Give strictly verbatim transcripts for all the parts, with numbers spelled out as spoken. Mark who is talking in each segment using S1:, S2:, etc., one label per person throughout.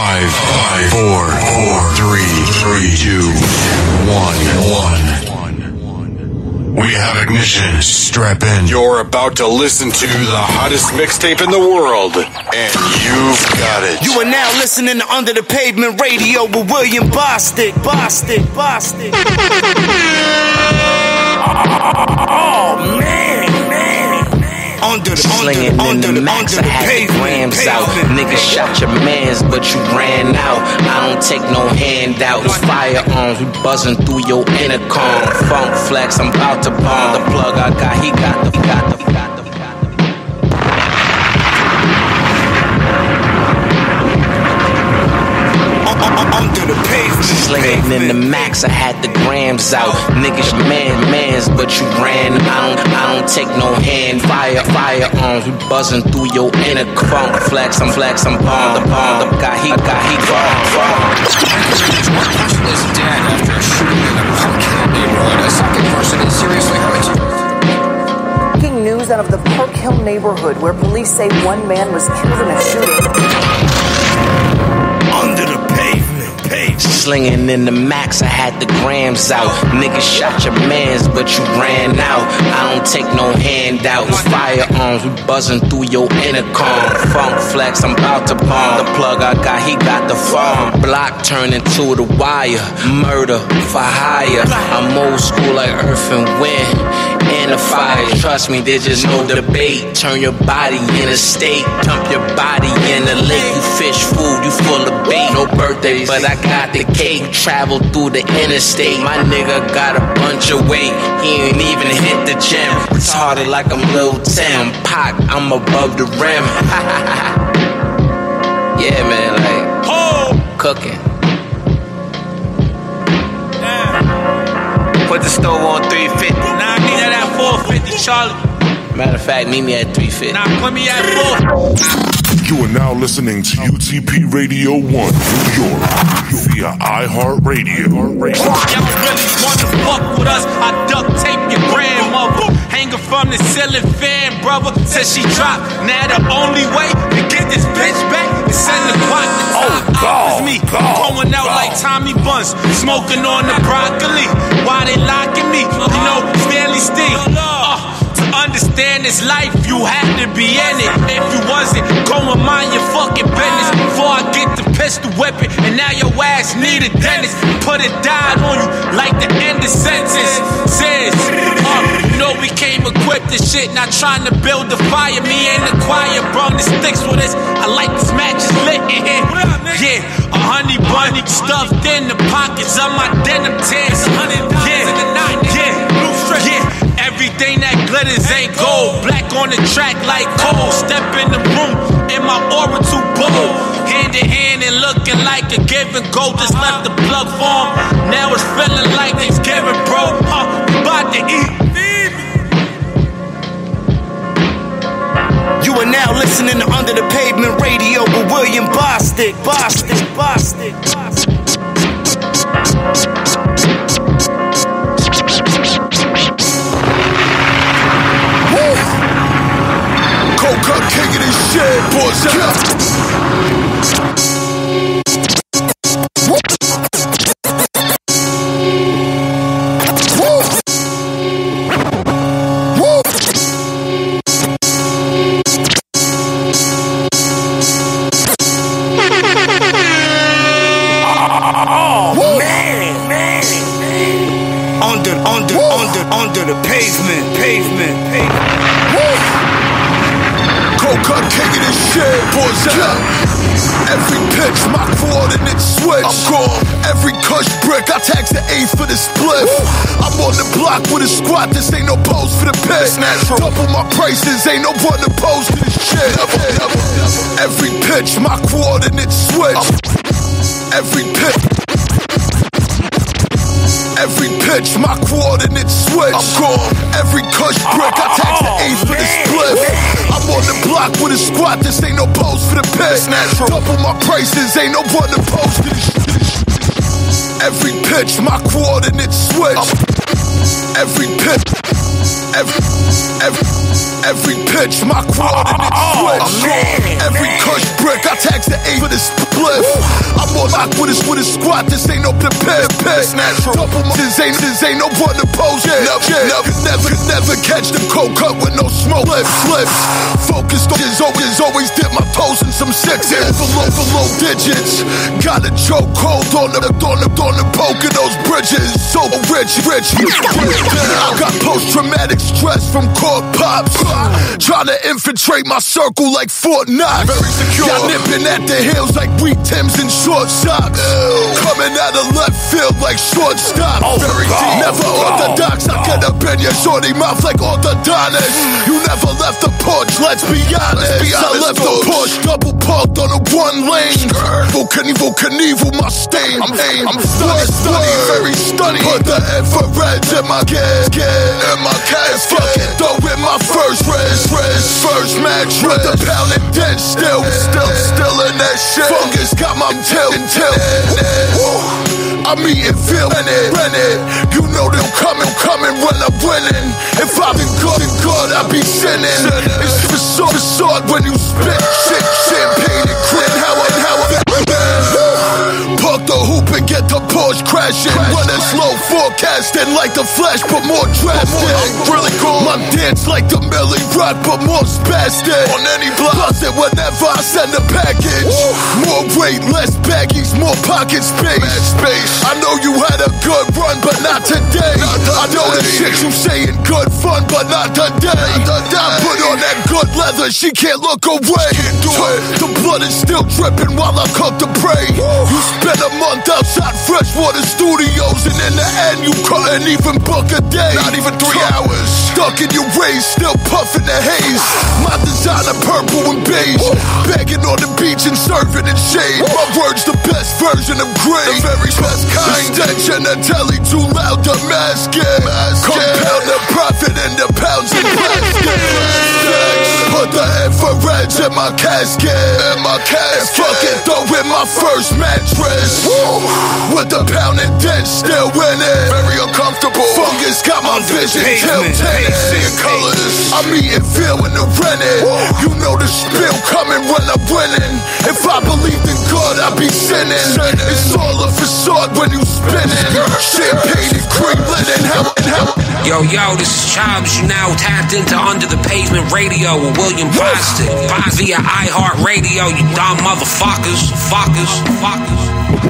S1: Five, five, four, four, three, three, two, one, one. We have ignition. Strap in.
S2: You're about to listen to the hottest mixtape in the world, and you've got it.
S3: You are now listening to Under the Pavement Radio with William Bostick. Bostick, Bostick. Oh, man, man, man. Under the,
S4: Slinging
S3: under,
S4: in
S3: under
S4: the max,
S3: under
S4: I had the grams out. Niggas shot your mans, but you ran out. I don't take no handouts. Firearms, we buzzing through your intercom. Funk flex, I'm about to bomb. The plug I got, he got the, he got the, he got the.
S3: Under the pavement.
S4: Slinging in the max, I had the grams out. Niggas man, mans, but you ran. I don't, I don't take no hand. Fire, firearms, we buzzing through your intercom. Funk flex, I'm flex, I'm bomb. The bomb, the guy, he got, he gone.
S5: One person is dead after a shooting in a Park Hill neighborhood. A second person is seriously hurt.
S6: Breaking news out of the Park Hill neighborhood, where police say one man was killed in a shooting.
S3: Under the pavement, pavement.
S4: Slinging in the max, I had the grams out. Niggas shot your mans, but you ran out. I don't take no handouts. Firearms, we buzzing through your intercom. Funk flex, I'm about to bomb. The plug I got, he got the farm. Block turning to the wire. Murder for hire. I'm old school like earth and wind. In the fire, trust me, there's just no debate. Turn your body in a state. Dump your body in a lake. You fish food, you full of bait. No birthdays, but I got the cake. Travel through the interstate. My nigga got a bunch of weight. He ain't even hit the gym. Retarded like I'm Lil Tim. Pac, I'm above the rim. Yeah, man, like oh. Cooking. Put the stove on three fifty.
S7: Nah, meet that at four fifty, Charlie.
S4: Matter of fact, meet me at three fifty.
S7: Nah, put me at four.
S1: You are now listening to U T P Radio one, New York, via iHeartRadio.
S7: Y'all really wanna fuck with us? I duct tape your grandmother. Hanging from the ceiling fan, brother. Said she dropped. Now the only way to get this bitch back is send the clock to top. Oh, me going out God. Like Tommy Buns, smoking on the broccoli. Why they locking me? You know, Stanley Steve. Uh, to understand this life, you had to be in it. If you wasn't, go and mind your fucking business. Before I get the pistol whipping, and now your ass need a dentist. Put a dime on you like the end of sentence. Says, uh, you know we came equipped to shit, not trying to build a fire. Me and the choir, bro, the sticks with us. I like this matches lit in here. Yeah, a honey bunny stuffed in the pockets of my denim tears. Yeah, yeah, yeah. Everything that glitters ain't gold. Black on the track like coal. Step in the room in my aura too bold. Hand in hand and looking like a give and go. Just left the plug form. Now it's feeling like Thanksgiving, bro. Uh, about to eat.
S3: You are now listening to Under the Pavement Radio with William Bostick. Bostick, Bostick, Bostick.
S1: Coca king of this shit, boys.
S3: Under the pavement, pavement, pavement.
S1: Coca king of this shit, boys. Every pitch, my coordinates switch. I'm gone. Every cush brick, I tax the eighth for the split. I'm on the block with a squad. This ain't no pose for the pitch. Double my prices, ain't no one to pose for this shit. Every pitch, my coordinates switch. Every pitch. Every pitch, my coordinates switch. I'm gone. Every cush brick, I tax the eighth for the split. I'm on the block with a squad. This ain't no pose for the pitch. Double my prices, ain't no one to pose for this shit. Every pitch, my coordinates switch. Every pitch. Every, every, every pitch, my coordinates switch. I'm gone. Every cush brick, I tax the eighth for the split. with his, with his squad, this ain't no prepare piss. Double my, this ain't, this ain't no one to pose. Yeah, never, yeah. never, never, never catch the cold cut with no smoke. Flips, flips. Focused on his always, always dip my toes in some sixes. Below, below digits. Got a choke hold on the, on the, on the poke of those bridges. So rich, rich, rich. I got post-traumatic stress from court pops. Trying to infiltrate my circle like Fort Knox. Very secure. Y'all nipping at the heels like weak Timbs and short socks. Ew. Coming out of left field like shortstop. Oh, very deep. Never oh, orthodox. I could have been your shorty mouth like orthodontist. You never left the porch, let's be honest. Let's be honest I left the porch double parked on a one lane. Vulcan evil Knievel, my stain. I'm aim. I'm stunning, stunning, very stunning. Put the infrared in my gas, in my cast. Fuck it, throw in my first res, res, first match. With the pound and then still, still, still in that shit. Fungus got my tail and tail. I'm eating, feeling it, it. You know they'll come and coming when I'm winning. If I've been good and good, I be sinning. It's facade, facade when you spit shit, champagne and crit. How I, how I, park the hoop and get the Porsche crashing. When it's low forecasting like the Flash, but more drastic. I'm really cool. My dance like the Millie Rock, but more spastic. On any block, plus it whenever I send a package. More weight, less baggies, more pocket space. space. I know you had a good run, but not today. Not I know the shit you saying good fun, but not today. Not I put on that good leather, she can't look away. Can't do it. The blood is still dripping while I cook the prey. You spent a month outside Freshwater Studios, and in the end you couldn't even book a day. Not even three Tuck, hours. Stuck in your rays, still puffing the haze. My designer purple and beige. Begging on the beach and serving in shade. My words the best version of gray. The very best kind. Extension of telly too loud to mask it. Compound the profit into pounds and plastic. Put the infrareds in my casket. In my casket. Fuck it, throw in my first mattress. With the pound and dent still winning. Very uncomfortable. Fungus got my vision tilted. Colors. I'm eating, feeling the rented. You know the spill coming when I'm winning. If I believed in God, I'd be sinning. It's all a facade when you spinning. Champagne and cream linen. How, and how.
S8: Yo, yo, this is Chubbs. You now tapped into Under the Pavement Radio with William Boston. Buy via iHeartRadio, you dumb motherfuckers. Fuckers. Fuckers.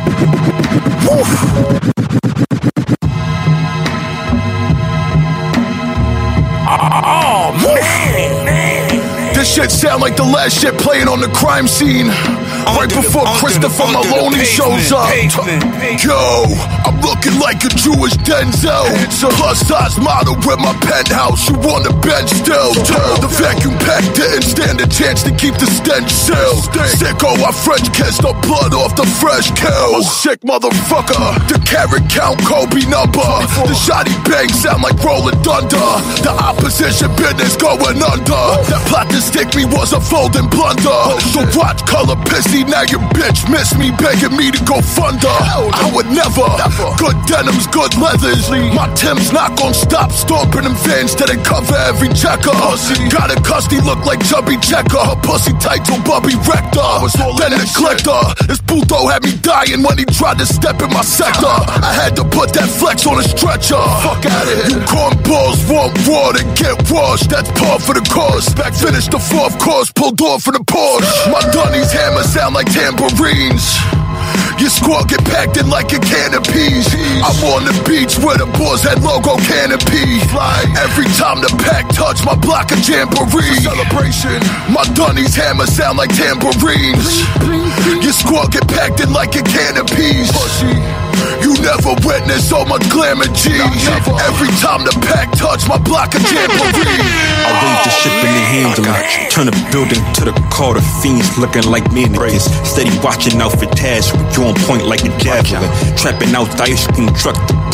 S1: Oh, man, man. This shit sound like the last shit playing on the crime scene. Right before Christopher Maloney shows up. Yo, I'm looking like a Jewish Denzel. Plus size model with my penthouse. You on the bench still. The vacuum pack didn't stand a chance to keep the stench still. Sicko, I French kissed the blood off the fresh kill. Sick motherfucker. The carrot count Kobe number. The shoddy bang sound like rolling thunder. The opposition business going under. That plot to stick me was a folding blunder. The watch color pissy. Now your bitch miss me, begging me to go thunder. I would never. Good denims, good leathers. My Tim's not gon' stop stomping them fans till they cover every checker. Got a custy look like Chubby Checker. Her pussy tight to Bubby Rector. Then the collector. This Bulldog had me dying when he tried to step in my sector. I had to put that flex on a stretcher. Fuck out of here. You cornballs want war to get washed. That's par for the cause. Finish the fourth course, pulled off for the Porsche. My Dunnies hammer sound like tambourines. Your squad get packed in like a can of peas. I'm on the beach where the boys had logo canopy. Every time the pack touch my block of jamboree. Celebration. My Dunnies hammer sound like tambourines. Your squad get packed in like a can of peas. You never witnessed so much glamour, G. Every time the pack touch my block of jamboree.
S9: I wave the ship in the handler. Turn the building to the Carter fiends looking like mannequins. Steady watching out for Taz. You on point like a javelin. Trapping out the ice cream truck. The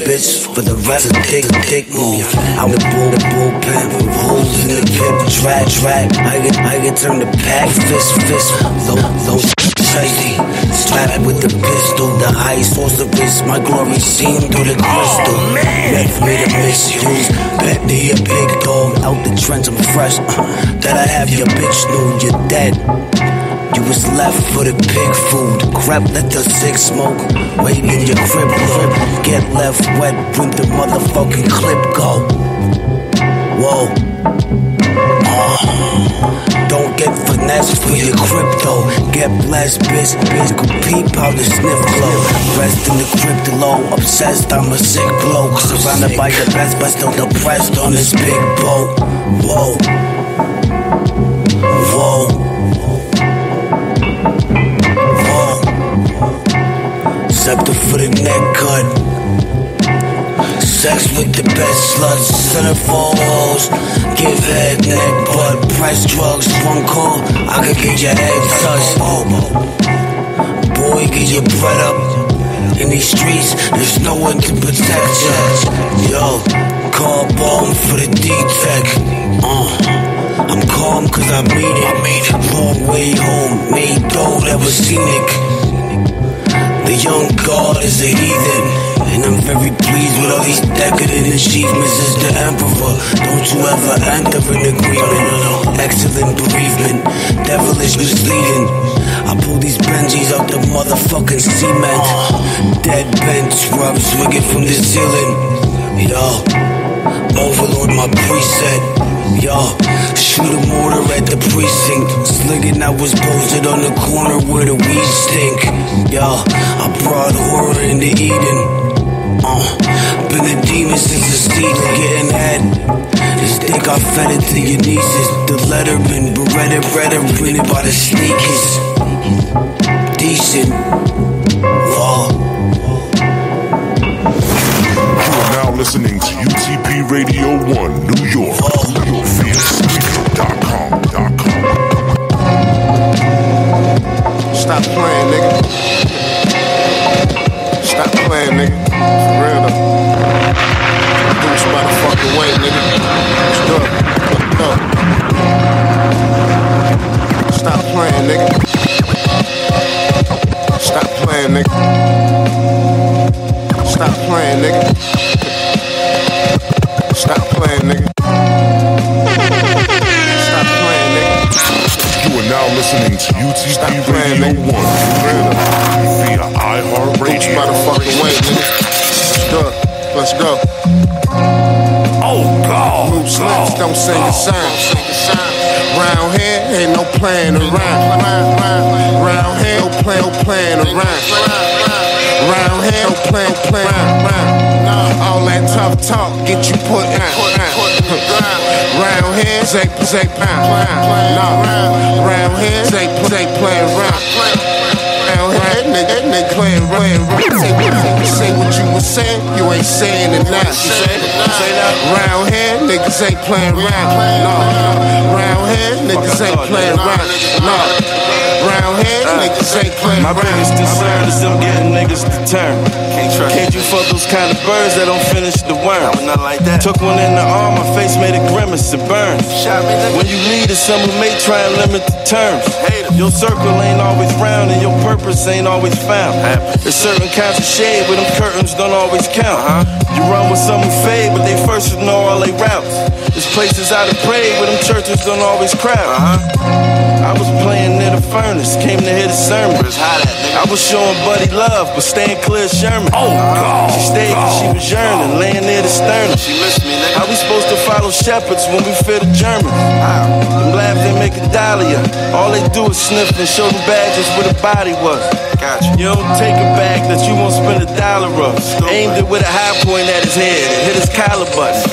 S10: bitch for the rest of the dick, dick move. I would bull the bullpen with holes in the pip, track, track. I get, I get turned to pack, fist, fist, low, low, shady. Strapped with the pistol, the high sorceress, my glory seen through the crystal. Left me to misuse, bet me a big dog out the trench, I'm fresh. Uh, that I have your bitch knew you're dead. You was left for the pig food. Crap, let the sick smoke. Wait in your crib, crib. Get left wet when the motherfucking clip go. Whoa. Uh, don't get finesse for your crypto. Get blessed, bitch, bitch. Go peep out the sniff glow. Rest in the crypto low. Obsessed, I'm a sick bloke. Surrounded by the best, but still depressed on this big boat. Whoa. Whoa. Scepter for the neck cut. Sex with the best sluts. Centerfolds. Give head, neck, butt. Price drugs. One call. I could get your head touched. Boy, get your bread up. In these streets, there's no one to protect you. Yo, call bomb for the D-Tech. Uh, I'm calm cause I mean it. I mean it. Long way home. Made dough that was scenic. The young god is a heathen, and I'm very pleased with all these decadent achievements as the emperor. Don't you ever enter an agreement. Excellent bereavement, devilish misleading. I pull these Benjis out the motherfucking cement. Dead bench rubs swinging from the ceiling. Yo, overlord my preset. Yo, shoot a mortar at the precinct. Slinging, I was posted on the corner where the weed stink. Yo, I brought horror into Eden. Uh, been a demon since the seed, getting head. This dick I fed it to your nieces. The Letterman, Beretta, Beretta, printed by the sneakers. Decent. Wow.
S11: You are now listening to U T P Radio one, New York. New York via studio dot com.
S12: Stop playing, nigga. Stop playing, nigga. For real though. Do this motherfucking way, nigga. Let's go. Let's go. Stop playing, nigga. Stop playing, nigga. Stop playing, nigga. Stop playing, nigga. Stop playing, nigga.
S11: You are now listening to U T P Radio one via iHeartRadio.
S12: Motherfucking way, nigga. Let's go. Let's go.
S11: Oh God.
S12: Loose lips don't sing a sound. Round here ain't no playing around. Round here no play, no playing around. Round here no play, no playing around. All that tough talk get you put out. Round here, they they pound. No, round here, they they play around. Round here, nigga, they play around. Say what you was saying, you ain't saying it now. Round here, niggas ain't playing around. No, round here, niggas ain't playing around. No, round here, niggas ain't playing around.
S13: My biggest concern is them getting niggas to turn. Can't you fuck those kind of birds that don't finish the worm? Like that. Took one in the arm, my face made a grimace, it burns. When you lead, some who may try and limit the terms. Your circle ain't always round and your purpose ain't always found. There's certain kinds of shade where them curtains don't always count. You run with some who fade, but they first would know all they routes. There's places out of pray where them churches don't always crowd. I was playing near the furnace, came to hear the sermon. I was showing Buddy love, but staying clear of Sherman. Oh, God. She stayed cause she was yearning, laying near the sternum. She missed me, nigga. How we supposed to follow shepherds when we fear the Germans? Them labs, they make a dahlia. All they do is sniff and show them badges where the body was. Gotcha. You don't take a bag that you won't spend a dollar of. Aimed it with a high point at his head and hit his collar button.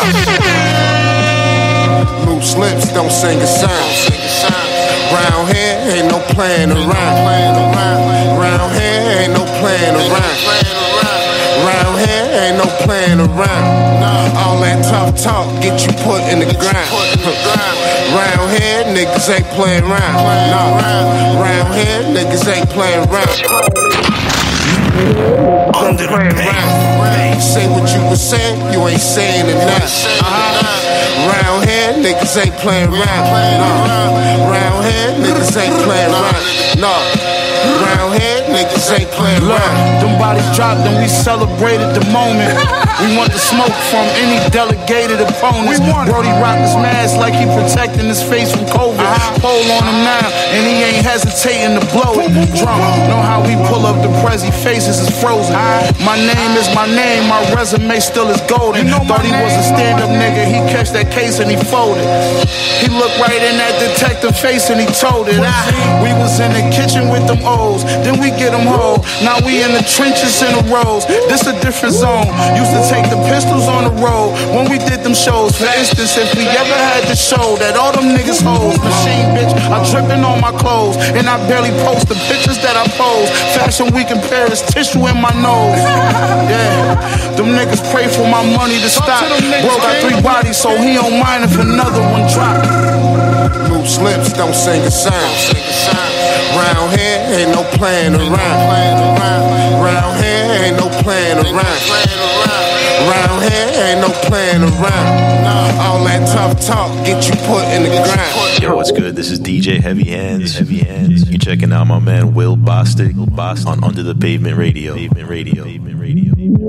S12: Loose lips don't sing a sound. Round here ain't no playing around. Round here ain't no playing around. Round here ain't no playing around. All that tough talk get you put in the ground. Round here niggas ain't playing around. No, round here niggas ain't playing around.
S10: Under the pavement.
S14: Say what you was saying, you ain't saying it now. Uh-huh. Round here, niggas ain't playing around. No. Round here, niggas ain't playing around. No. Round here, niggas ain't playing around.
S15: Them bodies dropped and we celebrated the moment. We want the smoke from any delegated opponents. Brody rocked his mask like he protecting his face from COVID. Uh-huh. Pole on him now, and he ain't hesitating to blow it. Drunk, know how we pull up the Prezi, faces is frozen. My name is my name, my resume still is golden. Thought he was a stand-up nigga, he catch that case and he folded. He looked right in that detective face and he told it. Ah, we was in the kitchen with them O's, then we get them whole. Now we in the trenches in the rows. This a different zone. Used to take the pistols on the road when we did them shows. For instance, if we ever had to show that all them niggas hoes, machine bitch, I dripping on my clothes, and I barely post the pictures that I pose. Fashion week in Paris, tissue in my nose. Yeah, them niggas pray for my money to stop. Bro got three bodies, so he don't mind if another one drop.
S14: Loose lips don't sing a sound. Round here ain't no playing around. Round here ain't no playing around. Round here ain't no playing around. All that tough talk get you put in the ground.
S16: Yo, what's good? This is D J Heavy Hands. Heavy Hands. You checking out my man Will Bostic on Under the Pavement Radio. Pavement Radio. Pavement Radio.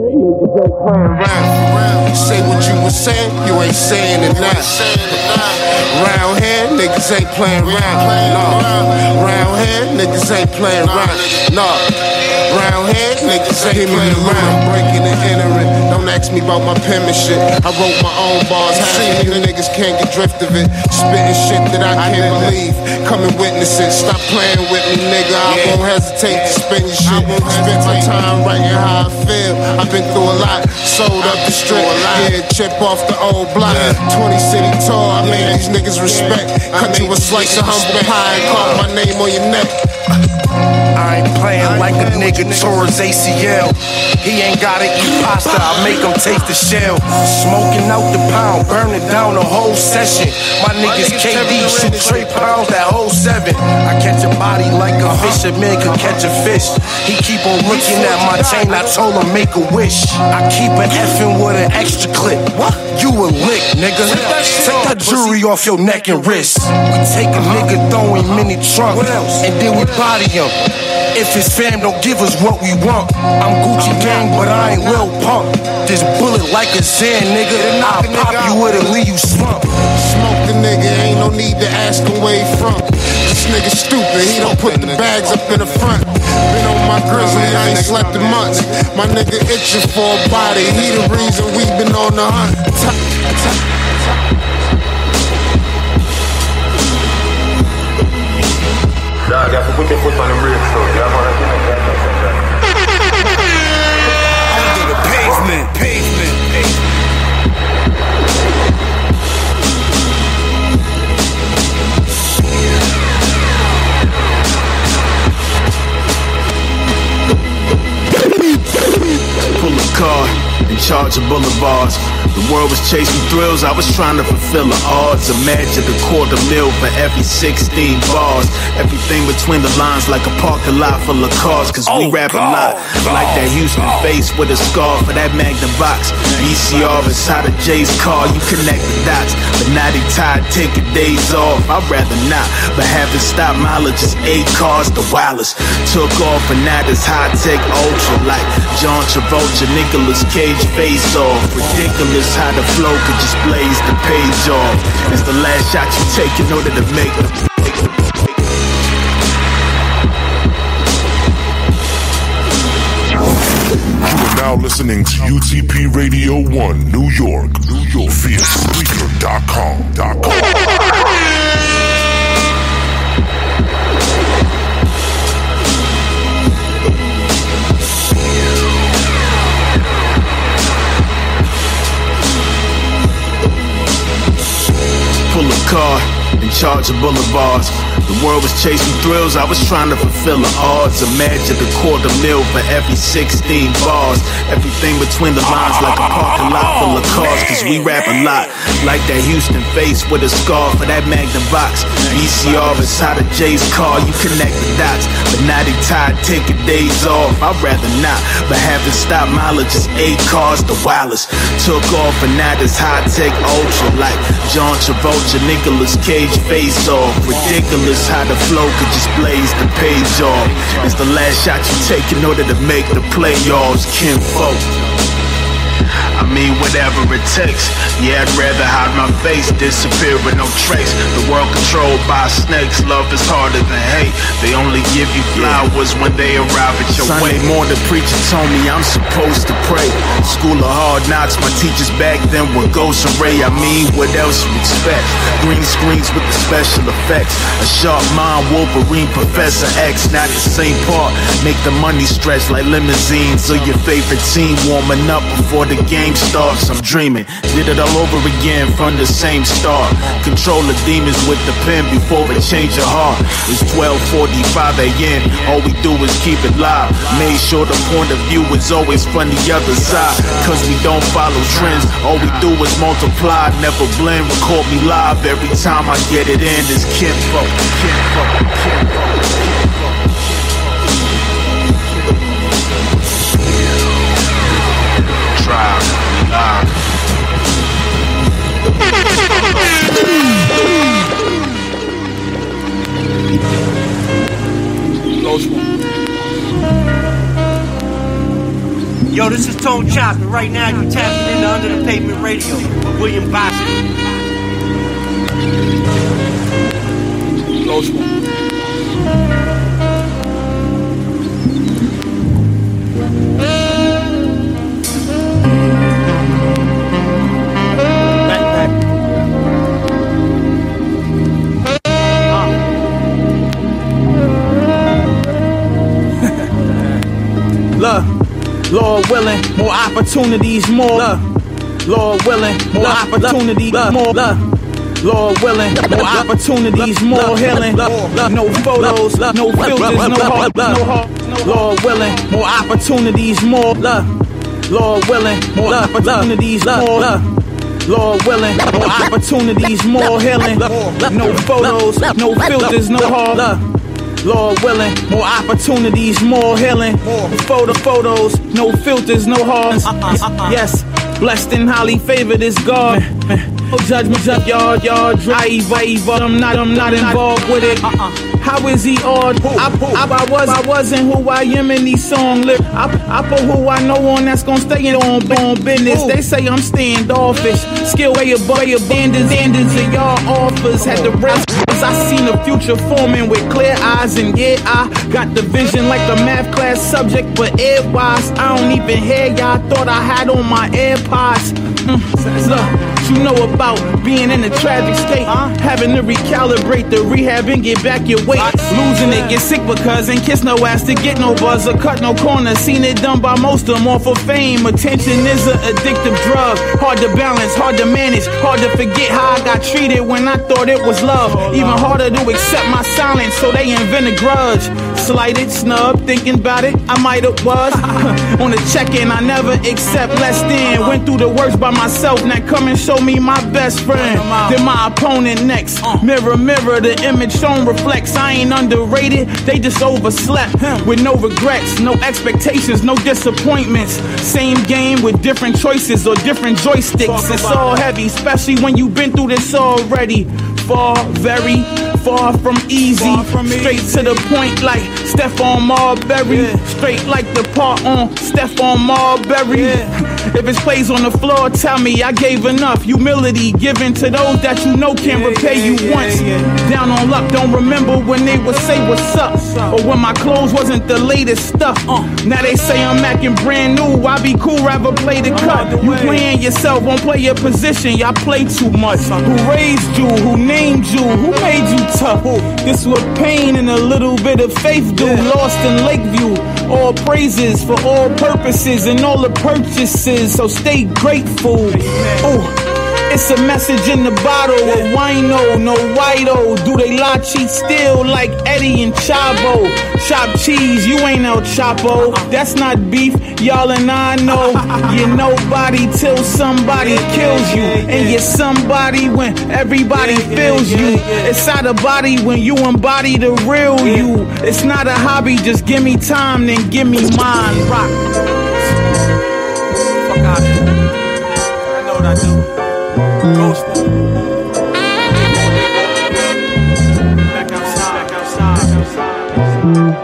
S14: Say what you was saying, you ain't saying it now. Round here, niggas ain't playing around. No. Round here, niggas ain't playing around. No. Round here, niggas ain't playing around. Breaking and entering. Don't ask me about my penmanship. I wrote my own bars. Half the niggas can't get drift of it. Spitting shit that I can't believe. Come and witness it. Stop playing with me, nigga. I won't hesitate to spin your shit. Spend my time writing how I feel. I've been through a lot. Sold up the strip. Yeah, chip off the old block. twenty city tour. I made these niggas respect. Cut you a slice of humble pie and call my name on your neck.
S15: I ain't playing like a nigga tore his A C L. He ain't gotta eat pasta, I make him taste the shell. Smoking out the pound, burning down the whole session. My niggas K D shoot three pounds, that whole seven. I catch a body like a fisherman could catch a fish. He keep on looking at my chain, I told him make a wish. I keep an effing with an extra clip. What? You a lick, nigga. Take that jewelry off your neck and wrist. We take a nigga, throw him in the trunk, and then we body him. If his fam don't give us what we want, I'm Gucci gang, but I ain't Lil Pump. This bullet like a Zen, nigga, I'll pop you with it, leave you slump.
S14: Smoke the nigga, ain't no need to ask him where he from. This nigga stupid, he don't put the bags up in the front. Been on my grizzly, I ain't slept in months. My nigga itching for a body, he the reason we been on the hunt.
S17: Dog, you have to put your foot on the brake, so you have to
S10: Under the pavement, pavement, pavement.
S9: Pull a car in charge of boulevards. The world was chasing thrills, I was trying to fulfill the odds. Imagine a quarter mil for every sixteen bars. Everything between the lines like a parking lot full of cars. Cause we rap a lot, like that Houston face with a scar for that Magnavox. V C R inside of Jay's car, you connect the dots. But now they tired taking days off, I'd rather not. But having stop mileage is eight cars, the wildest. Took off and now this high-tech ultra. Like John Travolta, Nicolas Cage face off. Ridiculous how the flow could just blaze the page off. It's the last shot you take in order to make it.
S11: You are now listening to U T P Radio one, New York, New York, via Spreaker dot com.
S9: Pull a car in charge of boulevards.
S15: The world was chasing thrills, I was trying to fulfill the odds. Imagine a quarter mil for every sixteen bars. Everything between the lines like a parking lot full of cars. Cause we rap a lot, like that Houston face with a scar for that Magnum box. V C R inside of Jay's car, you connect the dots. But now they tired taking days off. I'd rather not, but having stop mileage is eight cars. The wireless took off and now this high-tech ultra like John Travolta, Nicolas Cage face off. Ridiculous how the flow could just blaze the page off. It's the last shot you take in order to make the playoffs, kinfolk. I mean, whatever it takes. Yeah, I'd rather hide my face, disappear with no trace. The world controlled by snakes. Love is harder than hate. They only give you flowers when they arrive at your way. Sunday morning, preacher told me I'm supposed to pray. School of hard knocks, my teachers back then were Ghost Array. I mean, what else you expect? Green screens with the special effects. A sharp mind, Wolverine, Professor X. Not the same part. Make the money stretch like limousines. Or your favorite team warming up before the game starts. I'm dreaming, did it all over again from the same start. Control the demons with the pen before they change your heart. It's twelve forty-five a.m. All we do is keep it live. Made sure the point of view is always from the other side. Cause we don't follow trends. All we do is multiply, never blend. Record me live every time I get it in. It's kinfolk, kinfolk, kinfolk. Drive, live.
S3: Yo, this is Tone Chops, and right now you tapping into Under the Pavement Radio with William Boston.
S15: Lord willing, more opportunities, more love. Lord willing, more opportunities, more love. Lord willing, more opportunities, more healing. No photos, no filters, no heart, no heart. Lord willing, more opportunities, more love. Lord willing, more opportunities, more love. Lord willing, more opportunities, more healing. No photos, no filters, no heart. Lord willing, more opportunities, more healing. Photo photos, no filters, no hearts. Yes, blessed and highly favored is God. No judgment up, y'all, y'all. Drive, I'm not, I'm not involved with it. How is he odd? I, I, I was, I wasn't who I am in these songs. I, I put who I know on that's gonna stay in on, on business. They say I'm standoffish, skill way above your standards, standards of y'all offers. Had the rest. I seen the future forming with clear eyes, and yeah, I got the vision like a math class subject, but air-wise, I don't even hear y'all. Thought I had on my AirPods. Mm. Look, you know about being in a tragic state, having to recalibrate the rehab and get back your weight. Losing it, get sick because and kiss no ass to get no buzz or cut no corner. Seen it done by most of them, all for fame. Attention is an addictive drug, hard to balance, hard to manage, hard to forget how I got treated when I thought it was love. Even harder to accept my silence, so they invent a grudge. Slighted, snub, thinking about it, I might have was on the check-in, I never accept less than. Went through the worst by myself, now come and show me my best friend. Then my opponent next. Mirror, mirror, the image shown reflects. I ain't underrated, they just overslept. With no regrets, no expectations, no disappointments. Same game with different choices or different joysticks. It's all heavy, especially when you've been through this already. Far, very far from easy. Straight to the point like Stephon Marbury. Straight like the part on Stephon Marbury. If it's plays on the floor, tell me I gave enough. Humility given to those that you know can repay you once. Down on luck, don't remember when they would say what's up, or when my clothes wasn't the latest stuff. Now they say I'm acting brand new. I be cool, rather play the cut. You playing yourself, won't play your position. Y'all play too much. Who raised you? Who named you? Who made you tough? This what pain and a little bit of faith do. Lost in Lakeview. All praises for all purposes and all the purchases. So stay grateful. Ooh. It's a message in the bottle. A wino, no whiteo. Do they lie, cheat, steal like Eddie and Chavo? Chopped cheese, you ain't El Chapo. That's not beef, y'all and I know. You're nobody till somebody kills you. And you're somebody when everybody feels you. It's out of body when you embody the real you. It's not a hobby, just give me time, then give me mine. Rock. Fuck out of here. I know what I do. Ghost. Back outside, back outside, outside.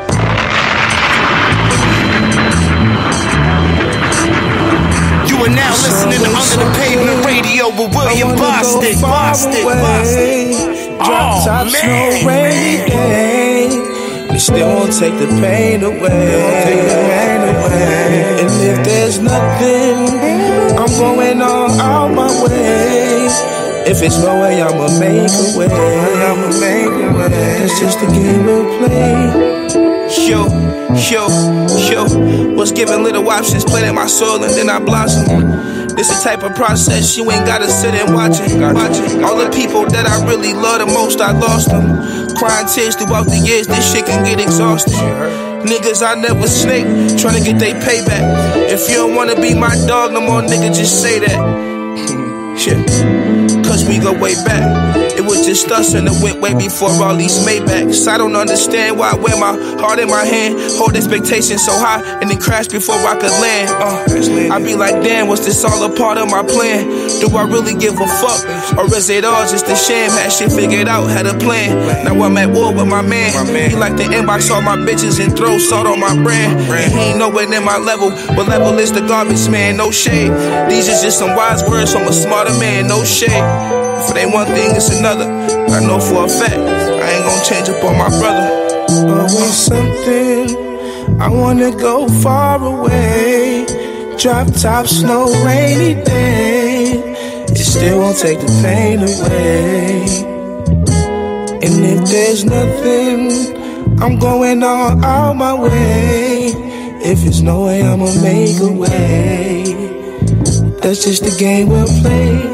S3: You are now listening to Under the Pavement Radio with William Bostic. Bostic, Bostic.
S18: Drop top,
S3: Oh,
S18: snow, rainy day. It still won't take the pain away. Take the pain away. And if there's nothing, I'm going all out my way. If it's no way, I'ma make a way. I'ma make a way. That's just the game we'll play.
S19: Yo, yo, yo. Was given little options, planted my soul and then I blossomed. It's the type of process you ain't gotta sit and watch it. Watch it. All the people that I really love the most, I lost them. Crying tears throughout the years, this shit can get exhausting. Niggas I never snake, tryna get they payback. If you don't wanna be my dog no more, nigga, just say that. Shit. Cause we go way back. It was just us and it went way before all these Maybachs. I don't understand why I wear my heart in my hand, hold expectations so high, and then crash before I could land. Uh, I be like, damn, was this all a part of my plan? Do I really give a fuck? Or is it all just a sham? Had shit figured out, had a plan. Now I'm at war with my man. He like to inbox all my bitches and throw salt on my brand. And he ain't nowhere near my level. What level is the garbage man? No shade. These is just some wise words from a smarter man. No shade. If it ain't one thing, it's another. I know for a fact I ain't gonna change up on my brother.
S18: Always something, I wanna go far away. Drop top, snow, rainy day. It still won't take the pain away. And if there's nothing, I'm going all out my way. If it's no way, I'ma make a way. That's just the game we'll play.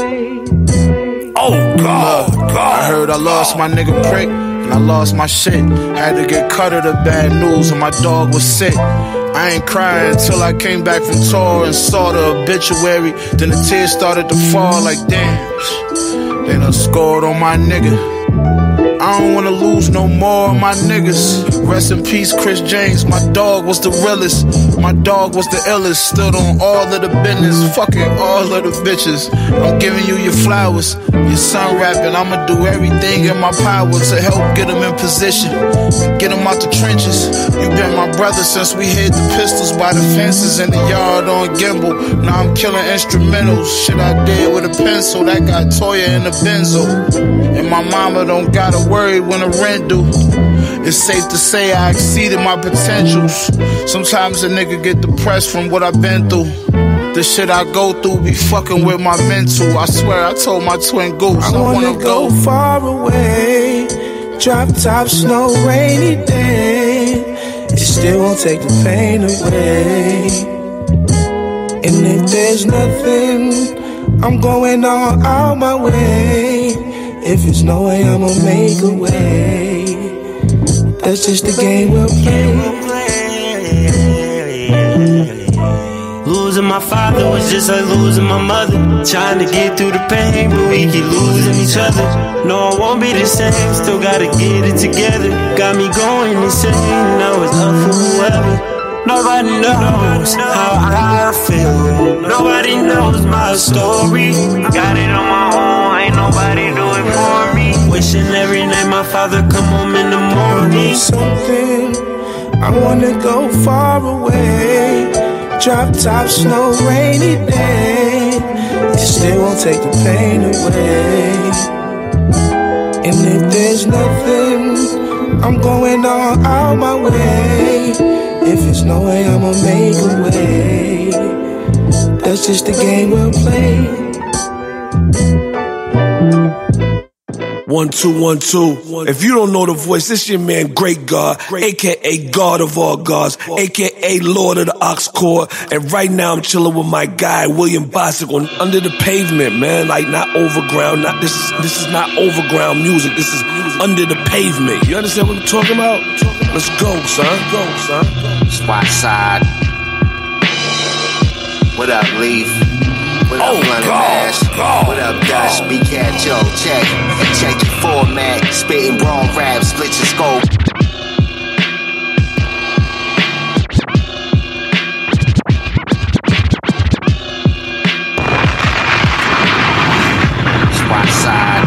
S15: Oh God, God, I heard I lost my nigga Prick, and I lost my shit. Had to get cut of the bad news, and my dog was sick. I ain't crying until I came back from tour and saw the obituary. Then the tears started to fall like damn. They done scored on my nigga. I don't wanna lose no more of my niggas. Rest in peace, Chris James. My dog was the realest. My dog was the illest. Stood on all of the business. Fucking all of the bitches. I'm giving you your flowers. Your son rapping. I'ma do everything in my power to help get him in position. Get him out the trenches. You been my brother since we hid the pistols by the fences in the yard on Gimbal. Now I'm killing instrumentals. Shit I did with a pencil. That got Toya in the benzo. And my mama don't gotta worry when the rent due. It's safe to say I exceeded my potentials. Sometimes a nigga get depressed from what I've been through. The shit I go through be fucking with my mental. I swear I told my twin goose I, I wanna, wanna go,
S18: go far away. Drop top, snow, rainy day. It still won't take the pain away. And if there's nothing, I'm going all out my way. If it's no way, I'ma make a way. That's just the game we'll play.
S10: Losing my father was just like losing my mother. Trying to get through the pain, but we keep losing each other. No, I won't be the same, still gotta get it together. Got me going insane, now it's up for whoever. Nobody knows how I feel. Nobody knows my story. Got it on my own, ain't nobody do it for me. Wishing every night my father come home in the morning.
S18: Something, I wanna go far away. Drop top, snow, rainy day. It still won't take the pain away. And if there's nothing, I'm going all out my way. If it's no way, I'ma make a way. That's just the game we'll play. One, two, one, two. If you don't know the voice, this your man, Great God, a k a. God of all gods, a k a. Lord of the Ox Core. And right now I'm chilling with my guy, William Bostic, on Under the Pavement, man. Like, not overground. Not This is this is not overground music. This is under the pavement. You understand what I'm talking about? Let's go, son. Go, son.
S4: Spot side. What up, Leaf? What up,
S18: oh,
S4: London Mash? What up, Dust? B Cat Joe, check. Check your format. Spitting raw rap, split your scope. Spot side.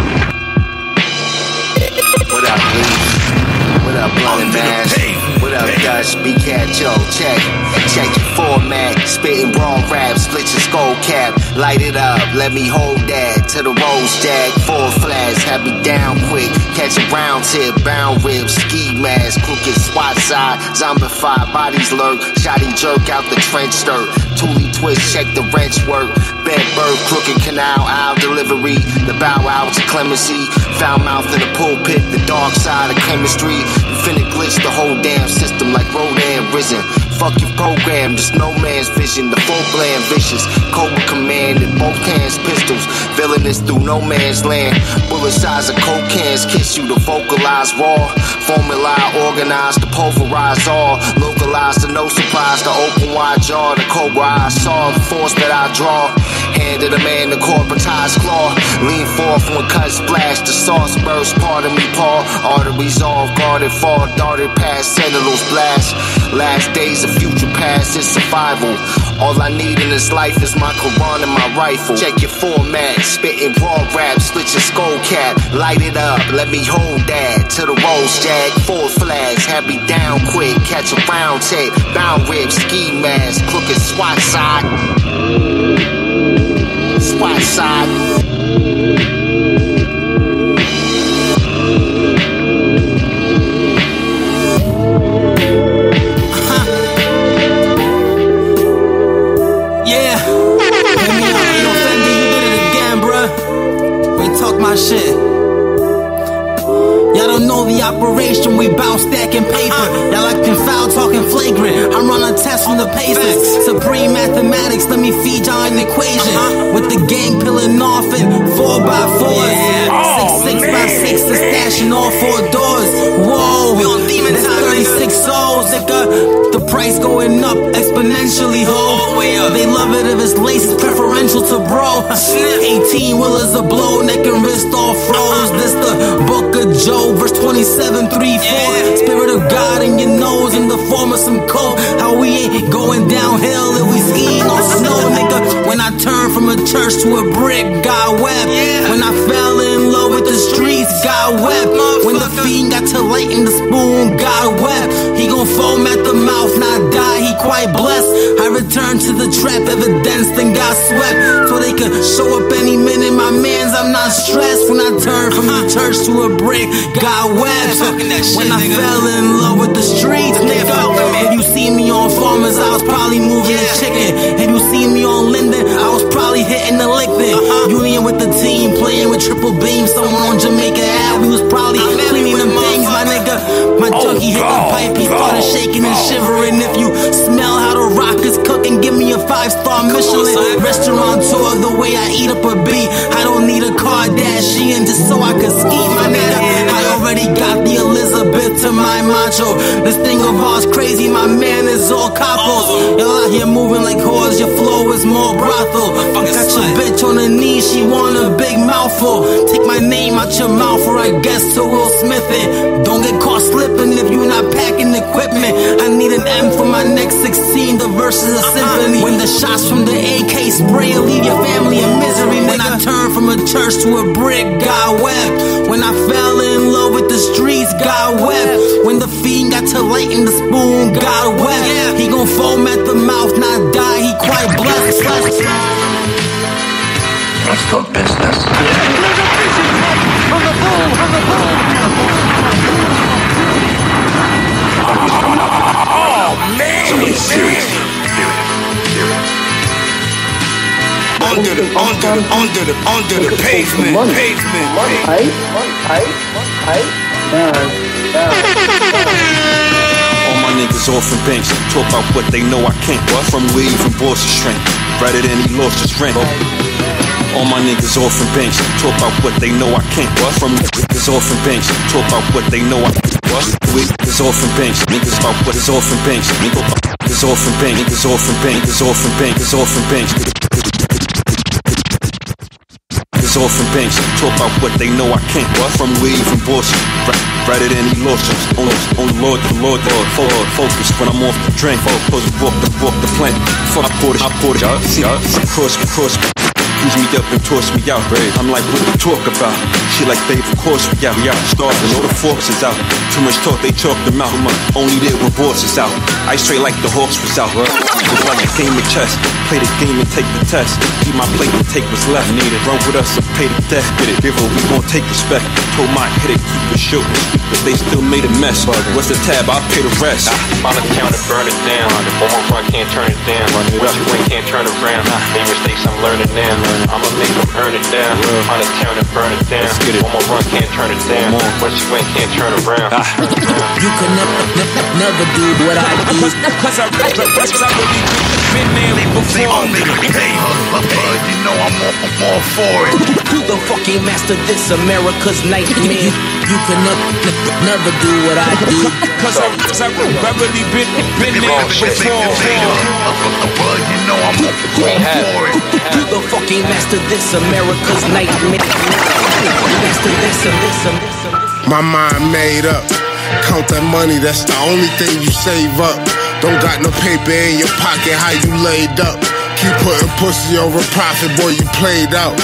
S4: What up, Leaf? What up, London Mash? What up, Dust? B Cat Joe, check. Check your format. Spitting raw rap, split your skull cap. Light it up, let me hold that. To the rose jack, four flash, have me down quick. Catch a round tip, bound rib, ski mask, crooked swat side, zombified bodies lurk. Shotty jerk out the trench skirt. Toolie twist, check the wrench work. Bed bird, crooked canal, aisle delivery. The bow out to clemency. Foul mouth in the pulpit, the dark side of chemistry. You finna glitch the whole damn system like Rodan risen. Fuck your program, just no man's vision. The full bland vicious. Cobra command in both hands, pistols. Villainous through no man's land. Bullet size of coke cans kiss you to vocalize raw. Formula organized to pulverize all. Localized to no surprise. The open wide jaw, the cobra I saw. The force that I draw. Hand of the man, the corporatized claw. Lean forth when cut splash. The sauce burst, part of me paw. Arteries all guarded, fall, darted past. Sentinels blast. Last days of future past is survival. All I need in this life is my Quran and my rifle. Check your format, spitting raw rap, split your skull cap. Light it up, let me hold that. To the rose jack, four flags, have me down quick. Catch a round tip, bound rib, ski mask, crooked swat side. Swat side.
S20: My shit. Y'all don't know the operation, we bout stacking paper. Y'all acting foul, talking flagrant. I'm running tests from the Pacers. Supreme mathematics, let me feed y'all an equation. With the gang peeling off in four by fours. Six, six by six, the stashing all four doors. Whoa, that's thirty-six souls, nigga. The price going up exponentially, ho. They love it if it's laces preferential to bro. eighteen wheelers a blow, neck and wrist all froze. This the book of Job, verse twenty-seven, three, four. Spirit of God in your nose in the form of some coke. How we ain't going downhill if we skiing on snow, nigga. When I turned from a church to a brick, God wept. When I fell in love with the streets, God wept. When the fiend got to lighten the spoon, God wept. He gon' foam at the mouth, not die, he quite blessed. I returned to the trap, evidence then got swept. So they could show up any minute, my mans, I'm not stressed. When I turned from the church to a brick, God wept. When I fell in love with the streets, nigga. If you see me on Farmers, I was probably moving a chicken. If you see me on Linden, I was probably hitting the lick then. Union with the team, playing with triple beam. Someone on Jamaica Ave, we was probably cleaning them things, my nigga. My junkie hit the pipe, he started shaking and shivering. If you smell how the rock is cooking, give me a five-star Michelin restaurant tour. The way I eat up a beat, I don't need a Kardashian just so I can ski, my nigga. I already got the Elizabeth to my macho. This thing of ours crazy, my man is all capos. Y'all out here moving like whores, your flow is more brothel. Got your bitch on her knees, she want a big mouthful. Take my name out your mouth or I guess to Will Smith it. Don't get caught slipping if you not packing equipment. I need an M for my next sixteen, the verse is a symphony. When the shots from the A K spray will leave your family in misery. When I turned from a church to a brick, God wept. When I fell in love with the streets, God wept. When the fiend got to lighten the spoon, God wept. He gon' foam at the mouth, not die, he quite blessed.
S21: Let's go business.
S1: Oh man!
S21: Somebody serious.
S10: under the, under the, under the, under the pavement, pavement.
S2: Tight, tight, tight. Down, down.
S9: All my niggas off from banks talk about what they know I can't. What? From where even bosses strength, rather than he lost his rent. All my niggas off from banks talk about what they know I can't. What? From niggas off from banks talk about what they know I can't. What? Niggas off from banks, niggas about what is off from banks. Niggas off from banks, niggas off from banks, niggas off from banks, niggas off from banks. Niggas off from banks talk about what they know I can't. What? From where even bosses, rather than he lost his. On the Lord, the Lord, the Lord, focus when I'm off the drink. Focus, walk the walk the plank. Fuck, I poured it, I poured it. See, cross, cross. Use me up and toss me out. I'm like, what you talk about? She like, babe, of course we out. We out starving, all the forks is out. Too much talk, they chalk them out. Only there when boss is out. I straight like the Hawks was out. Just like a game of chess. Play the game and take the test. Keep my plate and take what's left. Need it. Run with us or pay the debt. Get it. Give her, we gon' take respect. Told my hit it, keep it shooting. But they still made a mess. What's the tab? I'll pay the rest.
S17: On the counter, burn it down. One more front, can't turn it down. Once you win, can't turn it around. Made mistakes, I'm learning now. I'ma make them earn it down. On the counter, burn it down. One more run, can't turn it down. Once you win, can't turn around.
S20: You can never, never, never do what I do.
S7: Cause, cause I, cause I really been there before.
S10: You know I'm all, I'm all for it.
S20: Who the fucking master this America's nightmare? You can never, never do what I do.
S7: Cause I, cause I really been, been there before.
S10: You know I'm all for it.
S20: Who the fucking master this America's nightmare? Master this and this and this.
S14: My mind made up. Count that money, that's the only thing you save up. Don't got no paper in your pocket, how you laid up. Keep putting pussy over profit, boy, you played out.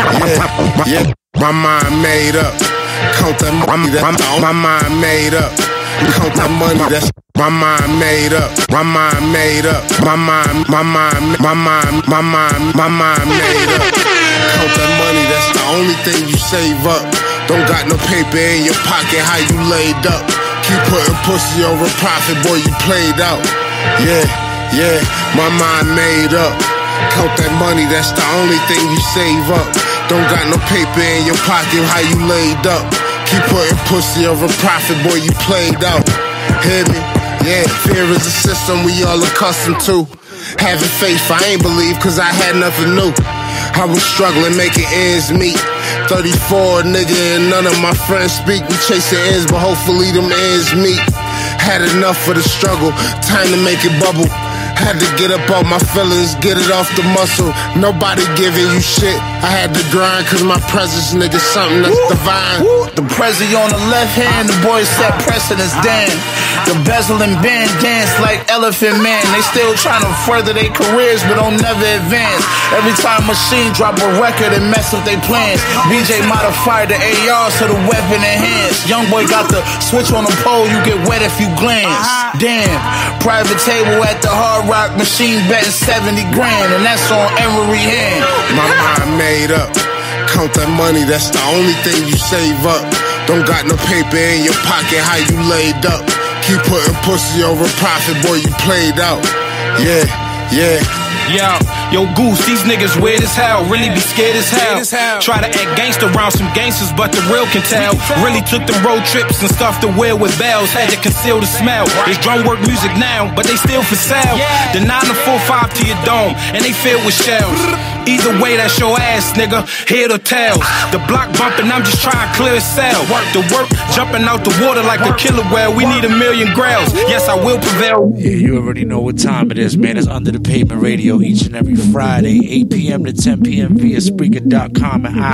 S14: Yeah, yeah, my mind made up. Count that money, that's my mind made up. Count that money, that's my mind made up. My mind made up. My mind, my mind, my mind, my mind, my mind made up. Count that money, that's the only thing you save up. Don't got no paper in your pocket, how you laid up. Keep putting pussy over profit, boy, you played out. Yeah, yeah, my mind made up. Count that money, that's the only thing you save up. Don't got no paper in your pocket, how you laid up. Keep putting pussy over profit, boy, you played out. Hear me? Yeah, fear is a system we all accustomed to. Having faith, I ain't believe, cause I had nothing new. I was struggling, making ends meet. thirty-four, nigga, and none of my friends speak. We chasing ends, but hopefully them ends meet. Had enough of the struggle, time to make it bubble. Had to get up off my feelings, get it off the muscle. Nobody giving you shit. I had to grind, cause my presence, nigga, something that's Woo. divine.
S15: Woo. The prezi on the left hand, the boys set precedence down. The bezel and band dance like Elephant Man. They still trying to further their careers, but don't never advance. Every time Machine drop a record and mess up their plans. B J modified the A Rs to the weapon enhanced. Young boy got the switch on the pole, you get wet if you glance. Damn, private table at the Hard Rock Machine betting seventy grand, and that's on every hand.
S14: My mind made up. Count that money, that's the only thing you save up. Don't got no paper in your pocket, how you laid up. Keep putting pussy over profit, boy, you played out. Yeah, yeah.
S7: Yo, yo, Goose, these niggas weird as hell. Really be scared as hell. Try to act gangster around some gangsters, but the real can tell. Really took the road trips and stuff to wear with bells. Had to conceal the smell. It's drum work music now, but they still for sale. The nine to four five to your dome, and they filled with shells. Either way, that's your ass, nigga. Head or tails. The block bumping, I'm just trying to clear a cell. Work the work, jumping out the water like a killer whale. We need a million grails. Yes, I will prevail.
S21: Yeah, you already know what time it is, man. It's Under the Pavement Radio each and every Friday, eight p.m. to ten p.m. via Spreaker dot com and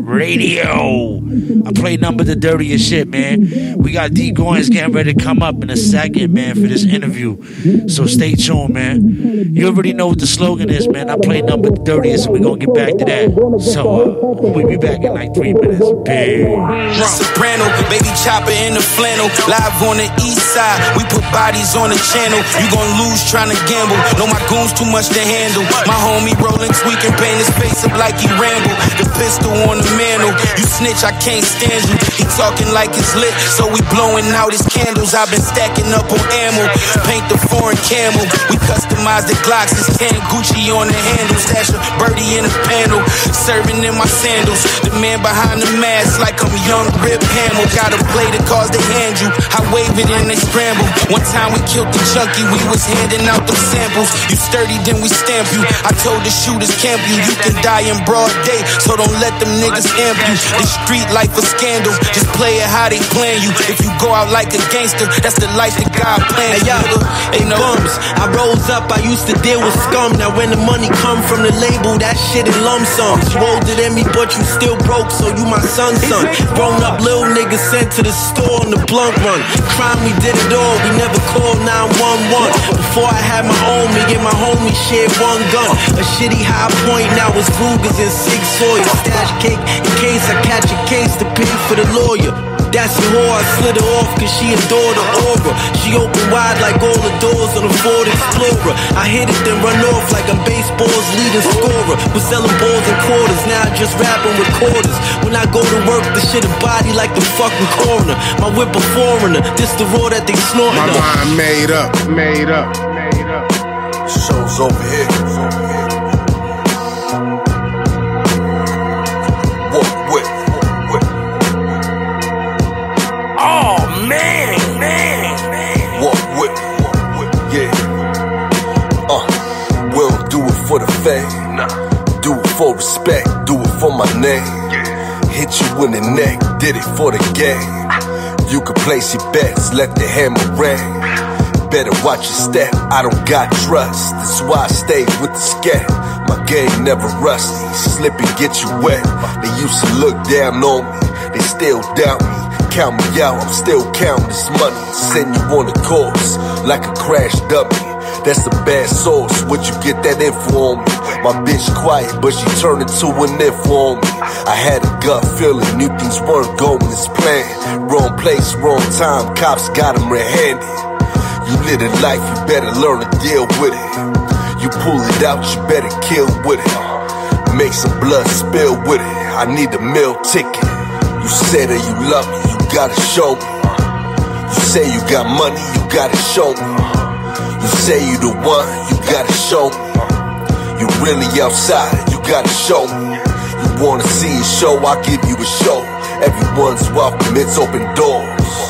S21: iHeartRadio. I play number the dirtiest shit, man. We got D Goins getting ready to come up in a second, man, for this interview. So stay tuned, man. You already know what the slogan is, man. I play number the dirtiest, and we're going to get back to that. So uh, we'll be back in like three minutes. Big.
S3: Soprano, baby chopper in the flannel. Live on the east side, we put bodies on the channel. You gon' lose trying to gamble. Know my goons too much to handle. My homie rolling, tweaking, paint his face up like he ramble. The pistol on the mantle. You snitch, I can't stand you. He talking like it's lit, so we blowing out his candles. I've been stacking up on ammo. Paint the foreign camel. We customize the Glocks. It's tan Gucci on the handle. Stash a bird thirty in a panel, serving in my sandals. The man behind the mask like I'm young Rip Hamill. Gotta play the cards they hand you. I wave it and they scramble. One time we killed the junkie, we was handing out them samples. You sturdy, then we stamp you. I told the shooters camp you. You can die in broad day, so don't let them niggas amp you. This street life a scandal, just play it how they plan you. If you go out like a gangster, that's the life that God planned.
S5: Hey yo, hey no bums. I rose up, I used to deal with scum. Now when the money come from the label, that shit in lump sums. You older than me, but you still broke, so you my son's son. Grown up little niggas sent to the store on the blunt run. Crime, we did it all, we never called nine one one. Before I had my own, me and my homie shared one gun. A shitty high point, now it's Rugers and Sig Sauer. Stash cake in case I catch a case to pay for the lawyer. That's the whore, I slid her off cause she adored the aura. She opened wide like all the doors on a Ford Explorer. I hit it then run off like I'm baseball's leading scorer. Was selling balls and quarters, now I just rapping with quarters. When I go to work, the shit a body like the fucking coroner. My whip a foreigner, this the raw that they snorting
S14: My
S5: up.
S14: mind made up, made up, made up.
S1: Show's over here. Walk with, walk with.
S10: Oh man, man, man.
S1: Walk with, walk with, yeah. Uh, we don't do it for the fame. Nah. Do it for respect, do it for my name. Yeah. Hit you in the neck, did it for the game. You can place your bets, let the hammer ring. Better watch your step, I don't got trust. That's why I stay with the scat. My game never rusty, slip and get you wet. They used to look down on me, they still doubt me. Count me out, I'm still counting this money. Send you on the course, like a crash dummy. That's a bad source, would you get that info on me? My bitch quiet, but she turned into an info on me. I had a gut feeling, knew things weren't going as planned. Wrong place, wrong time, cops got him red-handed. You live a life, you better learn to deal with it. You pull it out, you better kill with it. Make some blood spill with it. I need a meal ticket. You say that you love me, you gotta show me. You say you got money, you gotta show me. You say you the one, you gotta show me. You really outside, you gotta show me. You wanna see a show, I'll give you a show. Everyone's welcome, it's open doors.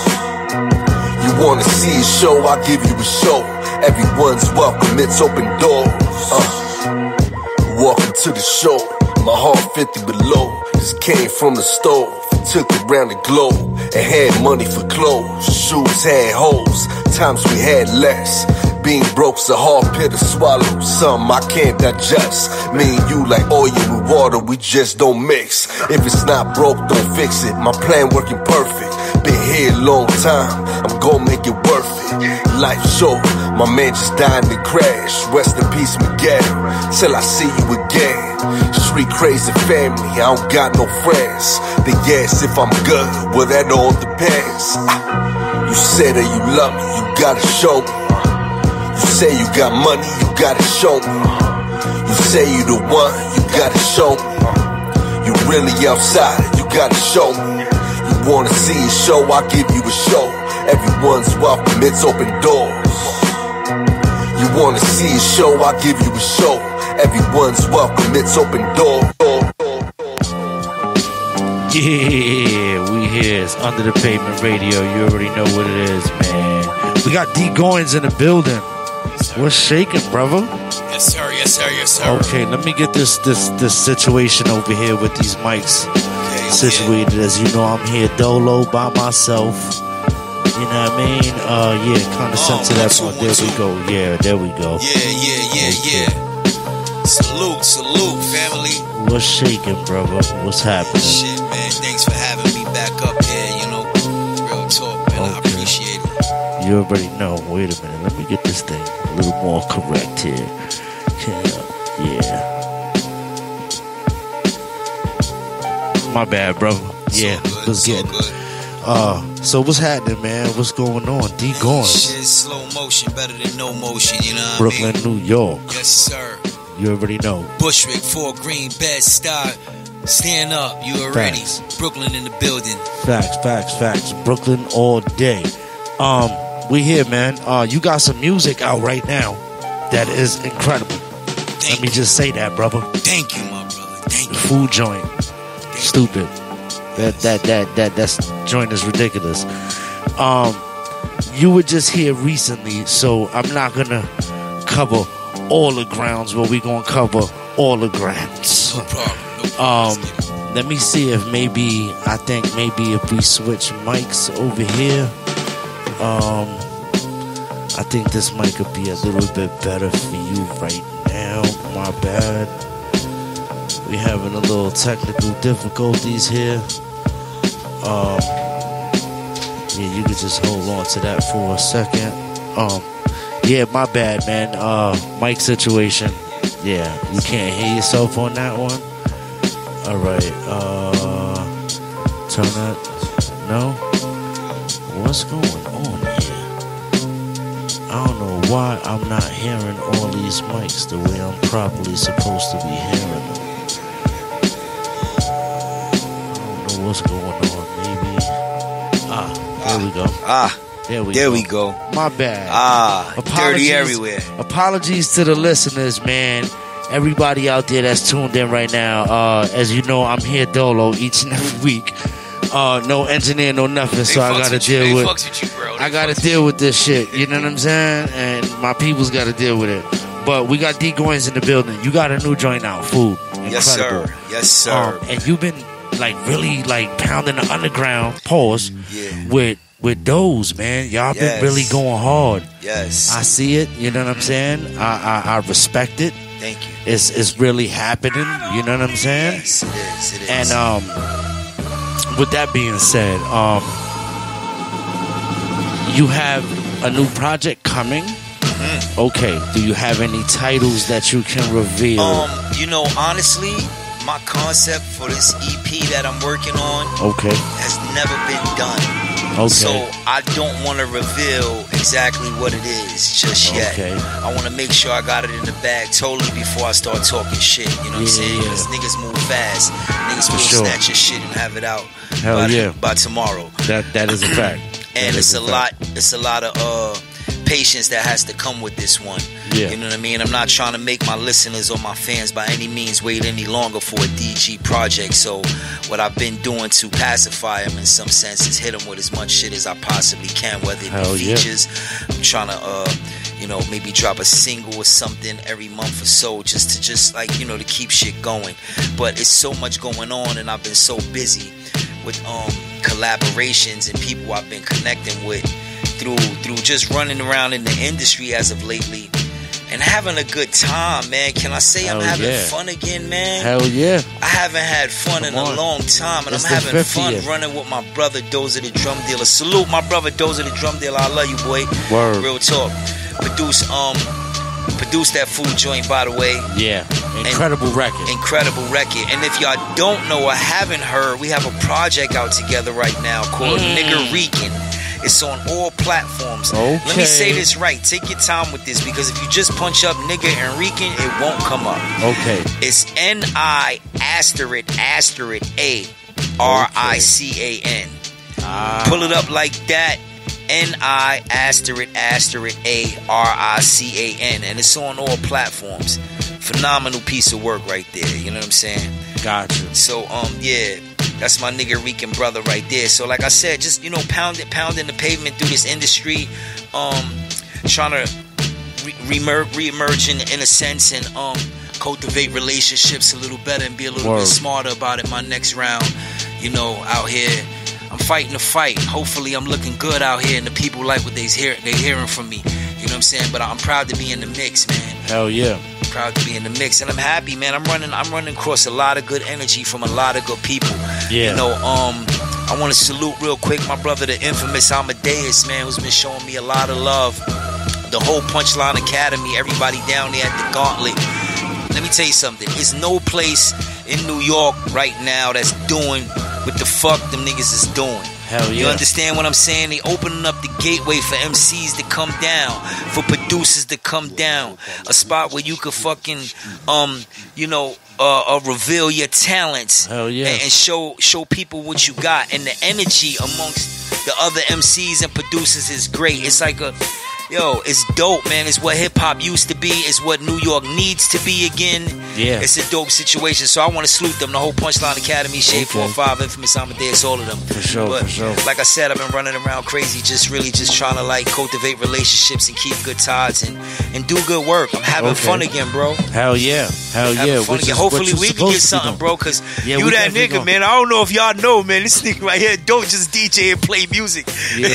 S1: You wanna see a show, I'll give you a show. Everyone's welcome, it's open doors. Uh, welcome to the show. My heart fifty below. Just came from the stove. Took it round the globe and had money for clothes. Shoes had holes, times we had less. Being broke's a hard pill to swallow. Something I can't digest. Me and you like oil with water, we just don't mix. If it's not broke, don't fix it. My plan working perfect. Been here a long time, I'm gonna make it worth it. Life short, my man just died in the crash. Rest in peace, Miguel, till I see you again. Street crazy family, I don't got no friends. They guess if I'm good, well that all depends. You say that you love me, you gotta show me. You say you got money, you gotta show me. You say you the one, you gotta show me. You really outside, you gotta show me. You wanna see a show, I'll give you a show. Everyone's welcome, it's open doors. You wanna see a show, I'll give you a show. Everyone's welcome, it's open doors.
S21: Yeah, we here. It's Under the Pavement Radio. You already know what it is, man. We got D Goins in the building. What's shaking, brother?
S6: Yes, sir. Yes, sir. Yes, sir.
S21: Okay, let me get this this this situation over here with these mics okay, situated. Yeah. As you know, I'm here dolo by myself. You know what I mean? Uh, yeah, condescend oh, to that part. There we go. Yeah, there we go.
S6: Yeah, yeah, yeah, okay. yeah. Salute, salute, family.
S21: What's shaking, brother? What's happening?
S6: Shit, man. Thanks for having me back up here. You know, real talk, man. Okay. I appreciate it.
S21: You already know. Wait a minute. Let me get this thing a little more correct here. Yeah. yeah. My bad, brother. Yeah,
S6: so good,
S21: was
S6: so
S21: getting.
S6: Good.
S21: Uh, so what's happening, man? What's going on? D Goins.
S6: Shit, slow motion, better than no motion. You know what
S21: Brooklyn,
S6: I mean?
S21: New York.
S6: Yes, sir.
S21: You already know.
S6: Bushwick, Fort Greene, Bed-Stuy. Stand up, you already. Facts. Brooklyn in the building.
S21: Facts, facts, facts. Brooklyn all day. Um, we here, man. Uh, you got some music out right now that is incredible. Let me just say that, brother.
S6: Thank you, my brother. Thank
S21: the food joint. Stupid. That that that that that joint is ridiculous. Um, you were just here recently, so I'm not gonna cover all the grounds, but we're gonna cover all the grounds.
S6: No problem. No problem.
S21: Um, let me see if maybe I think maybe if we switch mics over here, um, I think this mic could be a little bit better for you right now. My bad. We having a little technical difficulties here. Um, yeah, you could just hold on to that for a second. Um, yeah, my bad, man. Uh, mic situation. Yeah, you can't hear yourself on that one. All right. Uh, turn that. No. What's going on here? I don't know why I'm not hearing all these mics the way I'm probably supposed to be hearing them. What's going on, maybe? Ah, there we go.
S6: Ah,
S21: there we
S6: there
S21: go.
S6: we go.
S21: My bad.
S6: Ah, dirty everywhere.
S21: Apologies to the listeners, man. Everybody out there that's tuned in right now. Uh, as you know, I'm here dolo each and every week. Uh, no engineer, no nothing, so I gotta deal
S6: you.
S21: with.
S6: They fucks with you, bro. They
S21: I gotta
S6: fucks
S21: deal with this shit. You know what I'm saying? And my people's gotta deal with it. But we got D Goins in the building. You got a new joint out, food. Incredible.
S6: Yes, sir. Yes, sir.
S21: Um, and you've been like really like pounding the underground pause
S6: yeah.
S21: with with those, man. Y'all
S6: Yes.
S21: been really going hard.
S6: Yes.
S21: I see it. You know what I'm saying? I I, I respect it.
S6: Thank you.
S21: It's it's really happening. You know what I'm saying?
S6: Yes, it is. It is.
S21: And um, with that being said, um, you have a new project coming.
S6: Mm-hmm.
S21: Okay. Do you have any titles that you can reveal?
S6: Um, you know, honestly, my concept for this E P that I'm working on
S21: Okay.
S6: has never been done.
S21: Okay.
S6: So I don't want to reveal exactly what it is just yet.
S21: Okay.
S6: I want to make sure I got it in the bag totally before I start talking shit. You know what I'm
S21: Yeah,
S6: saying?
S21: yeah.
S6: Because niggas move fast. Niggas
S21: For
S6: will
S21: sure.
S6: snatch your shit and have it out
S21: Hell
S6: by,
S21: yeah.
S6: by tomorrow.
S21: That that is a fact.
S6: And
S21: That
S6: it's
S21: is
S6: a
S21: fact.
S6: lot. It's a lot of uh, patience that has to come with this one.
S21: Yeah.
S6: You know what I mean? I'm not trying to make my listeners or my fans by any means wait any longer for a D G project. So what I've been doing to pacify them in some sense is hit them with as much shit as I possibly can, whether it
S21: Hell
S6: be
S21: yeah.
S6: features. I'm trying to, uh, you know, maybe drop a single or something every month or so, just to just like, you know, to keep shit going. But it's so much going on, and I've been so busy with um collaborations and people I've been connecting with through through just running around in the industry as of lately and having a good time, man. Can I say
S21: Hell
S6: I'm having
S21: yeah.
S6: fun again, man?
S21: Hell yeah.
S6: I haven't had fun
S21: Come
S6: in
S21: on.
S6: a long time, and
S21: It's
S6: I'm
S21: the
S6: having fun
S21: fiftieth.
S6: running with my brother Dozer the Drum Dealer. Salute my brother Dozer the Drum Dealer. I love you, boy.
S21: Word.
S6: Real talk. Produce um produce that food joint, by the way.
S21: Yeah. Incredible record.
S6: Incredible record. And if y'all don't know or haven't heard, we have a project out together right now called
S21: Mm.
S6: Nigga Reekin. It's on all platforms.
S21: Okay.
S6: Let me say this right. Take your time with this, because if you just punch up Nigga and Reekin, it won't come up.
S21: Okay.
S6: It's N I asterisk asterisk A R I C A N.
S21: Ah.
S6: Pull it up like that. N I asterisk asterisk A R I C A N. And it's on all platforms. Phenomenal piece of work right there. You know what I'm saying?
S21: Gotcha.
S6: So, um, yeah. That's my nigga Rican brother right there. So, like I said, just, you know, pounding, pounding the pavement through this industry. Um, trying to re- remer- re-emerge in, in a sense and um, cultivate relationships a little better and be a little
S21: Word.
S6: bit smarter about it my next round. You know, out here. I'm fighting the fight. Hopefully I'm looking good out here and the people like what they hear, they hearing from me. You know what I'm saying? But I'm proud to be in the mix, man.
S21: Hell yeah.
S6: Proud to be in the mix, and I'm happy, man. I'm running I'm running across a lot of good energy from a lot of good people.
S21: Yeah.
S6: You know, um I want to salute real quick my brother, the infamous Amadeus, man, who's been showing me a lot of love. The whole Punchline Academy, everybody down there at the Gauntlet. Let me tell you something. There's no place in New York right now that's doing what the fuck them niggas is doing.
S21: Hell yeah.
S6: You understand what I'm saying? They opening up the gateway for M Cs to come down, for producers to come down. A spot where you could fucking, um, you know, uh, uh reveal your talents.
S21: Hell yeah.
S6: and, and show show people what you got. And the energy amongst the other M Cs and producers is great. It's like a yo, it's dope, man. It's what hip hop used to be. It's what New York needs to be again.
S21: Yeah.
S6: It's a dope situation. So I want to salute them. The whole Punchline Academy, Shade
S21: Okay.
S6: four five, Infamous Amadeus, all of them.
S21: For sure,
S6: but
S21: for sure.
S6: like I said, I've been running around crazy, just really just trying to like cultivate relationships and keep good ties and, and do good work. I'm having
S21: Okay.
S6: fun again, bro.
S21: Hell yeah. Hell
S6: Having
S21: yeah.
S6: fun
S21: Which
S6: again.
S21: is
S6: Hopefully
S21: what
S6: we
S21: you're
S6: can get
S21: supposed to be
S6: something,
S21: doing.
S6: bro, because
S21: Yeah,
S6: you
S21: we
S6: that
S21: definitely
S6: nigga,
S21: gonna-
S6: man. I don't know if y'all know, man. This nigga right here don't just D J and play music.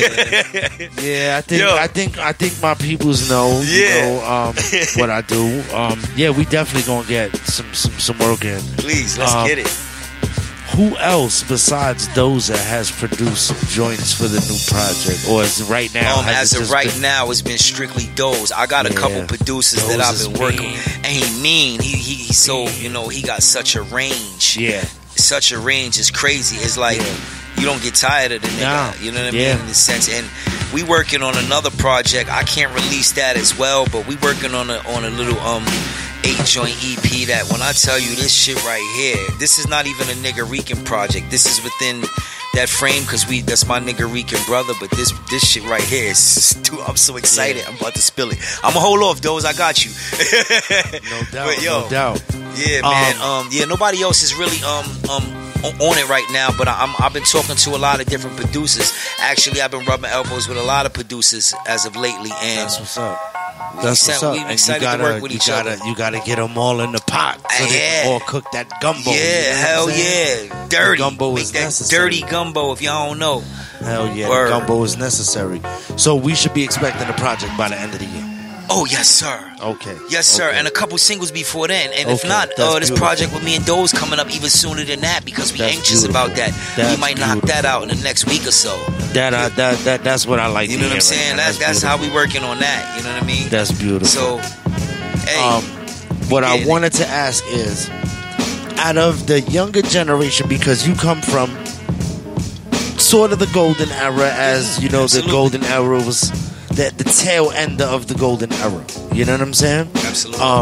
S21: Yeah. Yeah, I think
S6: Yo.
S21: I think I think my peoples know, you
S6: Yeah.
S21: know, um, what I do. Um, yeah, we definitely gonna get some some, some work in.
S6: Please, let's
S21: Um,
S6: get it.
S21: Who else besides Doza has produced some joints for the new project, or is it right now?
S6: Um,
S21: has
S6: as
S21: it
S6: of
S21: just
S6: right
S21: been-
S6: now, it's been strictly Doze. I got a
S21: Yeah.
S6: couple producers that I've
S21: Doze
S6: been
S21: is
S6: working
S21: mean.
S6: with. And he mean. He, he, he's so, you know, he got such a range.
S21: Yeah.
S6: Such a range is crazy. It's like, you don't get tired of the nigga.
S21: Nah.
S6: You know what I
S21: Yeah.
S6: mean? In the sense. And we working on another project. I can't release that as well, but we working on a, on a little, um, eight joint E P that when I tell you this shit right here, this is not even a nigga Rican project. This is within that frame because we that's my nigga Rican brother. But this this shit right here is too. I'm so excited. I'm about to spill it. I'm gonna hold off, Doze. I got you.
S21: No doubt.
S6: But yo,
S21: no doubt.
S6: yeah, man. Um, yeah, nobody else is really um um on on it right now. But I, I'm I've been talking to a lot of different producers. Actually, I've been rubbing elbows with a lot of producers as of lately. And
S21: That's what's up.
S6: we
S21: That's
S6: excited-
S21: what's up.
S6: we
S21: And you
S6: excited
S21: gotta,
S6: to work with
S21: you
S6: each
S21: gotta,
S6: other.
S21: you gotta get them all in the pot so they
S6: Yeah.
S21: can all cook that gumbo.
S6: Yeah,
S21: you know what
S6: hell
S21: I'm saying?
S6: yeah, dirty.
S21: The gumbo
S6: Make
S21: is
S6: that
S21: necessary.
S6: dirty gumbo if y'all don't know.
S21: Hell yeah,
S6: Word.
S21: the gumbo is necessary. So we should be expecting a project by the end of the year.
S6: Oh yes, sir.
S21: Okay.
S6: Yes, sir.
S21: Okay.
S6: And a couple singles before then. And if
S21: Okay,
S6: not,
S21: that's
S6: uh, this
S21: beautiful.
S6: project with me and Doze coming up even sooner than that because we
S21: That's
S6: anxious
S21: beautiful.
S6: about that.
S21: That's
S6: we might knock that out in the next week or so.
S21: That, uh, that that that's what I like.
S6: You
S21: to
S6: know what I'm
S21: hear right
S6: saying?
S21: now.
S6: That's that's how
S21: beautiful.
S6: we working on that. You know what I mean?
S21: That's beautiful.
S6: So, hey,
S21: Um, what I
S6: get it.
S21: wanted to ask is, out of the younger generation, because you come from sort of the golden era, as you know,
S6: Absolutely.
S21: the golden era was the, the tail end of the golden era. You know what I'm saying?
S6: Absolutely.
S21: Um,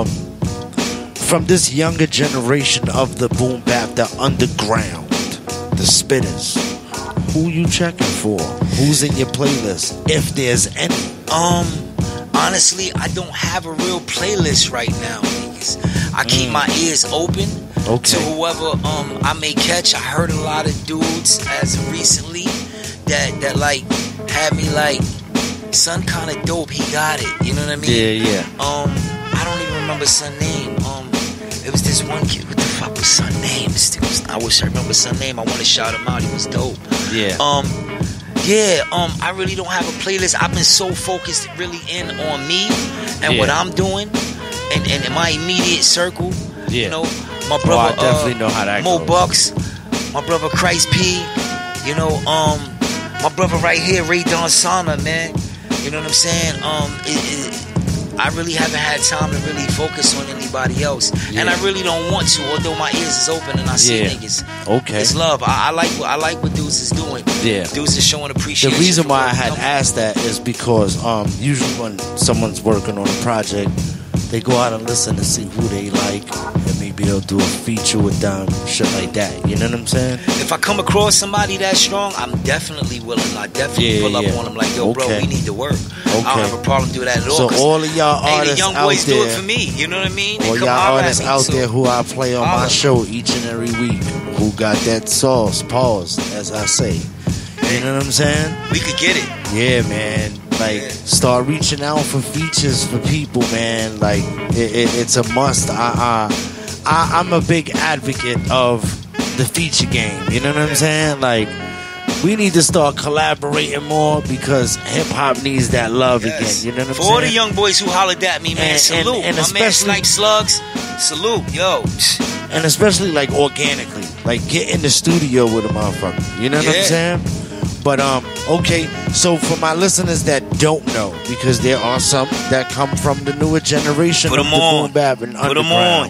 S21: from this younger generation of the boom bap, the underground, the spitters, who you checking for? Who's in your playlist, if there's any?
S6: Um, honestly, I don't have a real playlist right now, niggas. I keep my ears open
S21: Okay.
S6: to whoever um I may catch. I heard a lot of dudes as of recently that that like had me like, son, kind of dope. He got it. You know what I mean?
S21: Yeah, yeah.
S6: Um, I don't even remember son name. Um, it was this one kid. What the fuck was son name? This dude was- I wish I remember son name. I want to shout him out. He was dope.
S21: Yeah.
S6: Um, yeah. Um, I really don't have a playlist. I've been so focused, really in on me and
S21: Yeah.
S6: what I'm doing, and, and in my immediate circle.
S21: Yeah.
S6: You know, my
S21: Oh,
S6: brother.
S21: I definitely
S6: uh,
S21: know how that
S6: Mo
S21: goes.
S6: Bucks, my brother Christ P. You know, um, my brother right here, Ray Don Sana, man. You know what I'm saying? Um, it, it, I really haven't had time to really focus on anybody else,
S21: Yeah.
S6: and I really don't want to. Although my ears is open and I see
S21: Yeah.
S6: niggas.
S21: Okay.
S6: It's love. I, I like what I like what dudes is doing.
S21: Yeah.
S6: Dudes is showing
S21: The
S6: appreciation.
S21: reason
S6: for
S21: why
S6: where
S21: I
S6: we
S21: had
S6: come
S21: asked that is because um, usually when someone's working on a project, they go out and listen to see who they like, and maybe they'll do a feature with them, shit like that. You know what I'm saying?
S6: If I come across somebody that strong, I'm definitely willing. I definitely
S21: Yeah,
S6: pull up
S21: yeah.
S6: on them like, yo, bro,
S21: Okay.
S6: we need to work. I
S21: Okay.
S6: don't have a problem doing that at all.
S21: So
S6: 'cause,
S21: all of y'all
S6: hey, the
S21: artists
S6: young
S21: out
S6: boys do it
S21: there-
S6: for me. You know what I mean? They
S21: All
S6: come
S21: y'all
S6: holler at
S21: artists
S6: me,
S21: out
S6: so-
S21: there who I play on my
S6: Holla.
S21: show each and every week, who got that sauce, pause, as I say. You know what I'm saying?
S6: We could get it.
S21: Yeah, man. Like, start reaching out for features for people, man. Like, it, it, it's a must. I, I, I, I'm a big advocate of the feature game. You know what I'm saying? Like, we need to start collaborating more because hip hop needs that love
S6: Yes.
S21: again. You know what I'm
S6: For
S21: saying?
S6: all the young boys who hollered at me, man,
S21: And- and-
S6: salute.
S21: and
S6: My man
S21: especially-
S6: Snipe Slugs, salute. Yo.
S21: And especially like organically, like get in the studio with a motherfucker. You know what
S6: Yeah.
S21: I'm saying? But um, okay. So for my listeners that don't know, because there are some that come from the newer generation
S6: Put
S21: of
S6: 'em
S21: the
S6: on.
S21: boom bap and
S6: Put 'em
S21: underground.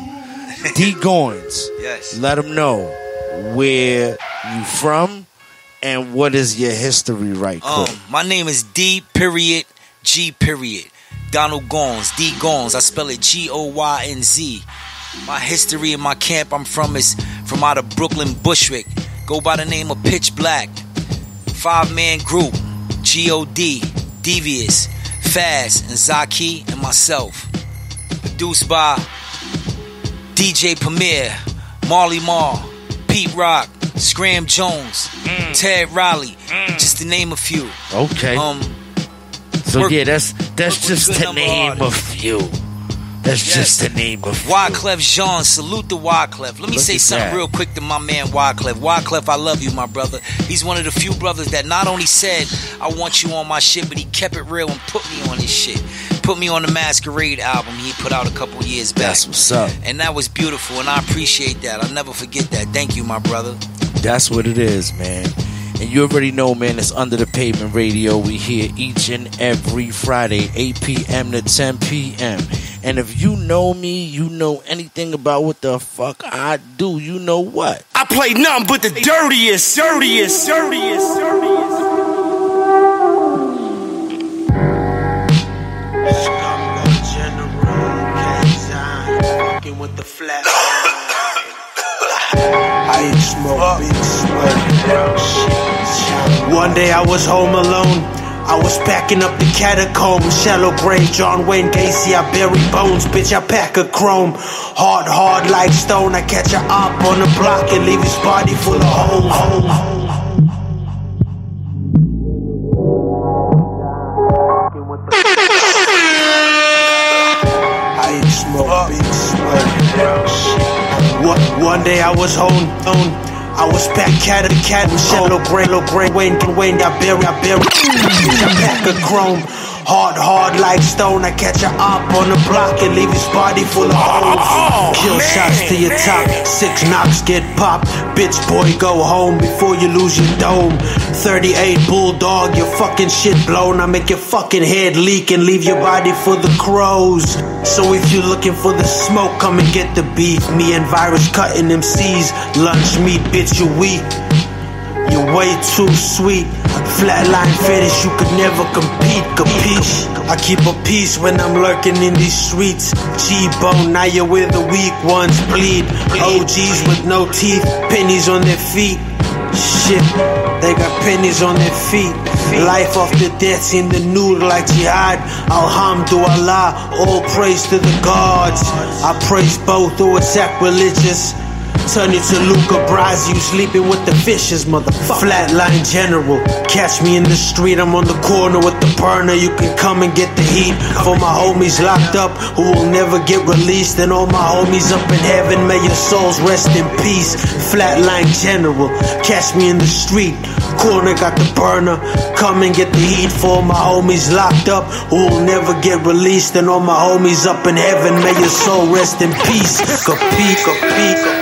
S21: D Goins.
S6: Yes.
S21: Let them know where you from and what is your history right quick.
S6: Um, my name is D period G period. Donald Goins, D Goins. I spell it G O Y N Z. My history in my camp I'm from is from out of Brooklyn, Bushwick. Go by the name of Pitch Black. Five man group. G O D. Devious. Faz and Zaki and myself. Produced by D J Premier, Marley Marl, Pete Rock, Scram Jones, mm. Ted Riley, mm. just to name a few.
S21: Okay.
S6: Um.
S21: So
S6: work,
S21: yeah, that's that's just to name a few. That's yes. just the name of
S6: Wyclef Jean. Salute to Wyclef. Let me
S21: Look
S6: say something
S21: that.
S6: real quick to my man Wyclef. Wyclef, I love you, my brother. He's one of the few brothers that not only said, I want you on my shit, but he kept it real and put me on his shit. Put me on the Masquerade album he put out a couple years back.
S21: That's what's up.
S6: And that was beautiful, and I appreciate that. I'll never forget that. Thank you, my brother.
S21: That's what it is, man. And you already know, man, it's Under the Pavement Radio. We here each and every Friday, eight p.m. to ten p.m. And if you know me, you know anything about what the fuck I do, you know what?
S10: I play nothing but the dirtiest, dirtiest, dirtiest, dirtiest. With the flat I ain't smoke, big smoke. One day I was home alone. I was packing up the catacombs, shallow grave, John Wayne Gacy. I bury bones, bitch. I pack a chrome, hard, hard like stone. I catch a op on the block and leave his body full of holes. I ain't smoke, big smoke. One, one day I was home, home. I was back cat of the cat with shallow gray, low gray, Wayne, Wayne, I bury, I bury. I pack a chrome, hard, hard like stone. I catch a op on the block and leave his body full of holes. Oh, Kill man, shots to your man. top, six knocks get popped. Bitch boy, go home before you lose your dome. thirty-eight bulldog, your fucking shit blown. I make your fucking head leak and leave your body for the crows. So if you're looking for the smoke, come and get the beef. Me and Virus cutting M Cs, lunch meat, bitch, you weak. You're way too sweet. Flatline fetish, you could never compete, capiche? I keep a peace when I'm lurking in these streets. G-bone, now you're where the weak ones bleed. O Gs with no teeth, pennies on their feet. Shit, they got pennies on their feet. Life off the death seem the nude like jihad. Alhamdulillah, all praise to the gods. I praise both, or it's sacrilegious. Turn it to Luca Brasi, you sleeping with the fishes, motherfucker. Flatline general, catch me in the street, I'm on the corner with the burner. You can come and get the heat. For my homies locked up, who will never get released. And all my homies up in heaven, may your souls rest in peace. Flatline general, catch me in the street. Corner got the burner, come and get the heat. For my homies locked up, who will never get released. And all my homies up in heaven, may your soul rest in peace. Capi, capi, capi.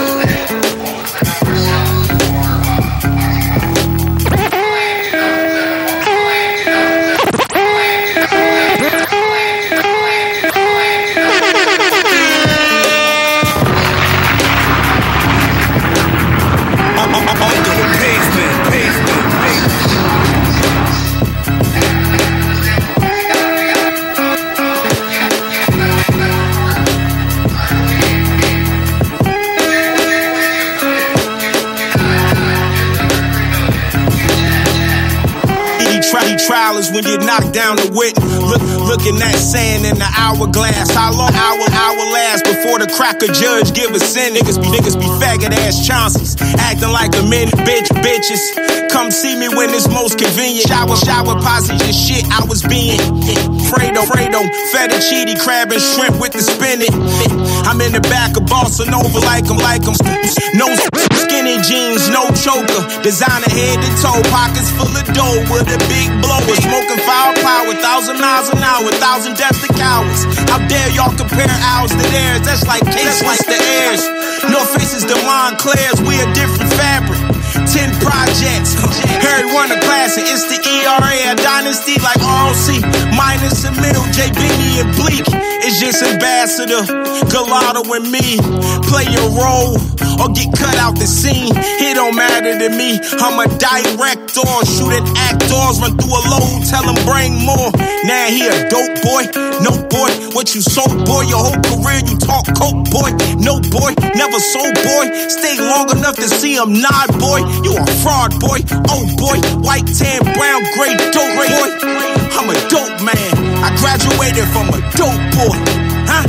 S8: When you knock down the wit, look, looking at sand in the hourglass. How long hour, hour last before the cracker judge give a sin? Niggas be niggas be faggot ass chances, acting like a minute, bitch, bitches. Come see me when it's most convenient. Shower, shower, positive shit. I was being Fredo, Fredo, fettuccine, crab and shrimp with the spinach. I'm in the back of Bossa Nova like I'm, like I'm. No skinny jeans, no choker. Designer head to toe, pockets full of dough with a big blower. Smoking firepower, thousand miles an hour, thousand deaths to cowards. How dare y'all compare ours to theirs? That's like case like the airs. North Faces to Montclairs, we a different fabric. Ten projects, Harry won a classic. It's the E R A, a dynasty like R O C. Minus a middle, J. Beanie and Bleak. It's just Ambassador, Gelato and me. Play your role or get cut out the scene. Hit don't matter to me. I'm a director, shoot at actors, run through a load, tell them bring more. Now he a dope boy, no boy. What you sold, boy, your whole career you talk coke, boy. No boy, never sold, boy. Stay long enough to see him nod, boy. You a fraud, boy. Oh boy, white, tan, brown, gray, dope boy. I'm a dope man. I graduated from a dope boy, huh?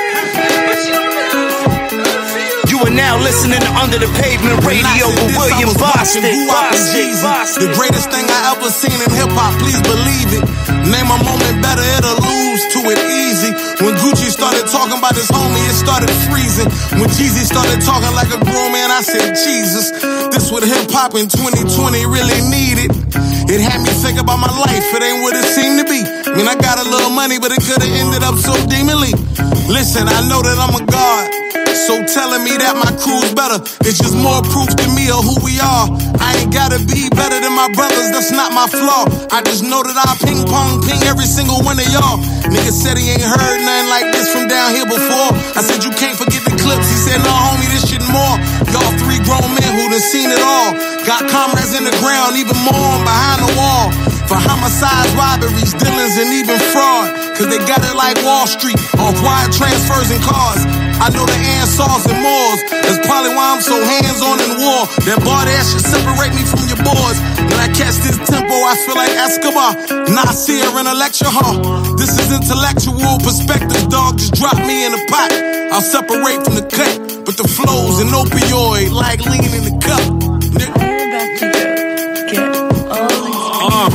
S3: You are now listening to Under the Pavement Radio with William Boston.
S14: The greatest thing I ever seen in hip hop, please believe it. Name a moment better, it'll lose to it easy. When Gucci started talking about his homie, it started freezing. When Jeezy started talking like a grown man, I said, Jesus, this what hip hop in twenty twenty really needed. It had me think about my life, it ain't what it seemed to be. I mean, I got a little money, but it could've ended up so demonly. Listen, I know that I'm a god, so telling me that my crew's better, it's just more proof to me of who we are. I ain't gotta be better than my brothers, that's not my flaw. I just know that I ping pong ping every single one of y'all. Nigga said he ain't heard nothing like this from down here before. I said you can't forget the clips, he said no homie, this shit more. Y'all three grown men who done seen it all. Got comrades in the ground, even more on behind the wall. For homicides, robberies, dealings, and even fraud. Cause they got it like Wall Street, on wire transfers and cars. I know the Ansars and Moors. That's probably why I'm so hands-on in war. That bar there should separate me from your boys. When I catch this tempo, I feel like Escobar, Nasir in a lecture hall. This is intellectual perspectives, dog. Just drop me in the pot. I'll separate from the cut, but the flow's an opioid, like lean in the cup.
S22: I'm about to get all these
S8: uh.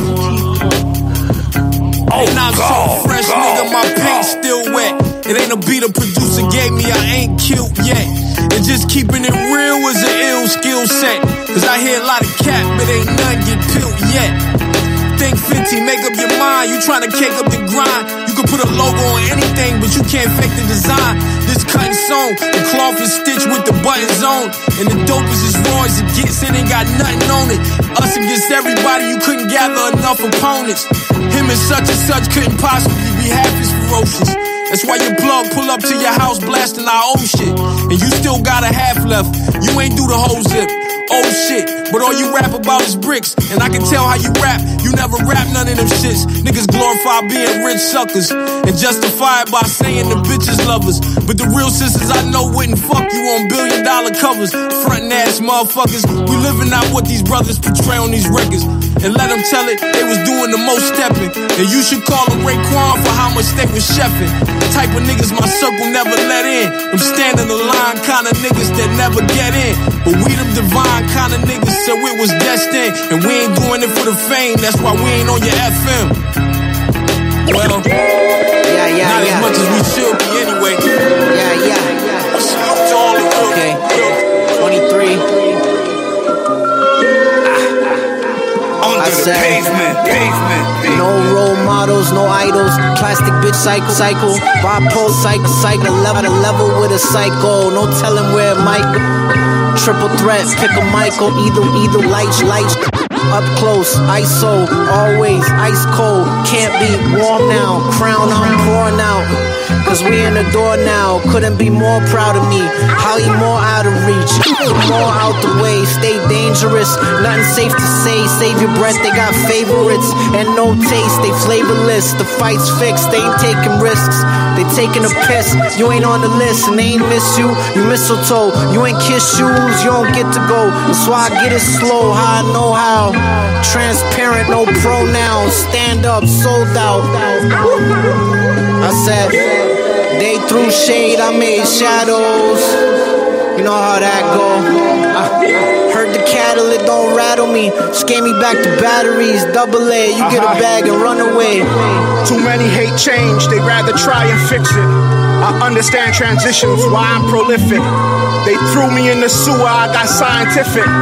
S8: Oh, and I'm so fresh, go, nigga, my go. Paint still wet. It ain't a beat a producer gave me, I ain't cute yet. And just keeping it real was an ill skill set. Cause I hear a lot of cap, but ain't none get peeled yet. Think fifty, make up your mind, you tryna cake up the grind. You can put a logo on anything, but you can't fake the design. This cut and sewn, the cloth is stitched with the buttons on. And the dope is as raw as it gets, it ain't got nothing on it. Us against everybody, you couldn't gather enough opponents. Him and such and such couldn't possibly be half as ferocious. That's why your plug pull up to your house blasting our old shit. And you still got a half left, you ain't do the whole zip. Oh shit, but all you rap about is bricks. And I can tell how you rap, you never rap none of them shits. Niggas glorify being rich suckers and justify it by saying the bitches love us. But the real sisters I know wouldn't fuck you on billion dollar covers. Frontin' ass motherfuckers, we living out what these brothers portray on these records. And let them tell it, they was doing the most stepping. And you should call them Raekwon for how much they was chefing. Type of niggas my circle never let in. Them standing the line kind of niggas that never get in. But we them divine kind of niggas, so it was destined. And we ain't doing it for the fame, that's why we ain't on your F M. Well, yeah, yeah, not yeah, as much yeah. as we should be anyway.
S20: Yeah, yeah.
S8: Salute to all the real,
S20: okay.
S8: real.
S20: twenty-three.
S3: Under the pavement, pavement, pavement.
S20: No role models, no idols. Plastic bitch cycle, cycle. Bipolar cycle, cycle. Level, level with a psycho. No telling where it might go. Triple threat, pick a Michael. Either, either lights, lights. Up close, I S O, always ice cold. Can't be warm now. Crown I'm pouring out. Cause we in the door now. Couldn't be more proud of me. How you more out of reach? More out the way. Stay dangerous. Nothing safe to say. Save your breath. They got favorites and no taste. They flavorless. The fight's fixed. They ain't taking risks. They taking a piss. You ain't on the list and they ain't miss you. You mistletoe. You ain't kiss shoes. You don't get to go. That's why I get it slow. How I know how. Transparent. No pronouns. Stand up. Sold out. I said. They threw shade, I made shadows. You know how that go. I heard the cattle, it don't rattle me. Just gave me back the batteries, double A. You get a bag and run away.
S13: Too many hate change, they rather try and fix it. I understand transitions, why I'm prolific. They threw me in the sewer, I got scientific.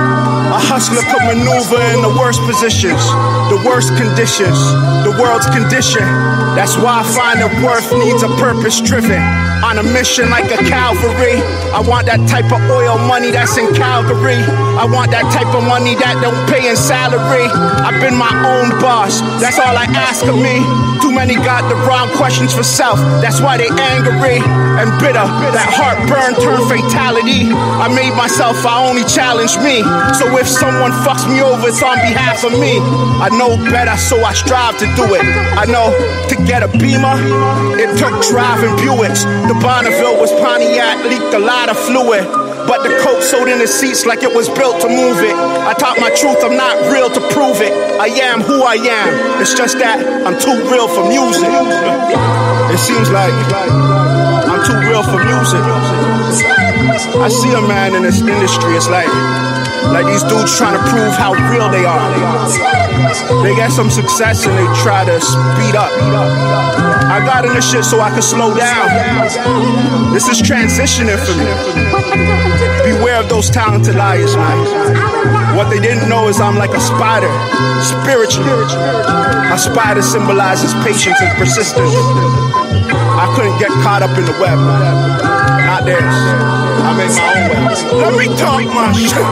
S13: A hustler could maneuver in the worst positions, the worst conditions, the world's condition. That's why I find that worth needs a purpose driven. On a mission like a Calvary. I want that type of oil money that's in Calgary. I want that type of money that don't pay in salary. I've been my own boss, that's all I ask of me. Too many got the wrong questions for self, that's why they angry and bitter. That heartburn turned fatality. I made myself, I only challenge me. So if someone fucks me over, it's on behalf of me. I know better, so I strive to do it. I know to get a Beamer, it took driving Buicks. The Bonneville was Pontiac, leaked a lot of fluid. But the coat sewed in the seats like it was built to move it. I taught my truth, I'm not real to prove it. I am who I am, it's just that I'm too real for music. It seems like I'm too real for music. I see a man in this industry, it's like Like these dudes trying to prove how real they are. They get some success and they try to speed up. I got in this shit so I could slow down. This is transitioning for me. Beware of those talented liars, man. What they didn't know is I'm like a spider, spiritually. A spider symbolizes patience and persistence. I couldn't get caught up in the web, man. Not theirs. I made my own web. Let me talk my shit.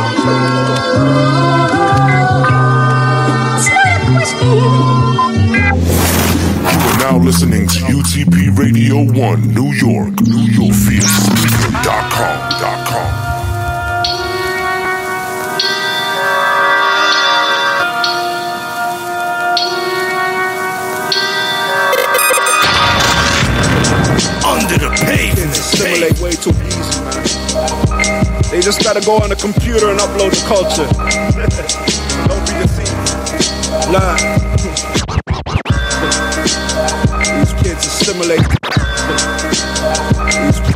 S11: You are now listening to U T P Radio one, New York, New York, Fierce dot com, dot com.
S1: Under the pavement.
S13: Simulate way too easy, man. They just gotta go on the computer and upload the culture. Don't be deceived. Lie. These kids assimilate. These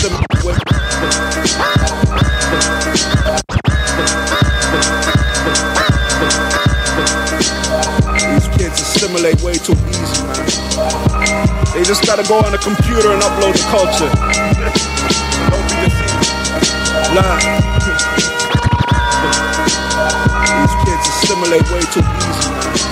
S13: These kids assimilate way too easy, man. They just gotta go on the computer and upload the culture. Don't be deceived. Lie. These kids assimilate way too easy,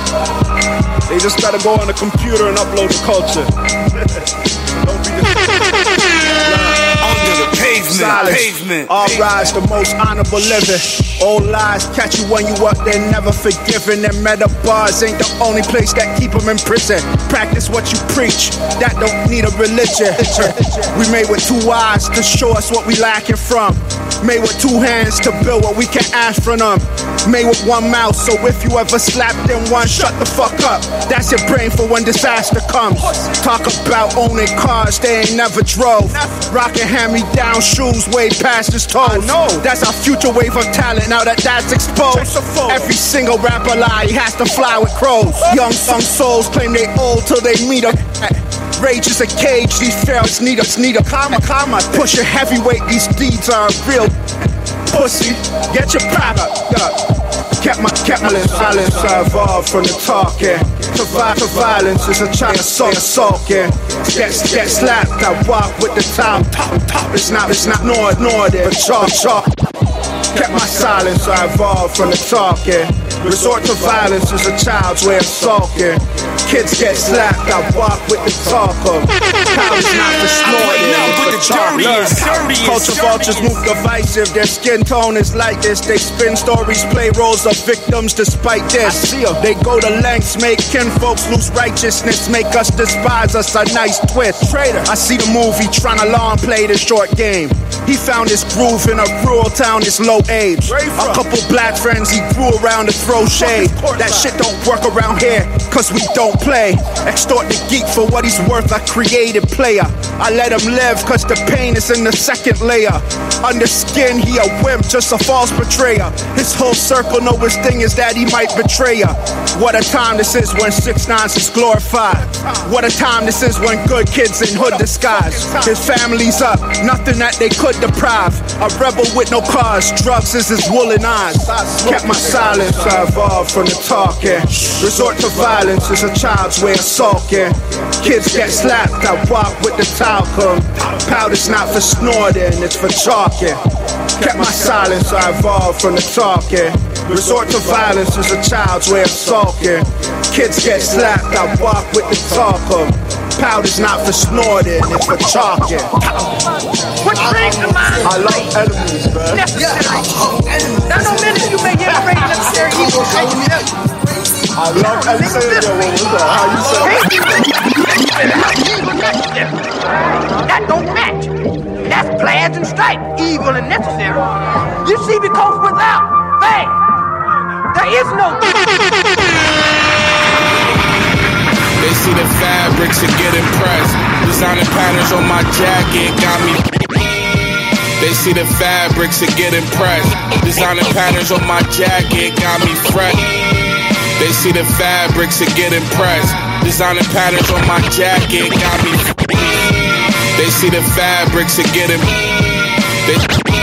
S13: man. They just gotta go on the computer and upload the culture. Don't be deceived. Lie.
S1: Under the pavement,
S13: Silence.
S1: pavement.
S13: All rise, the most honorable living. Old lies catch you when you up, they're never forgiven. And meta bars ain't the only place that keep them in prison. Practice what you preach, that don't need a religion. We made with two eyes to show us what we lacking from. Made with two hands to build what we can ask from them. Made with one mouth, so if you ever slapped in one, shut the fuck up. That's your brain for when disaster comes. Talk about owning cars they ain't never drove. Rocking hand-me-down shoes way past his toes. That's our future wave of talent now that that's exposed. Every single rapper lie, he has to fly with crows. Young, young souls claim they old till they meet a rage is a cage, these fails need us, need a comma, comma. Push a heavyweight, these deeds are real pussy. Get your pride up, yeah. Kept my, kept my silence, I evolved from the talking. Survive for violence is a child assault, assaulting. Get, get slapped, I walk with the top, top, top. It's not, it's not nor, nor there, but chalk, chalk. Kept my silence, I evolved from the talking. Resort to violence is a child's way of sulking. Kids get slapped, I walk with the talker. Power's not the snorting, but the talker. Culture vultures move divisive, their skin tone is like this. They spin stories, play roles of victims despite this. They go to lengths, make kinfolks lose righteousness, make us despise us, a nice twist. Traitor, I see the movie trying to long play the short game. He found his groove in a rural town, his low age. A couple black friends he grew around to throw shade. That shit don't work around here, cause we don't play. Extort the geek for what he's worth, a creative player. I let him live cause the pain is in the second layer. Under skin, he a wimp, just a false betrayer. His whole circle know his thing is that he might betray ya. What a time this is when six nines is glorified. What a time this is when good kids in hood disguise. His family's up, nothing that they could deprive. A rebel with no cause, drugs is his woolen eyes. Kept my silence, I evolved from the talking. Resort to violence is a child's way of sulking. Kids get slapped, I walk with the talcum. Powder's not for snorting, it's for chalking. Kept my silence, I evolved from the talking. Resort to violence is a child's way of sulking. Kids get slapped, I walk with the talcum. Powder's not for snorting, it's for chalking.
S12: What brings to mind?
S13: I love enemies, man.
S12: Necessary. Now, no minute you may get afraid necessary evil.
S13: I love enemies. How you say?
S12: That don't match. That's plans and strife, evil and necessary. You see, because without faith, there is no.
S16: They see the fabrics and get impressed. Designing patterns on my jacket got me. They see the fabrics and get impressed. Designing patterns on my jacket got me fresh. They see the fabrics and get impressed. Designing patterns on my jacket got me. They see the fabrics and get impressed. They,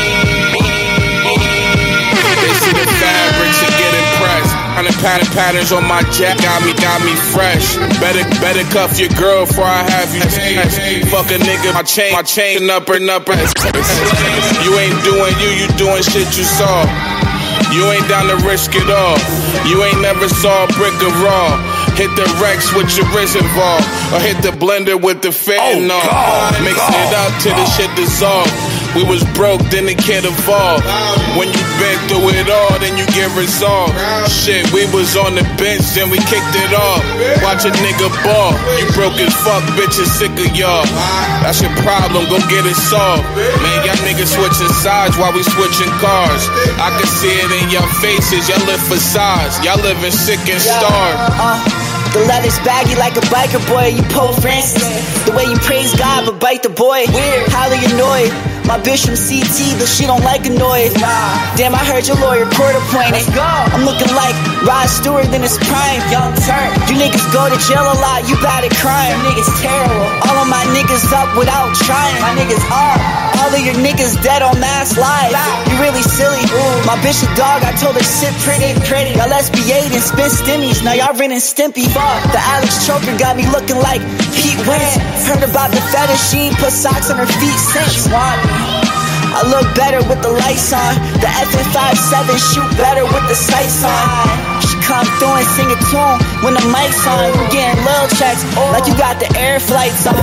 S16: they see the fabrics and get impressed. Pattern patterns on my jacket got me, got me fresh. Better, better cuff your girl before I have you. Fuck a nigga, my chain, my chain up and up. You ain't doing you, you doing shit you saw. You ain't down to risk it all. You ain't never saw a brick of raw. Hit the Rex with your wrist involved, or hit the blender with the fentanyl. Oh, mixing it up till the shit dissolve. We was broke, then the kid evolved. When you been through it all, then you get resolved. Shit, we was on the bench, then we kicked it off. Watch a nigga ball. You broke as fuck, bitches sick of y'all. That's your problem, go get it solved. Man, y'all niggas switching sides while we switching cars. I can see it in your faces, y'all live for size. Y'all living sick and starved.
S23: Uh, the leather's baggy like a biker boy, you Pope Francis. The way you praise God but bite the boy, weird, highly annoyed. My bitch from C T, but she don't like a noise. Damn, I heard your lawyer court appointed. I'm looking like Rod Stewart in his prime. Young turn. You niggas go to jail a lot, you bad at crime. Niggas terrible. All of my niggas up without trying. My niggas are. All of your niggas dead on mass live. You really silly. My bitch a dog, I told her sit pretty, pretty. Y'all S B A'd and spent stimmies, now y'all renting Stimpy. Fuck, the Alex Choker got me looking like Pete Wentz. Heard about the fetish, she ain't put socks on her feet since. I look better with the lights on. The F N fifty-seven shoot better with the sights on. She come through and sing a tune when the mic's on. You getting little checks like you got the air flights on.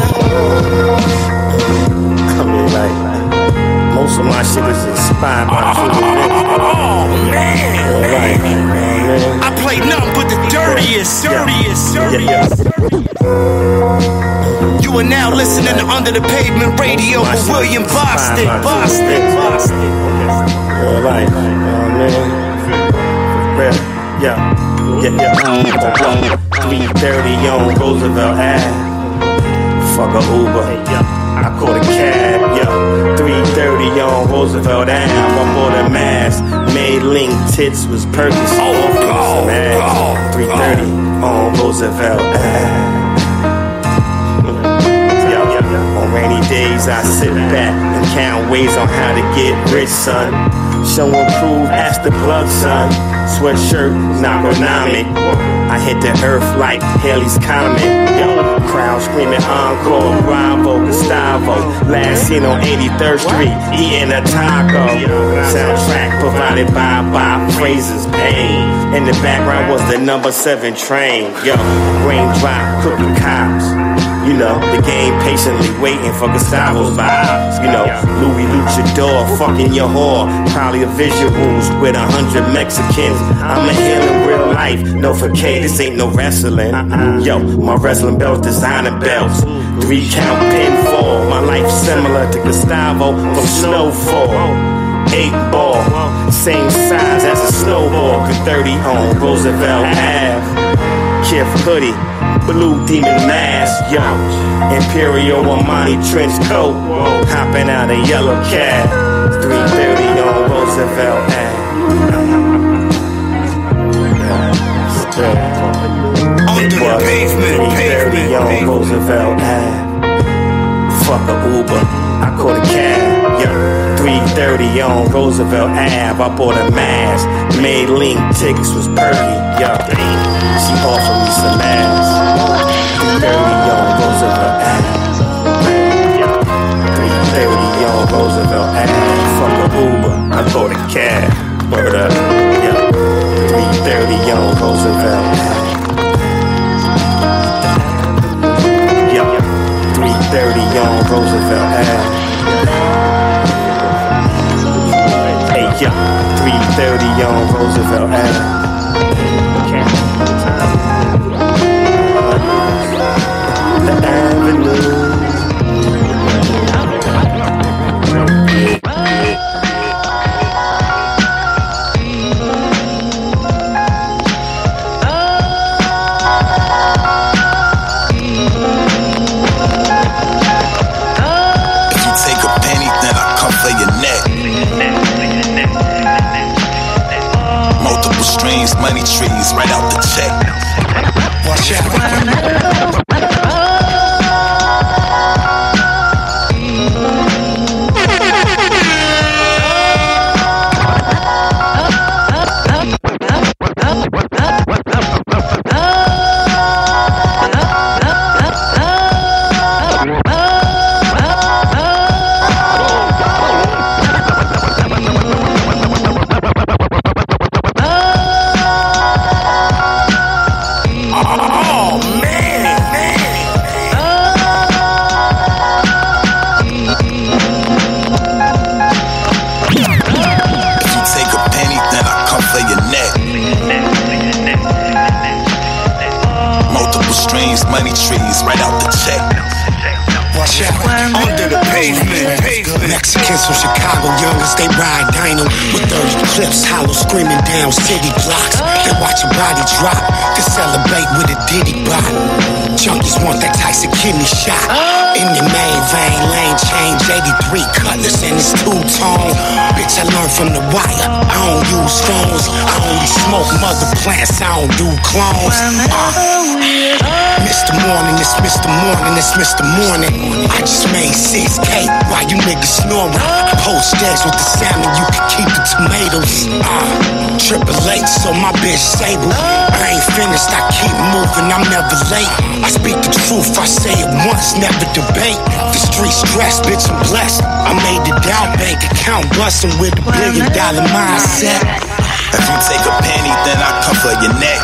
S10: I mean, like, most of my shit is inspired by true events.
S12: Oh, man.
S10: Right. Man.
S12: I play nothing but the dirtiest, dirtiest, dirtiest. You are now listening to Under the Pavement Radio with William Boston. Boston. Boston.
S10: Yeah, right. Oh, man. Yeah. Yeah, yeah. three thirty on Roosevelt Ave. Fuck a Uber. I caught a cab, yo. three thirty on Roosevelt Ave. I'm more than mass. Made link tits was purpose. Oh, God. three thirty on Roosevelt Ave. On rainy days, I sit back and count ways on how to get rich, son. Show and prove, ask the plug, son. Sweatshirt, narconomic. I hit the earth like Haley's Comet. Yo, crowd screaming encore, Bravo, Gustavo. Last seen on eighty-third Street, eating a taco. Soundtrack provided by Bob Fraser's Pain. In the background was the number seven train. Yo, raindrop, cookie cops. You know, the game patiently waiting for Gustavo's vibes. You know, Louis Luchador fucking your whore. Probably a visuals with a hundred Mexicans. I'm a heel in real life. No for K, this ain't no wrestling. Yo, my wrestling belts, designer belts. Three count pinfall. My life similar to Gustavo from Snowfall. Eight ball, same size as a snowball. thirty on Roosevelt Ave. Kith hoodie. Blue demon mask, yo. Imperial Armani trench coat. Hopping out a yellow cab. three thirty on Roosevelt Ave.
S12: Under the pavement,
S10: three thirty on Roosevelt Ave. Fuck a Uber, I caught a cab.
S4: Yeah, three thirty on Roosevelt Ave. I bought a mask. Made link tickets was perky. Yeah, she offered me some ass. three thirty on Roosevelt Ave. three thirty on Roosevelt Ave. Fuck a Uber, I bought a cab. Word up, yeah. three thirty on Roosevelt Ave. Yeah, three thirty on Roosevelt Ave. Hey, yeah, three thirty on Roosevelt Ave. The Avenue.
S18: Money trees right out the check. Watch out. Money trees right out the check. Watch out. Under the pavement. pavement. Mexicans from Chicago, young as they ride dino with thirty clips, hollow screaming down city blocks. They watch a body drop to celebrate with a Diddy bop. Junkies want that Tyson kidney shot. In your main vein, lane change, eighty-three cutlass and it's two-tone. Bitch, I learned from the wire. I don't use phones. I only smoke mother plants. I don't do clones. Uh. Mister Morning, it's Mister Morning, it's Mister Morning. I just made six K while you niggas snoring. Poached eggs with the salmon, you can keep the tomatoes. Uh, triple H, so my bitch stable. I ain't finished, I keep moving, I'm never late. I speak the truth, I say it once, never debate. The street stress, bitch, I'm blessed. I made the down bank account bustin' with a billion dollar mindset. If you take a penny, then I come for your neck.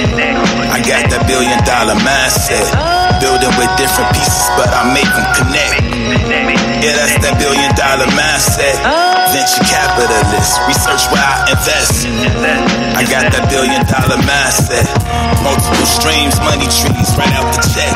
S18: I got that billion dollar mindset. Building with different pieces, but I make them connect. Yeah, that's that billion dollar mindset. Venture capitalist, research where I invest. I got that billion dollar mindset. Multiple streams, money trees, right out the check.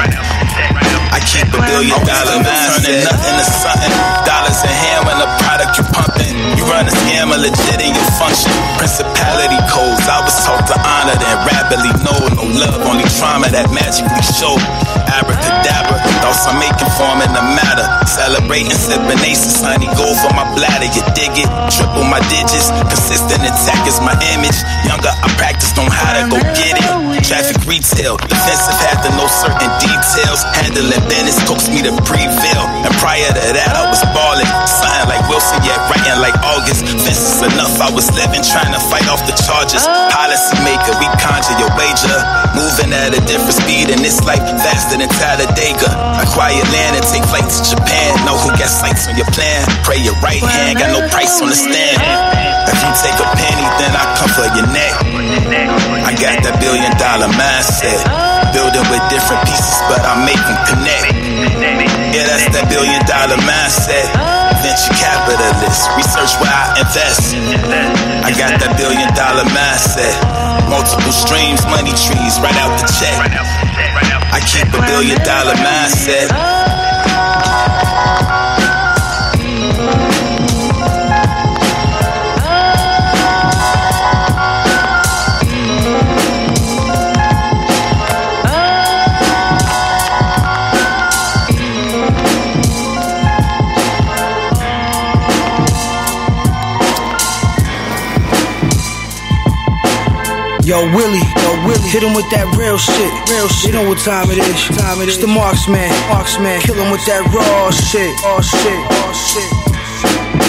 S18: I keep a billion dollar mindset. Turning nothing to something. Dollars in hand when the product you pumping. You run a scam, a legit in your function. Principality codes, I was taught to honor then rapidly know. No love, only trauma that magically show. Abracadabra, thoughts I'm making form in the matter. Celebrating, sipping aces, honey, gold for my bladder. You dig it? Triple my digits. Consistent attack is my image. Younger, I practiced on how to go get it. Traffic retail, defensive had to know certain details. Handling business coaxed me to prevail. And prior to that, I was balling. Something like Wilson, yet writing like August. Fences enough, I was living, trying to fight off the charges. Policy maker, we conjure your wager. Moving at a different speed, and it's like faster than Talladega. Acquire land and take flight to Japan. Know who got sights on your plan. Pray your right hand, got no price on the stand. If you take a penny, then I come for your neck. I got that billion dollar mindset. Building with different pieces, but I make them connect. Yeah, that's that billion dollar mindset. Venture capitalist, research where I invest. I got that billion dollar mindset. Multiple streams, money trees, right out the check. I keep a billion dollar mindset.
S10: Yo, Willie, yo, Willie, hit him with that real shit, real shit. You know what time it is, time it is. It's the Marksman, Marksman, kill him with that raw shit, raw shit, raw shit.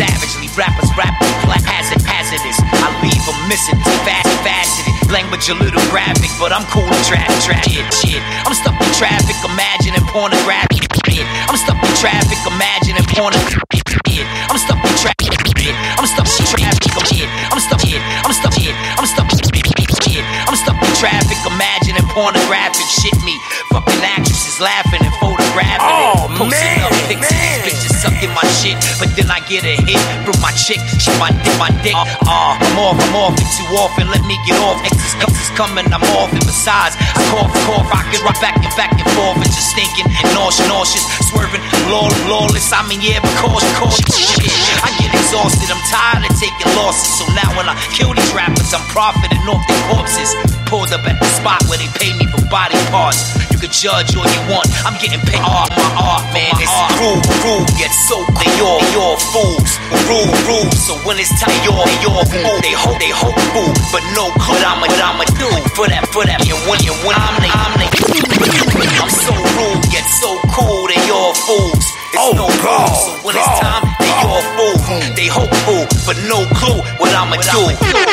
S3: savagely. Rappers rapping black hazard, hazardous. I leave them missing, fast, faceted. Language a little graphic, but I'm cool in traffic, traffic, shit. I'm stuck in traffic, imagining pornographic. I'm stuck in traffic, imagining pornographic. I'm stuck in traffic. I'm stuck in traffic. I'm stuck in. I'm stuck in. I'm stuck in. I'm stuck in traffic, imagining pornographic shit. Me fucking actresses laughing and photographing
S10: oh,
S3: it. Posting
S10: man,
S3: up pics of these bitches sucking my shit, but then I get a hit from my chick. She my dick, my dick. Uh, uh, I'm off, I'm off it too often. Let me get off. Exes, exes coming, I'm off. And besides, I cough, cough, rockin', rock back and back and forth, and just thinking, nauseous, nauseous, swerving, lawless, lawless. I mean, yeah, but cautious, cautious. Shit, I get exhausted. I'm tired of taking losses. So now when I kill these rappers, I'm profiting off their corpses. Pulled up at the spot where they pay me for body parts. You can judge all you want. I'm getting paid off my art, man. It's rude, rude, yet so cool. They all, they all fools. Rude, rude. So when it's time, they all, they all fool. They hope, they hope fool, but no clue what I'ma, what I'ma do for that, for that. And when, and when I'm the, I'm the, I'm so rude, yet so cool. They all fools. It's oh, no God, so when God, it's time, they God. all fool. They hope fool, but no clue what I'ma do.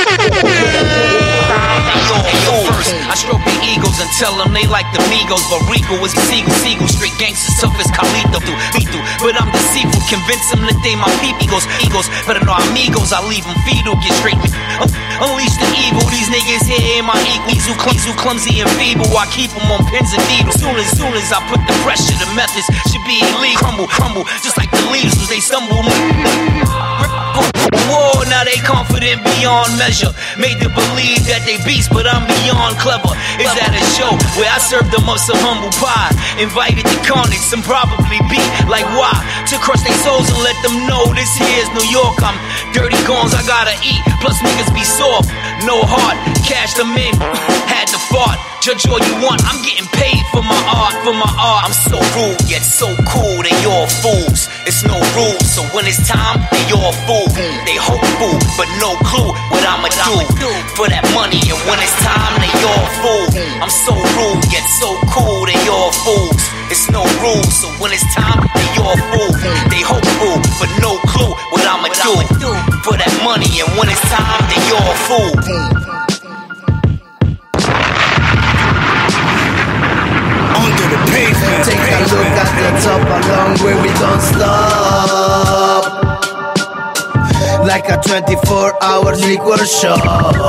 S3: First, I stroke their egos and tell them they like the Migos, but Rico is Seagull, Seagull, straight gangsters, tough as Carlito, do, lethal. But I'm deceitful, convince them that they my people. Egos, egos, better know amigos, I leave them fetal, get straight. Uh, unleash the evil, these niggas here ain't my equals, who clumsy, clumsy and feeble. I keep them on pins and needles. Soon as, soon as I put the pressure, the methods should be illegal. Crumble, crumble, just like the leaves as they stumble. Whoa, now they confident beyond measure. Made to believe that they beast, but I'm beyond clever. Is that a show where I serve them up some humble pie? Invited to carnage, some probably be like why? To crush their souls and let them know this here's New York. I'm dirty goons, I gotta eat. Plus niggas be soft, no heart. Cash them in, had to fart. Judge all you want, I'm getting paid for my art, for my art. I'm so rude, yet so cool, they all fools. It's no rules, so when it's time, they all fool. They hope fool, but no clue what I'ma do for that money. And when it's time, they all fool. I'm so rude, yet so cool, they all fools. It's no rules, so when it's time, they all fool. They hope fool, but no clue what I'ma do for that money. And when it's time, they all fool.
S10: Take a look at the top along where we don't stop. Like a twenty-four hour liquor shop.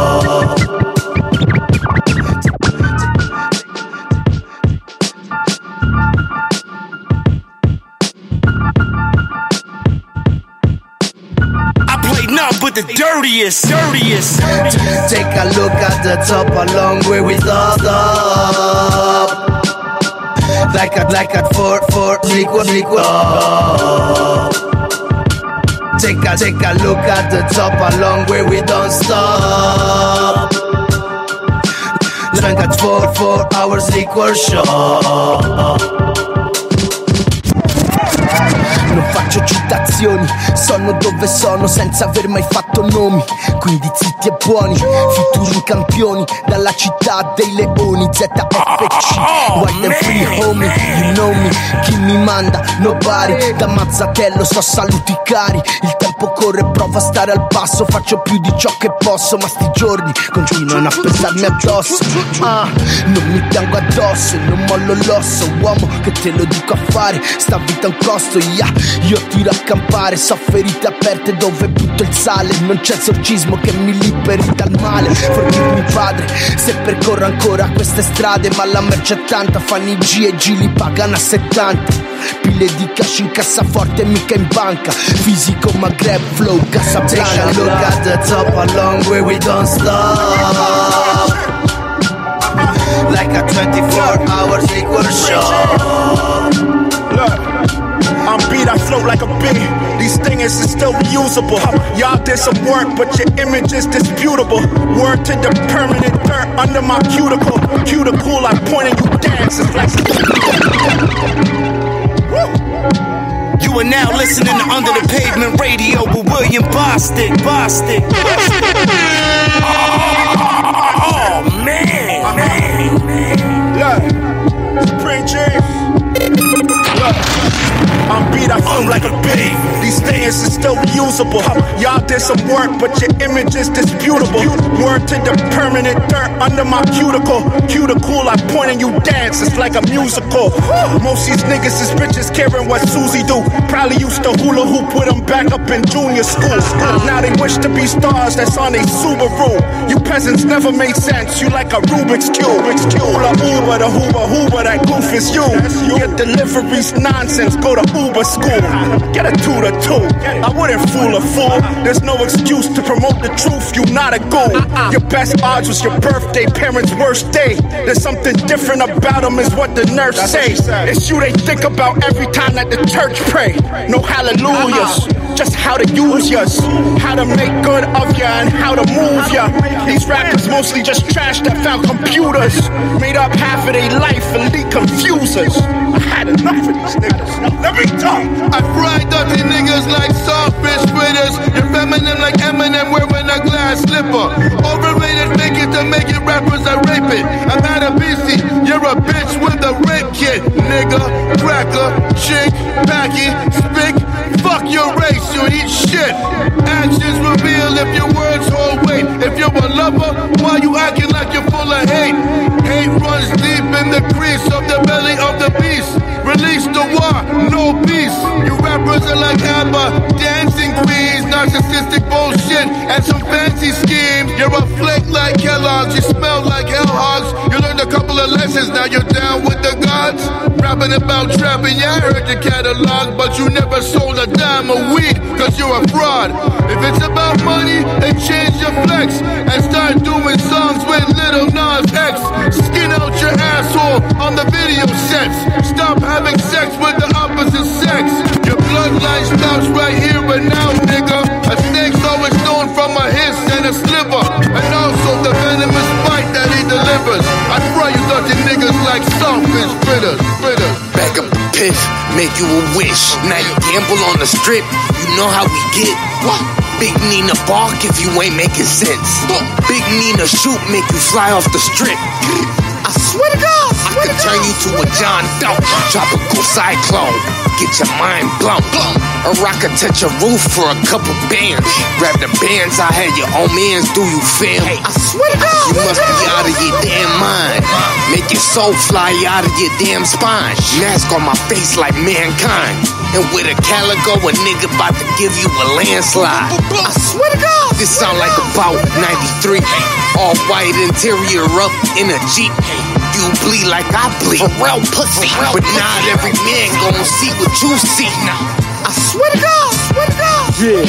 S10: I play nothing but the dirtiest, dirtiest. Take a look at the top along where we don't stop. Like a, like a four, four, liquid, liquid. Take a, take a look at the top along where we don't stop. Like a four, four hours liquor shop. Non faccio citazioni, sono dove sono senza aver mai fatto nomi. Quindi zitti e buoni, futuri campioni dalla città dei leoni. Z F C, wild and free homie, you know me. Chi mi manda? Nobody. Da Mazzatello so saluti cari. Il tempo corre, prova a stare al passo. Faccio più di ciò che posso, ma sti giorni continuano a pesarmi addosso. Ah, non mi piango addosso e non mollo l'osso. Uomo che te lo dico a fare, sta vita è un costo, yeah. Io tiro a campare, so ferite aperte dove butto il sale. Non c'è esorcismo che mi liberi dal male. Forgive padre, se percorro ancora queste strade. Ma la merce è tanta, fanno i G e G li pagano a settanta. Pile di cash in cassaforte, mica in banca. Fisico, Maghreb, flow, Casablanca. Take a look at the top along where we don't stop. Like a twenty-four hour liquor shop.
S13: Look, I'm beat, I float like a bee. These things is still reusable. Y'all did some work, but your image is disputable. Word to the permanent dirt under my cuticle. Cuticle, I pointed you dance. It's like
S10: you are now listening to Under the Pavement Radio with William Bostic. Bostic. Oh, man.
S13: man. Look, Supreme Chief. Look, I'm time beat, I feel like a babe. These things are still usable. Y'all did some work, but your image is disputable. Word to the permanent dirt under my cuticle. Cuticle, I point and you dance, it's like a musical. Most these niggas is bitches caring what Susie do. Probably used to hula hoop with them back up in junior school. Now they wish to be stars, that's on a Subaru. You peasants never made sense, you like a Rubik's Cube. Rubik's Cube. Hula Uber, the Hoover Hoover, that goof is you. Your delivery's nonsense, go to Uber school. Get a two to two, I wouldn't fool a fool. There's no excuse to promote the truth, you not a ghoul. Your best odds was your birthday, parents' worst day. There's something different about them is what the nurse say. It's you they think about every time that the church pray. No hallelujahs, just how to use yas, how to make good of ya and how to move ya. These rappers mostly just trash that found computers, made up half of their life elite confusers. I had enough of these niggas. Let me talk.
S2: I fry dirty niggas like sawfish fritters. You're feminine like Eminem wearing a glass slipper. Overrated, make it to make it rappers, I rape it. I'm not a beastie, you're a bitch with a rape kit. Nigga, cracker, chick, packy, spick. Fuck your race, you eat shit. Actions reveal if your words hold weight. If you're a lover, why you acting like you're full of hate? Hate runs deep in the crease of the belly of the beast. Release the war, no peace. You rappers are like ABBA, dancing queens, narcissistic bullshit, and some fancy schemes. You're a flake like Kellogg's, you smell like hell hogs. You learned a couple of lessons, now you're down with the gods. Rapping about trapping, yeah, I heard your catalog, but you never sold a dime a week, cause you're a fraud. If it's about money, then change your flex and start doing songs with Lil Nas X. Skin out your asshole on the video sets. Stop having sex with the opposite sex. Your bloodline stops right here and now, nigga. A snake's always known from a hiss and a sliver, and also the venomous bite that he delivers. I fry you dirty niggas like sawfish fritters, fritters.
S18: Back up the piff, make you a wish. Now you gamble on the strip, you know how we get. What? Big Nina bark if you ain't making sense. Big Nina shoot, make you fly off the strip. I swear to God, I could turn you to a John Doe, tropical cyclone, get your mind blown. Or I could touch a roof for a couple bands. Grab the bands, I had your own mans do you feel? I swear to God, you must be out of your damn mind. Make your soul fly out of your damn spine. Mask on my face like mankind. And with a calico, a nigga about to give you a landslide. I swear to God, this sound like about ninety-three. All white interior up in a Jeep. You bleed like I bleed, real pussy. But not every man gon' see what you see. I swear to God, swear to God.
S9: Yeah,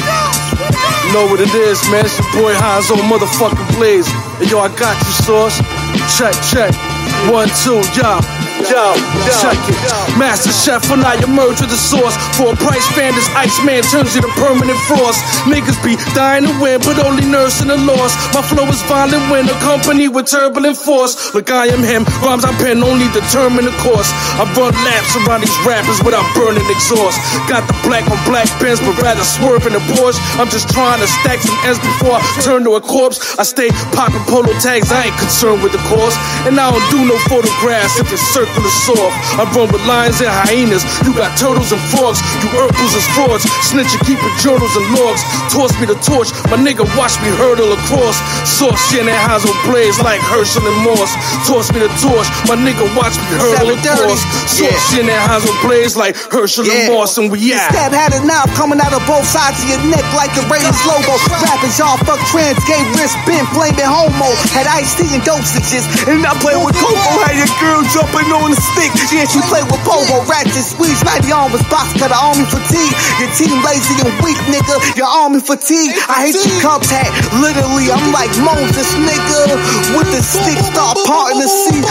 S9: you know what it is, man. It's your boy Hanzo motherfucking Blaze. And yo, I got you, Sauce. Check, check. One, two, y'all. Yo, check it. Master Chef, when I emerge with the sauce. For a price fan, this Iceman turns you to permanent frost. Niggas be dying to win, but only nursing the loss. My flow is violent when accompanied with turbulent force. Look, I am him. Rhymes I pen only determine the course. I run laps around these rappers without burning exhaust. Got the black on black pens, but rather swerve in the Porsche. I'm just trying to stack some ends before I turn to a corpse. I stay popping polo tags, I ain't concerned with the cause. And I don't do no photographs if it's circular soft. I run with lions and hyenas. You got turtles and frogs. You herbals and frauds. Snitching, keeping journals and logs. Toss me the torch. My nigga watch me hurdle across. Sauce shit and Hanzo Blaze like Herschel and Moss. Toss me the torch. My nigga watch me hurdle across. Sauce shit and Hanzo Blaze like Herschel and Moss. And we out.
S19: Stab had a knife coming out of both sides of your neck like a Raiders logo. Rappers y'all fuck trans, gay wrist, been flaming homo. Had iced tea and dosages. And I play with Coco. Had your girl jumping on the stick. Yeah, she play with Pogo. Ratchet squeeze. ninety armors box. Got an army fatigue. Your team lazy and weak, nigga. Your army fatigue. I hate your Cubs hat. Literally, I'm like Moses, nigga. With the stick, start parting the sea.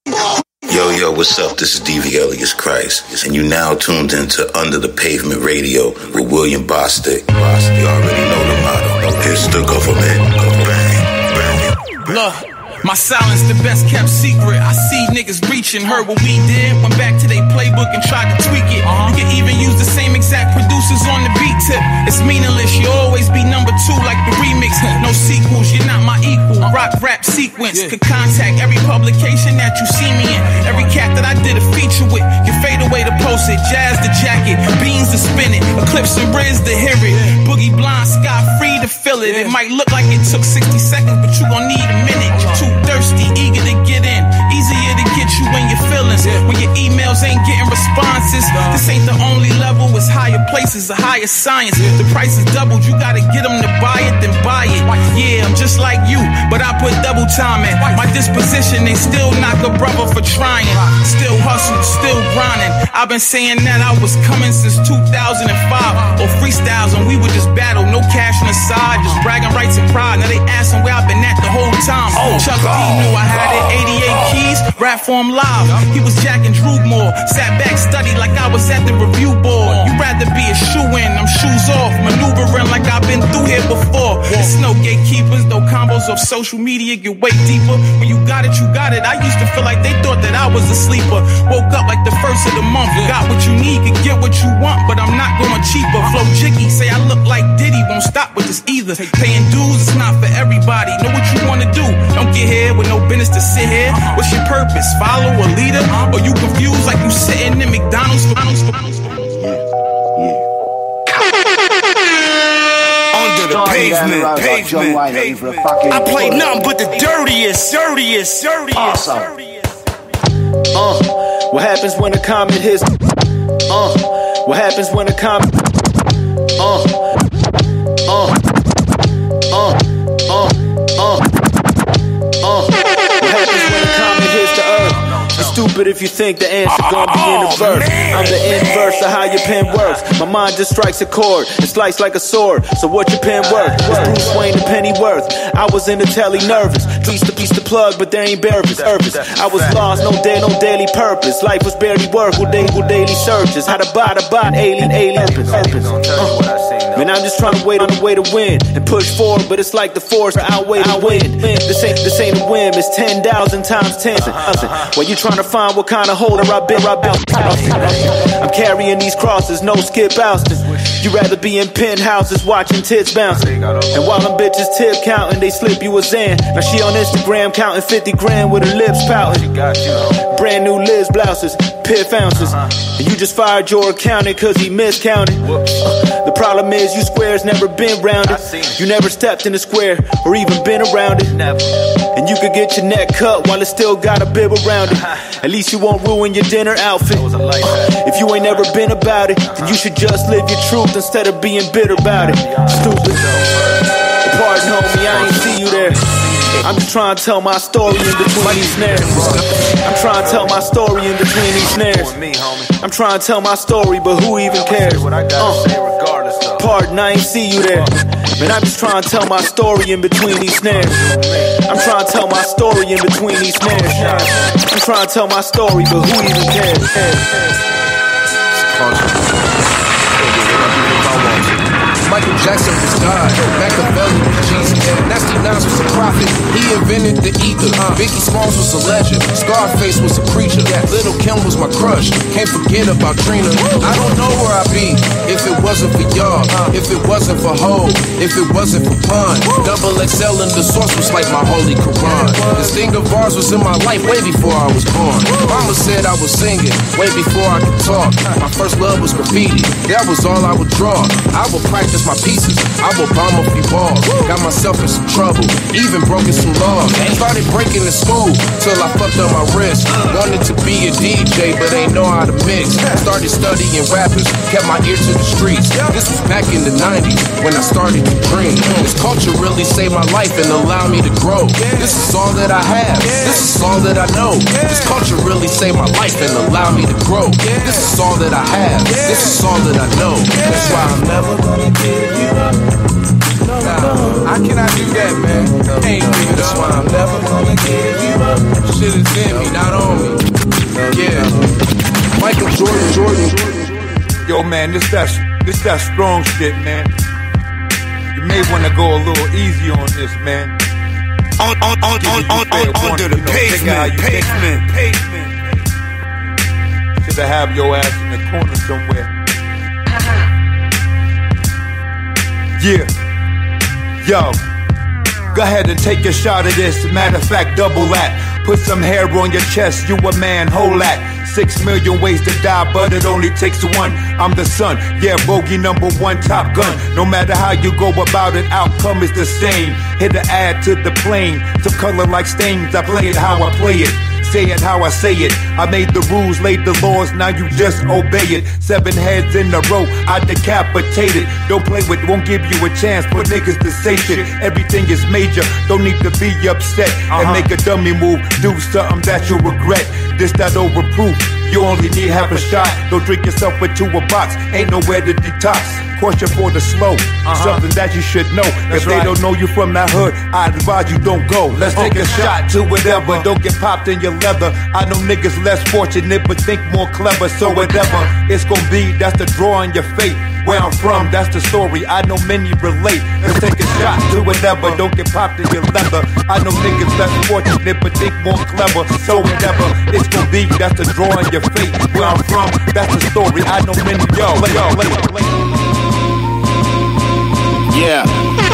S24: Yo, yo, what's up? This is D V Elias Christ, and you now tuned into Under the Pavement Radio with William Bostick. You already know the motto. It's the government. Bang, bang.
S5: Look,
S6: My silence the best kept secret. I see niggas reaching, heard what we did, went back to their playbook and tried to tweak it. Uh-huh. You can even use the same exact producers on the beat tip. It's meaningless, you always be number two like the remix. No sequels, you're not my equal. Rock rap sequence, yeah. Could contact every publication that you see me in. Every cat that I did a feature with, can fade away to post it. Jazz the jacket, beans to spin it, Eclipse and Riz to hear it. Boogie blind, sky free to feel it. It might look like it took sixty seconds, but you gon' need a minute. You're too thirsty, eager to get in. Easier to get you in your feelings. When your emails ain't getting responses. This ain't the only level, it's higher places, a higher science. The price is doubled, you gotta get them to buy it, then buy it. Yeah, I'm just like you, but I put double time in. My disposition, they still knock a brother for trying. Still hustle, still grinding. I've been saying that I was coming since two thousand five. Or freestyles and we would just battle, no cash on the side, just bragging rights and pride. Now they asking where I've been at the whole time. Oh, Chuck D knew I had it, eighty-eight keys, rap for him live. He was jacking Drew more, sat back, studied like I was at the review board. You rather be a shoe-in, I'm shoes off, maneuvering like I've been through here before. It's no gatekeepers, though combos of social media get way deeper. When you got it, you got it. I used to feel like they thought that I was a sleeper. Woke up like the first of the month, got what you need, could get what you want, but I'm not going cheaper. Flow jiggy, say I look like Diddy, won't stop with this either. Paying dues, it's not for everybody. Know what you wanna do, don't get here with no business to sit here. What's your purpose? Follow a leader? Or you confused like you sitting in McDonald's?
S10: Under the pavement, pavement, pavement. I play nothing but the dirtiest, dirtiest, dirtiest. Awesome.
S7: Uh, what happens when a comet hits? Uh, what happens when a comet? Uh, uh, uh, uh, uh, uh. What happens when a comet hits the earth? It's stupid if you think the answer gonna be in the verse. I'm the inverse of how your pen works. My mind just strikes a chord and slices like a sword. So what your pen worth? It's Bruce Wayne to Pennyworth. I was in the telly nervous. Piece to piece to plug, but there ain't Bearvis. I was lost, no day, no daily purpose. Life was barely work, with daily, daily searches. How to buy the bot, alien, alien. Uh, man, I'm just trying to wait on the way to win and push forward, but it's like the force to outweigh the wind. This ain't, this ain't a whim, it's ten thousand times ten. While you trying to find what kind of holder I've been, I've been. I'm carrying these crosses, no Skip Alston. You rather be in penthouses watching tits bouncing. And while them bitches tip counting, they slip you a Zan. Now she on Instagram counting fifty grand with her lips pouting. Brand new Liz blouses, piff ounces. And you just fired your accountant cause he miscounted. Uh, the problem is you squares never been rounded. You never stepped in a square or even been around it. And you could get your neck cut while it still got a bib around it. At least you won't ruin your dinner outfit. Uh, if you ain't never been about it, then you should just live your truth instead of being bitter about it. Stupid. Pardon, homie, I ain't see you there. I'm just trying to tell my story in between these snares. I'm trying to tell my story in between these snares. I'm trying to tell my story, but who even cares? Uh, pardon, I ain't see you there. Man, I'm just trying to tell my story in between these snares. I'm trying to tell my story in between these snares. I'm trying to tell my story, but who even cares?
S15: Michael Jackson was God, Machiavelli was Jesus, Nasty Nas was a prophet, he invented the ether, Biggie Smalls was a legend, Scarface was a preacher, Little Kim was my crush, can't forget about Trina. I don't know where I'd be if it wasn't for y'all, if it wasn't for Ho, if it wasn't for Pun. Double X L in the source was like my holy Quran. This thing of bars was in my life way before I was born. Mama said I was singing way before I could talk. My first love was graffiti, that was all I would draw. I would practice my pieces, I will bomb a few balls. Got myself in some trouble, even broken some laws. Started breaking in school, till I fucked up my wrist. Wanted to be a D J, but ain't know how to mix. Started studying rappers, kept my ear to the streets. This was back in the nineties, when I started to dream. This culture really saved my life and allowed me to grow. This is all that I have, this is all that I know. This culture really saved my life and allowed me to grow. This is all that I have, this is all that I know. That's why I'm never gonna give you up. Nah, how can I do that, man? Ain't give it up. That's why I'm never gonna give you up. Shit is in me, not on me. Yeah. Michael Jordan, Jordan.
S2: Yo, man, this that this that strong shit, man. You may wanna go a little easy on this, man.
S1: on, on, on, on, on, on, under the pavement, pavement, pavement.
S2: Should have your ass in the corner somewhere. Yeah, yo, go ahead and take a shot of this. Matter of fact, double that. Put some hair on your chest, you a man, hold that. Six million ways to die, but it only takes one. I'm the son, yeah, bogey number one, Top Gun. No matter how you go about it, outcome is the same. Hit an ad to the plane, to color like stains. I play it how I play it, say it how I say it. I made the rules, laid the laws, now you just obey it. Seven heads in a row, I decapitate it. Don't play with, won't give you a chance for niggas to say shit. Everything is major, don't need to be upset and make a dummy move. Do something that you'll regret. This that overproof, you only need half a shot. Don't drink yourself into a box, ain't nowhere to detox. Caution for the slow, uh-huh. Something that you should know. That's if they right. Don't know you from that hood, I advise you don't go. Let's take a shot to whatever, don't get popped in your leather. I know niggas less fortunate but think more clever. So whatever it's gonna be, that's the draw on your fate. Where I'm from, that's the story, I know many relate. Let's take a shot to whatever, don't get popped in your leather. I know niggas less fortunate but think more clever. So whatever it's gonna be, that's the draw on your fate. Where I'm from, that's the story, I know many. Yo, yo, yo, yo.
S10: Yeah.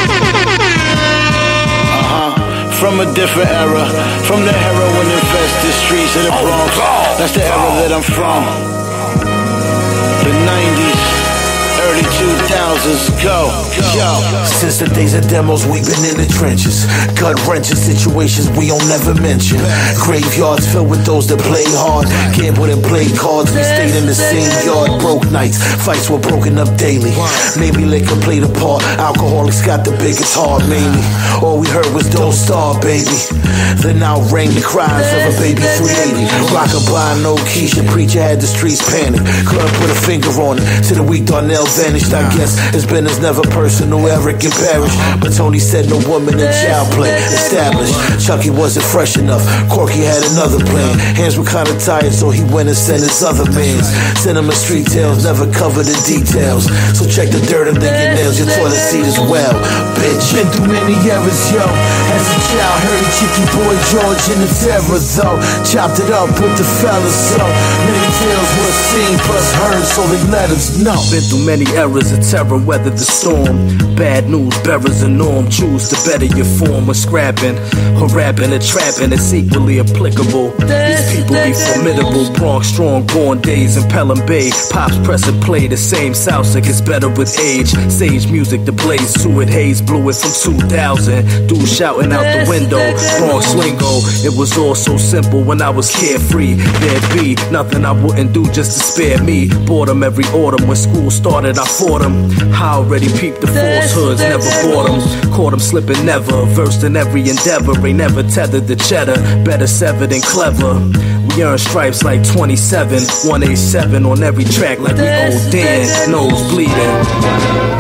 S10: Uh-huh. From a different era, from the heroin infested streets of the Bronx. That's the era that I'm from. The nineties, early two thousands, go, yo.
S18: Since the days of demos, we've been in the trenches. Gut-wrenching situations we don't never mention. Graveyards filled with those that play hard. Gambled and played cards, we stayed in the same yard. Broke nights, fights were broken up daily. Maybe liquor played a part, alcoholics got the biggest heart mainly. All we heard was don't starve, baby. Then out rang the cries of a baby three eighty. Rockabye, no Keisha, preacher had the streets panic. Club put a finger on it, to the weak Darnell vanished. I guess his business never personal, Eric and Parrish. But Tony said no woman in child play established. Chucky wasn't fresh enough, Corky had another plan. Hands were kinda tired, so he went and sent his other mans. Cinema street tales never cover the details. So check the dirt under your nails, your toilet seat as well, bitch. Been through many eras, yo. As a child, heard a Chicky Boy George in the terror, though. Chopped it up with the fellas, so many tales were seen plus heard, so they let us know.
S22: Been through many eras of terror, weathered the storm. Bad news, bearers a norm. Choose to better your form when scrapping or rapping or trapping. It's equally applicable. These people be formidable. Bronx strong, born days in Pelham Bay. Pops press and play the same salsa, gets better with age. Sage music to blaze to it. Haze blew it from two thousand. Dudes shouting out the window. Bronx lingo. It was all so simple when I was carefree. There'd be nothing I wouldn't do just to spare me. Boredom every autumn. When school started, I fought them. I already peeped the falsehoods, never bought them. Caught them slipping never. Versed in every endeavor. Ain't never tethered the cheddar. Better severed than clever. We earn stripes like twenty-seven. one eighty-seven on every track like we old Dan. Nose bleeding.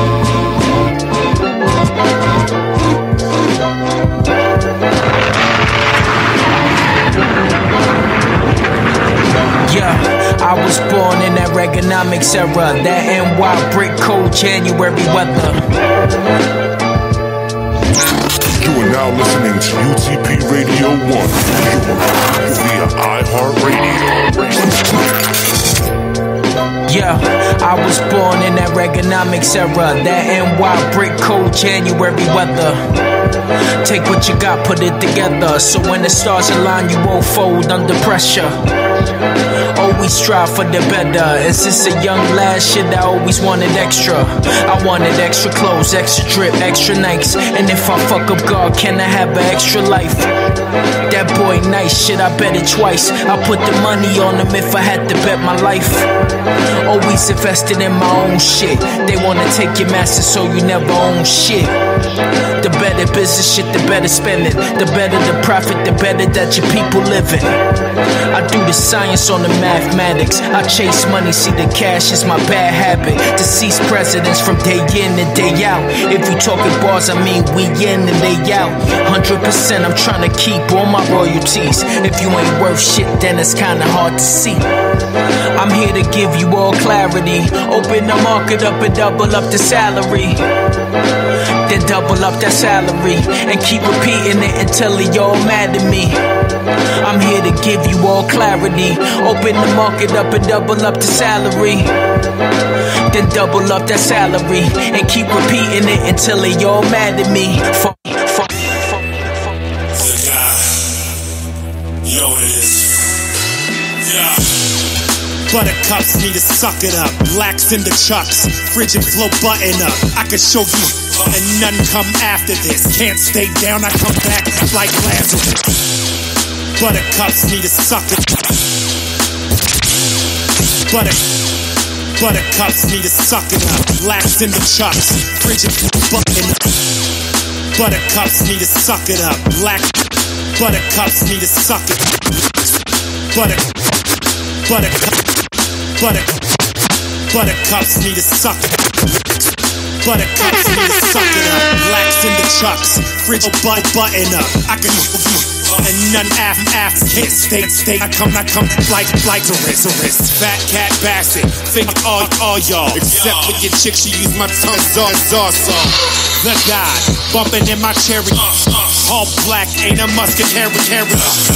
S14: I was born in that Reaganomics era, that N Y brick code January weather.
S11: You are now listening to U T P Radio one via iHeartRadio.
S14: Yeah, I was born in that Reaganomics era, that N Y brick code January weather. Take what you got, put it together, so when the stars align, you won't fold under pressure. Always strive for the better. And since a young lad, shit, I always wanted extra. I wanted extra clothes, extra drip, extra nights. And if I fuck up God, can I have an extra life? That boy nice, shit, I bet it twice. I put the money on him if I had to bet my life. Always invested in my own shit. They wanna take your master so you never own shit. The better business shit, the better spend it. The better the profit, the better that your people living. I do the science on the mathematics. I chase money, see the cash is my bad habit. Deceased presidents from day in and day out. If you talking bars, I mean we in and they out. one hundred percent I'm trying to keep all my royalties. If you ain't worth shit, then it's kinda hard to see. I'm here to give you all clarity. Open the market up and double up the salary. Then double double up that salary and keep repeating it until they all mad at me. I'm here to give you all clarity. Open the market up and double up the salary. Then double up that salary and keep repeating it until they all mad at me. Fuck, fuck, fuck, fuck.
S18: Yo, it is. Yeah. Buttercups need to suck it up. Blacks in the chucks. Frigid flow button up. I can show you. And none come after this. Can't stay down. I come back like Lazarus. Buttercups need to suck it. Butter. Buttercups need to suck it up. Blacks in the chucks. Frigid button up. Buttercups need to suck it up. Black. Buttercups need to suck it. Butter. Buttercups. Butter. Buttercups need to suck it. Buttercups need to suck it up. Blacks in the chucks. Frigid butt button up. I can and none af af can't stay stay. I come I come like like a wrist a wrist. Fat cat Bassett. Think all all y'all except with your chick. She use my tongue zar zar zar. The God bumping in my cherry. All black ain't a musketeer carry.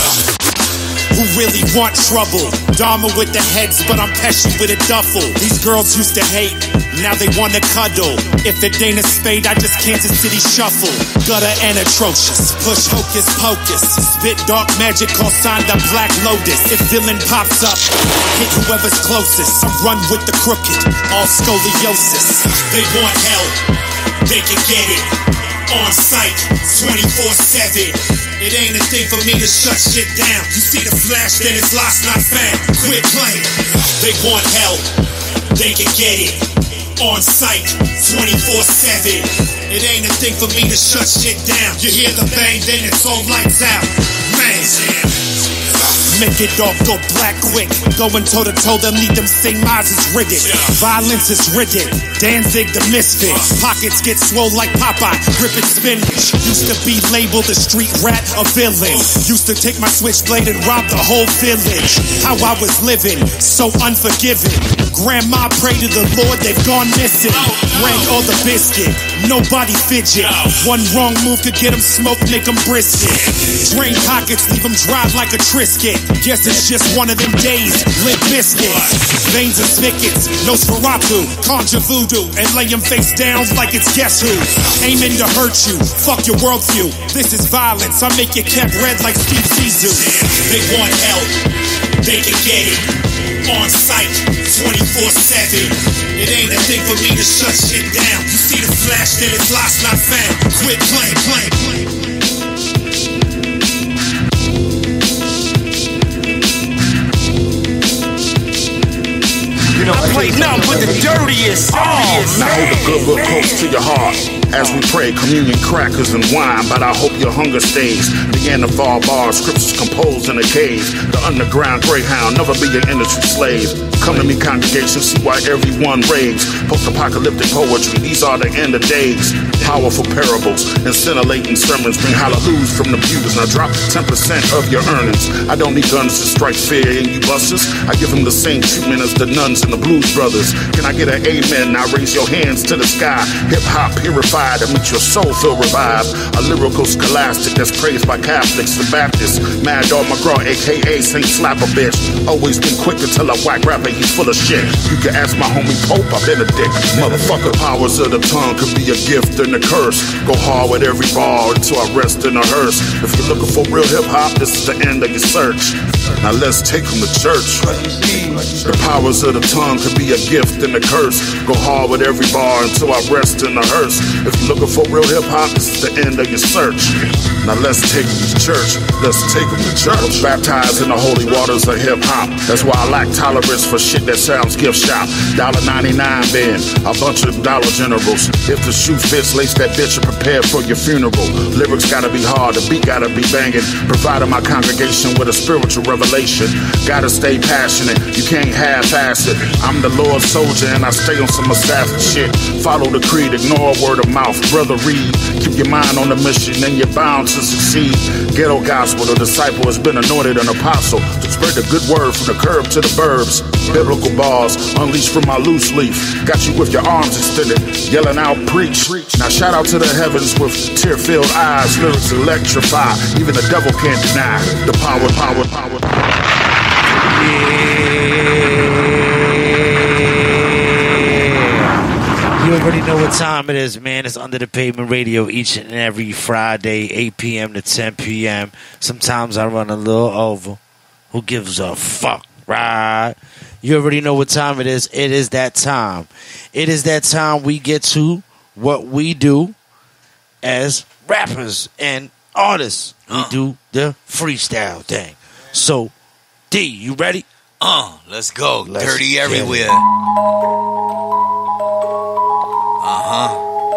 S18: Who really want trouble? Dharma with the heads, but I'm pesky with a duffel. These girls used to hate, now they wanna cuddle. If it ain't a spade, I just Kansas City shuffle. Gutter and atrocious, push hocus pocus. Spit dark magic, call sign the Black Lotus. If villain pops up, hit whoever's closest. I run with the crooked, all scoliosis. They want help, they can get it. On site, twenty-four seven. It ain't a thing for me to shut shit down. You see the flash, then it's lost, not found. Quit playing. They want help, they can get it. On site, twenty-four seven. It ain't a thing for me to shut shit down. You hear the bang, then it's all lights out. Man, make it all go black quick. Going toe to toe, they'll need them same eyes as Riddick. Violence is Riddick. Danzig the misfit. Pockets get swole like Popeye, gripping spinach. Used to be labeled a street rat, a villain. Used to take my switchblade and rob the whole village. How I was living, so unforgiving. Grandma prayed to the Lord, they've gone missing. Drank all the biscuit, nobody fidget. One wrong move could get them smoked, make them brisket. Drain pockets, leave them dry like a Triscuit. Guess it's just one of them days, lit biscuits. Veins and spigots, Nosferatu, conjure voodoo, and lay him face down like it's guess who. Aiming to hurt you, fuck your worldview. This is violence, I make your cap red like Steve Zissou. They want help, they can get it. On site, twenty-four seven. It ain't a thing for me to shut shit down. You see the flash, then it's lost, not found. Quit playing, playing, playing.
S8: You know, I play nothing but the dirtiest. Oh, man.
S11: Hold a good look close to your heart as we pray communion, crackers, and wine. But I hope your hunger stays. The Neanderthal bars, scriptures composed in a cave. The underground greyhound, never be an industry slave. Come to me, congregation, see why everyone raves. Post-apocalyptic poetry, these are the end of days. Powerful parables, incinerating sermons bring hallelujahs from the pews. Now drop ten percent of your earnings. I don't need guns to strike fear in you busters. I give them the same treatment as the nuns and the Blues Brothers. Can I get an amen? Now raise your hands to the sky. Hip-hop purified and make your soul feel revived. A lyrical scholastic that's praised by Catholics and Baptists. Mad Dog McGraw, a k a. Saint Slapper Bitch. Always been quick to tell a whack rapper he's full of shit. You can ask my homie Pope, I've been a dick. Motherfucker, powers of the tongue could be a gift and a curse. Go hard with every bar until I rest in a hearse. If you're looking for real hip-hop, this is the end of your search. Now let's take them to church. The powers of the tongue could be a gift and a curse. Go hard with every bar until I rest in a hearse. If you're looking for real hip-hop, this is the end of your search. Now let's take them to church. Let's take them to church. Baptized in the holy waters of hip-hop. That's why I lack tolerance for shit that sounds gift shop. one ninety-nine Ben, a bunch of Dollar Generals. If the shoe fits, lace that bitch and prepare for your funeral. Lyrics gotta be hard, the beat gotta be banging. Providing my congregation with a spiritual revelation. Gotta stay passionate, you can't half-ass it. I'm the Lord's soldier and I stay on some assassin shit. Follow the creed, ignore word of mouth. mouth, brother read. Keep your mind on the mission and you're bound to succeed. Ghetto gospel, the disciple has been anointed an apostle to spread the good word from the curb to the burbs. Biblical bars unleashed from my loose leaf. Got you with your arms extended, yelling out preach. Now shout out to the heavens with tear-filled eyes. Lyrics electrify, even the devil can't deny the power, power, power.
S16: You already know what time it is, man. It's Under the Pavement Radio each and every Friday, eight p.m. to ten p.m. Sometimes I run a little over. Who gives a fuck, right? You already know what time it is. It is that time. It is that time we get to what we do as rappers and artists. Uh. We do the freestyle thing. So, D, you ready?
S8: Uh, let's go. Let's Dirty everywhere. Uh-huh.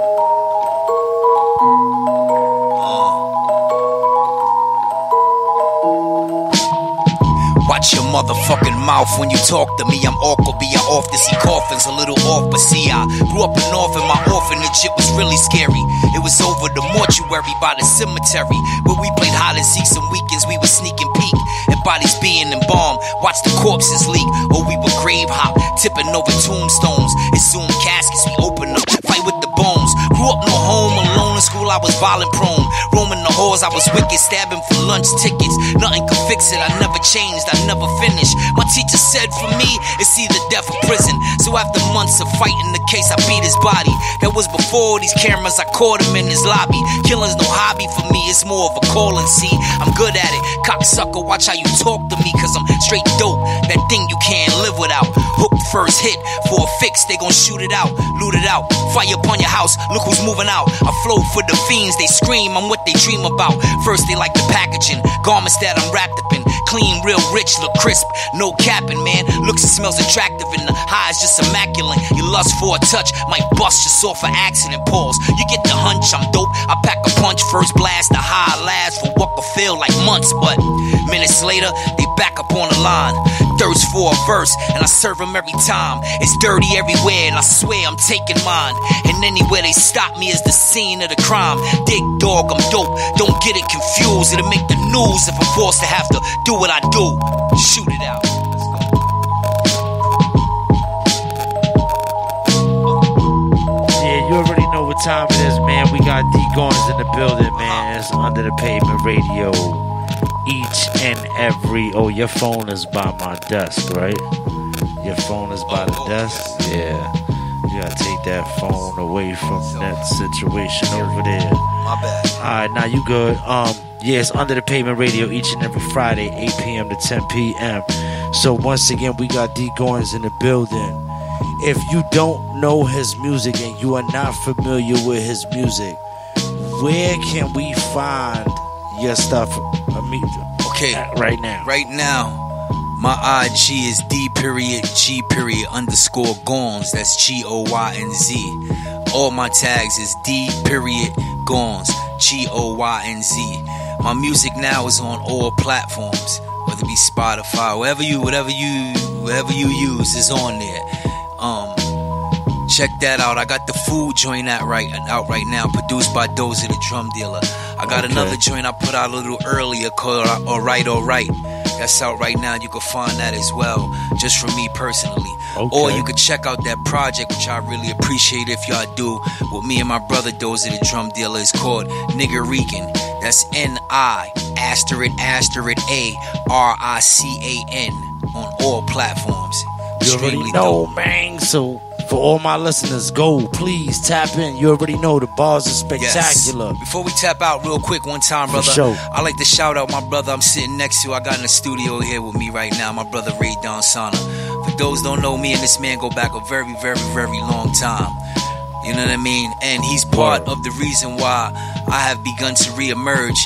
S8: Watch your motherfucking mouth when you talk to me. I'm awkward, be I off to see coffins, a little off. But see, I grew up in North and my orphanage, it was really scary. It was over the mortuary by the cemetery, where we played hide and seek. Some weekends we would sneak and peek at bodies being embalmed, watch the corpses leak. Or we would grave hop, tipping over tombstones, exhume caskets, we open up, fight with the bones. Grew up no home, alone in school I was violent prone. Roaming the halls, I was wicked, stabbing for lunch tickets. Nothing could fix it, I never changed, I never finished. My teacher said for me, it's either death or prison. So after months of fighting the case, I beat his body. That was before these cameras, I caught him in his lobby. Killing's no hobby for me, it's more of a call and see. I'm good at it, cocksucker, watch how you talk to me, cause I'm straight dope. That thing you can't live without. Hooked first hit, for a fix, they gon' shoot it out, loot it out. Fire upon your house, look who's moving out. I flow for the fiends, they scream, I'm what they dream about. First they like the packaging, garments that I'm wrapped up in. Clean, real rich, look crisp, no capping, man. Looks and smells attractive and the high's just immaculate. You lust for a touch, might bust your soul for accident. Pause, you get the hunch, I'm dope. I pack a punch, first blast, the high last for what could feel like months. But minutes later, they back up on the line. Thirst for a verse, and I serve them every time. It's dirty everywhere, and I swear I'm taking mine. And anywhere they stop me is the scene of the crime. Dig dog, I'm dope, don't get it confused. It'll make the news if I'm forced to have to do what I do. Shoot it out.
S16: Yeah, you already know what time it is, man. We got D Goins in the building, man. It's Under the Pavement Radio. Each and every... Oh, your phone is by my desk, right? Your phone is by the desk? Yeah. You gotta take that phone away from that situation over there.
S8: My bad.
S16: Alright, now you good. Um, yeah, it's Under the Pavement Radio each and every Friday, eight p.m. to ten p.m. So once again, we got D Goins in the building. If you don't know his music and you are not familiar with his music, where can we find your stuff? I mean,
S8: okay,
S16: right now.
S8: Right now, my I G is D period G period underscore Goins. That's G O Y N Z. All my tags is D period Goins. G O Y N Z. My music now is on all platforms, whether it be Spotify, whatever you, whatever you, whatever you use is on there. Um, check that out. I got the food joint out right out right now, produced by Dozy the Drum Dealer. I got okay. another joint I put out a little earlier called Alright Alright. That's out right now. You can find that as well, just from me personally. Okay. Or you can check out that project, which I really appreciate if y'all do, with me and my brother Dozy the Drum Dealer. It's called Nigga Rican. That's N I asterisk asterisk A R I C A N on all platforms.
S16: You already know, dope. Man. So for all my listeners, go, please tap in. You already know the bars are spectacular.
S8: Yes. Before we tap out real quick one time, brother,
S16: sure.
S8: I like to shout out my brother I'm sitting next to. I got in the studio here with me right now, my brother Ray Don Sana. For those who don't know, me and this man go back a very, very, very long time. You know what I mean? And he's part Word. of the reason why I have begun to reemerge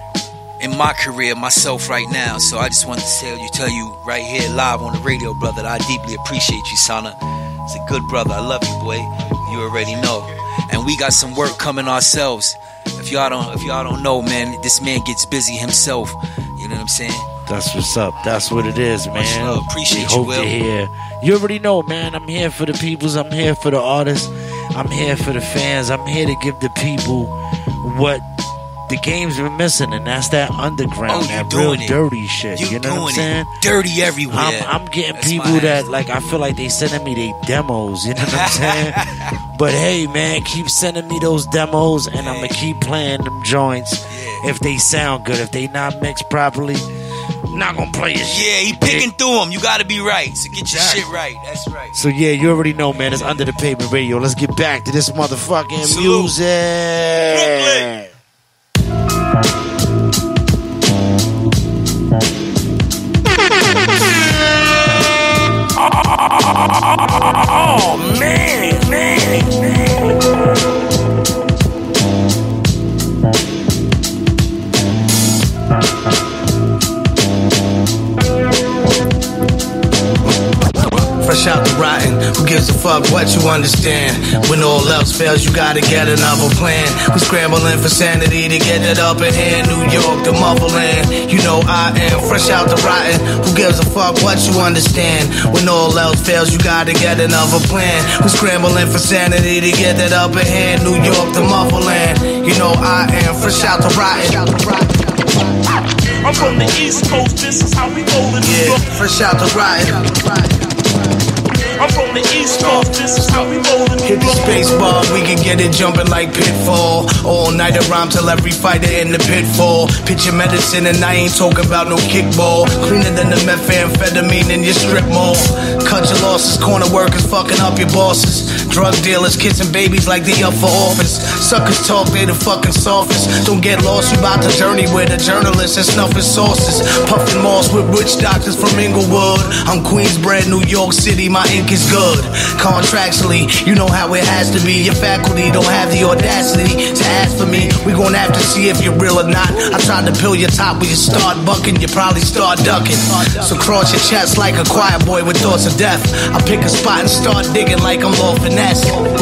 S8: in my career myself right now. So I just want to tell you, tell you right here live on the radio, brother, that I deeply appreciate you, Sana. It's a good brother. I love you, boy. You already know. And we got some work coming ourselves. If y'all don't, if y'all don't know, man, this man gets busy himself. You know what I'm saying?
S16: That's what's up. That's what it is, man.
S8: Much love. Appreciate
S16: we
S8: you,
S16: hope
S8: Will.
S16: You're here. You already know, man. I'm here for the peoples. I'm here for the artists. I'm here for the fans. I'm here to give the people what the game's been missing, and that's that underground,
S8: oh,
S16: that real
S8: it.
S16: dirty shit.
S8: You,
S16: you know what I'm saying?
S8: It. Dirty everywhere.
S16: I'm, I'm getting
S8: that's
S16: people that, like, I feel like they sending me their demos. You know what I'm saying? But hey, man, keep sending me those demos, and yeah. I'm gonna keep playing them joints yeah. if they sound good. If they not mixed properly, I'm not gonna play it.
S8: Yeah, he picking through them. You gotta be right. So get your shit right. That's right.
S16: So yeah, you already know, man. It's Under the Pavement Radio. Let's get back to this motherfucking Salute. music. Brooklyn.
S10: Oh, man, man, man.
S17: Fresh out the rotten, who gives a fuck what you understand? When all else fails, you gotta get another plan. We scrambling for sanity to get it up in here. New York, the motherland, you know I am. Fresh out the rotten, who gives a fuck what you understand? When all else fails, you gotta get another plan. We scrambling for sanity to get it up in here. New York, the motherland, you know I am. Fresh out the rotten.
S20: I'm from the East Coast, this is how we roll in New York.
S17: Fresh out the rotten.
S20: I'm from the East Coast, this is how we rollin'.
S17: Hit the space bar, we can get it jumping like Pitfall. All night I rhyme till every fighter in the pitfall. Pitch your medicine and I ain't talking about no kickball. Cleaner than the methamphetamine in your strip mall. Cut your losses, corner workers fucking up your bosses. Drug dealers kissing babies like they up for office. Suckers talk, they the fucking softest. Don't get lost, you bout to journey with a journalist and snuffing sauces. Puffing moss with witch doctors from Inglewood. I'm Queensbred, New York City, my ink is good. Contractually, you know how it has to be. Your faculty don't have the audacity to ask for me. We gon' have to see if you're real or not. I tried to peel your top when you start bucking, you probably start ducking. So cross your chest like a choir boy with thoughts of death. I pick a spot and start digging like I'm Lord Finesse.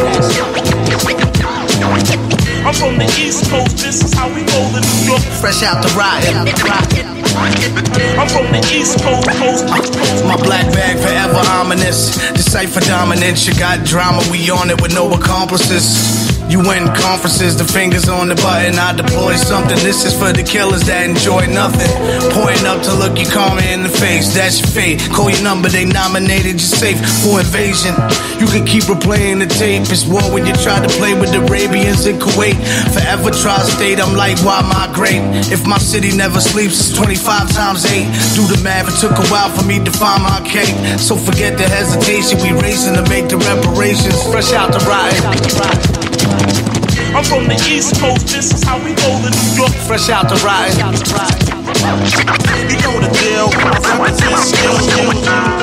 S20: I'm from the East Coast, this is how we roll in New York.
S17: Fresh out the rotten.
S20: I'm from the East Coast, coast, coast.
S17: My black bag forever ominous. Decipher dominance, you got drama, we on it with no accomplices. You win conferences, the fingers on the button. I deploy something, this is for the killers that enjoy nothing. Pointing up to look your karma in the face, that's your fate. Call your number, they nominated you safe for invasion. You can keep replaying the tape, it's war when you try to play with the Arabians in Kuwait. Forever tri-state, I'm like, why migrate? If my city never sleeps, it's twenty-five times eight. Do the math, it took a while for me to find my cake. So forget the hesitation, we racing to make the reparations. Fresh out the rotten.
S20: I'm from the East Coast, this is how we roll in New York.
S17: Fresh out the rotten.
S20: You know the deal, I represent skills.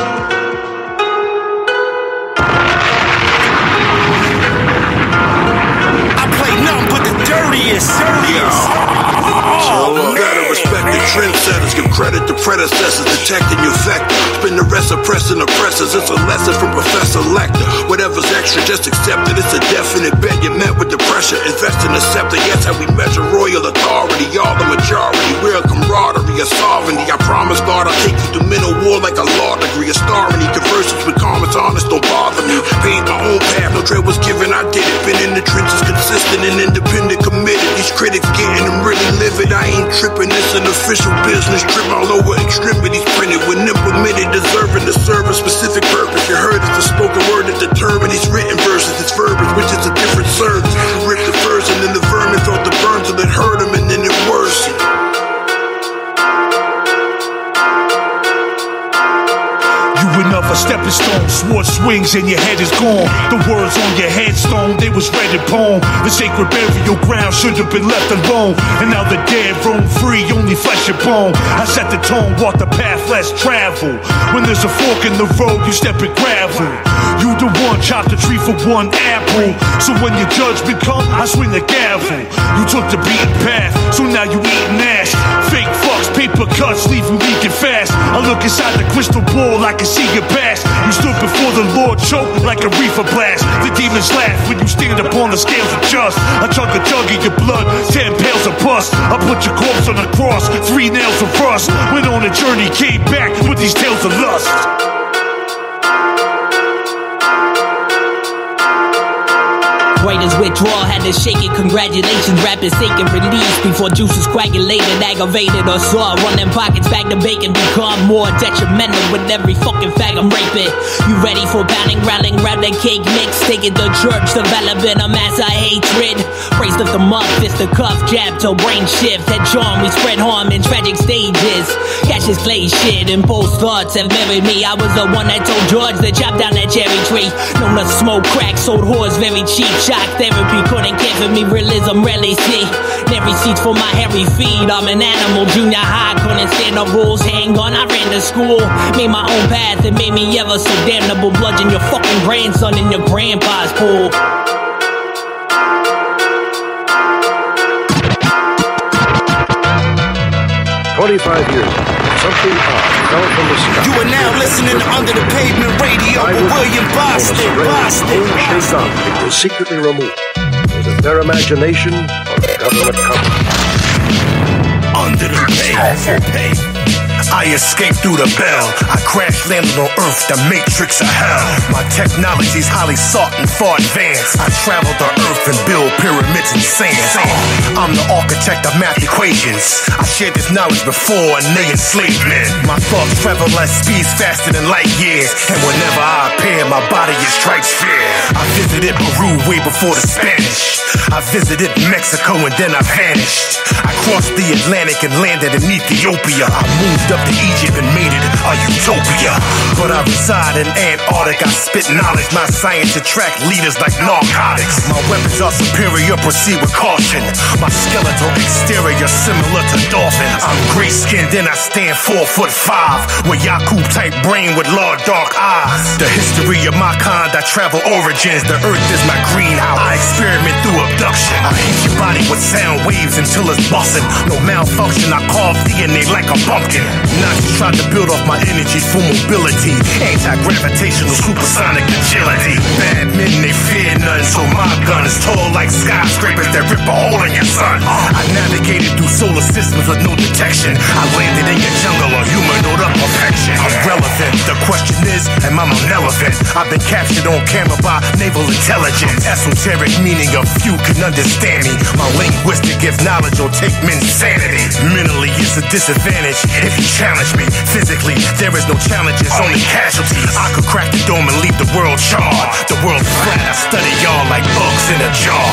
S10: I play nothing but the dirtiest, dirtiest.
S1: Oh, you gotta respect the trendsetters, give credit to predecessors, detecting your factor. Spin the rest oppressing oppressors, it's a lesson from Professor Lecter. Whatever's extra, just accept it, it's a definite bet. You're met with the pressure, invest in the scepter. Yes, how we measure royal authority, y'all the majority. We're a camaraderie, a sovereignty. I promise God I'll take you to mental war like a law degree. A star in conversations with comments honest, don't bother me. Paved my own path, no trade was given, I did it. Been in the trenches, consistent and independent, committed. These critics getting them really livid. I ain't tripping, it's an official business trip all over extremities printed. When implemented, deserving to serve a specific purpose. You heard it's the spoken word that determined these written verses. It's verbiage, which is a different service. You ripped the verse and then the vermin felt the burn till it hurt him and then it worsened.
S21: Another stepping stone, sword swings and your head is gone. The words on your headstone, they was read in poem. The sacred burial ground should have been left alone. And now the dead roam free, only flesh and bone. I set the tone, walk the path less travel. When there's a fork in the road, you step in gravel. You the one, chop the tree for one apple. So when your judgment come, I swing the gavel. You took the beaten path, so now you eating ass. Fake fucks, paper cuts, leave you leaking fast. I look inside the crystal ball, I can see your past. You stood before the Lord, choked like a reefer blast. The demons laugh when you stand upon the scales of just. I chug a jug of your blood, ten pails of pus. I put your corpse on the cross, three nails of rust. Went on a journey, came back with these tales of lust.
S3: mind is shaking. Congratulations, rappers taking release before juice is coagulated, aggravated, or sore. Running pockets back to bacon become more detrimental with every fucking fag I'm raping. You ready for pounding, growling, grab that cake mix? Take it to church, developing a mass of hatred. Praise lift them up, fist the cuff, jab till brain shift. Head charm, we spread harm in tragic stages. Cash is clay shit, impulse thoughts have married me. I was the one that told George to chop down that cherry tree. Known to smoke crack, sold whores very cheap. Shock therapy couldn't care for me, realism rarely see. Nary seats for my hairy feet. I'm an animal, junior high, couldn't stand the rules. Hang on, I ran to school, made my own path, it made me ever so damnable. Bludgeon your fucking grandson in your grandpa's pool.
S4: Twenty-five years ago, something odd fell from the sky.
S18: You are now listening to Under the Pavement Radio with William Boston. Boston.
S4: Boston. It was secretly removed. Was it their imagination or the government cover?
S18: Under the Pavement.
S20: I escaped through the bell. I crash landed on Earth, the matrix of hell. My technology's highly sought and far advanced. I travel the Earth and build pyramids in sand. I'm the architect of math equations. I shared this knowledge before and they enslaved men. My thoughts travel at speeds faster than light years, and whenever I appear, my body is strikes fear. I visited Peru way before the Spanish. I visited Mexico and then I vanished. I crossed the Atlantic and landed in Ethiopia. I moved up to Egypt and made it a utopia. But I reside in Antarctica. I spit knowledge. My science attract leaders like narcotics. My weapons are superior, proceed with caution. My skeletal exterior similar to dolphins. I'm gray-skinned and I stand four foot five, with Yakub type brain with large dark eyes. The history of my kind, I travel origins. The earth is my greenhouse. I experiment through abduction. I hit your body with sound waves until it's busting. No malfunction, I carve D N A like a pumpkin. Nazis tried to build off my energy for mobility, anti-gravitational supersonic agility. Bad men, they fear none, so my gun is tall like skyscrapers that rip a hole in your sun. I navigated through solar systems with no detection. I landed in your jungle on humanoid of perfection. I'm relevant, the question is, am I irrelevant? I've been captured on camera by naval intelligence. Esoteric meaning of few can understand me. My linguistic gives knowledge or take men's sanity. Mentally, it's a disadvantage if you challenge me. Physically, there is no challenges, only casualties. I could crack the dome and leave the world charred. The world's flat, I study y'all like bugs in a jar.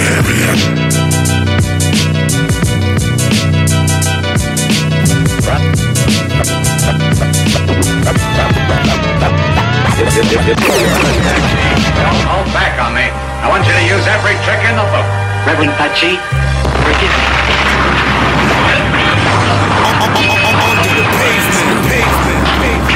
S12: Don't hold back on me. I want you to use every trick in the book. Reverend Pachi, forgive me.
S18: Under the pavement, pavement, pavement.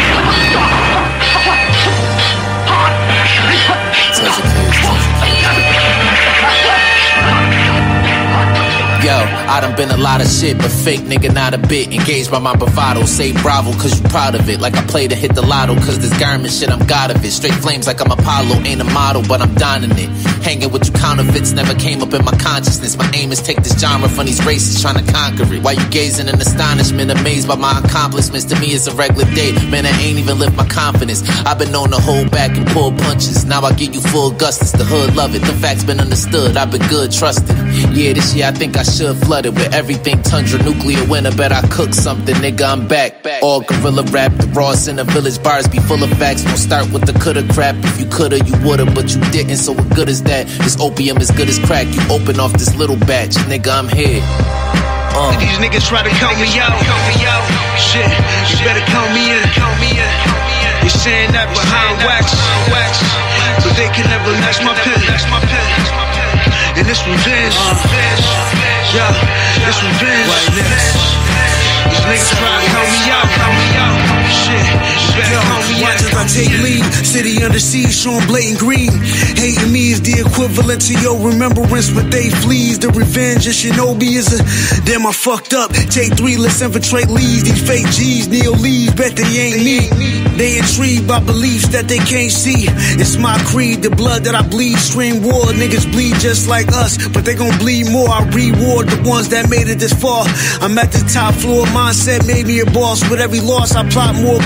S23: Yo, I done been a lot of shit, but fake nigga not a bit. Engaged by my bravado, say bravo cause you proud of it. Like I play to hit the lotto cause this garment shit I'm god of it. Straight flames like I'm Apollo, ain't a model but I'm donning it. Hanging with you counterfeits never came up in my consciousness. My aim is take this genre from these races trying to conquer it. While you gazing in astonishment, amazed by my accomplishments. To me it's a regular day, man I ain't even lift my confidence. I've been known to hold back and pull punches. Now I give you full Augustus, the hood love it. The facts been understood, I've been good, trusted. Yeah, this year I think I should flood it with everything tundra, nuclear winter. Bet I cook something, nigga, I'm back. All guerrilla rap, the Ross in the village bars be full of facts. Don't start with the coulda crap. If you coulda, you woulda, but you didn't. So what good is that? This opium is good as crack. You open off this little batch, nigga, I'm here.
S25: Uh. These niggas try to count me out. Shit, you better count me in. You're saying that behind wax, but they can never match my pen. And this revenge, yeah, this revenge. These niggas try to count me out, count me out. Shit, you better count me out.
S26: Watch as I take lead, city under siege, showing blatant green. Hating me is the equivalent to your remembrance, but they fleas. The revenge of Shinobi is a damn I fucked up. Take three, let's infiltrate leads. These fake G's, Neo leaves, bet they ain't me. They intrigued by beliefs that they can't see. It's my creed, the blood that I bleed. Stream war, niggas bleed just like us, but they gon' bleed more. I reward the ones that made it this far. I'm at the top floor, mindset made me a boss. With every loss, I plot more commas, so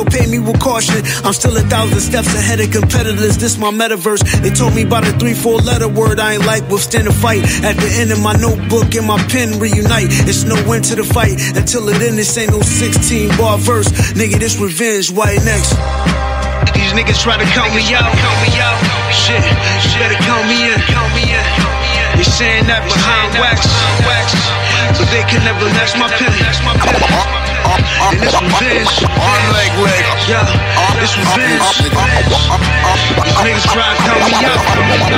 S26: pay me with caution. I'm still a thousand steps ahead of competitors. This my metaverse. They told me about a three, four letter word. I ain't like withstand a fight. At the end of my notebook and my pen reunite. It's no end to the fight until it ends. This ain't no sixteen bar verse. Nigga, this revenge. White next.
S25: These niggas try to count me out. Count me out. Shit, you better count me in. Count me in. They saying that behind wax, wax, but they can never match my pen. And this revenge.
S20: Arm, leg, leg.
S25: Yeah, this revenge. These niggas try to count me out.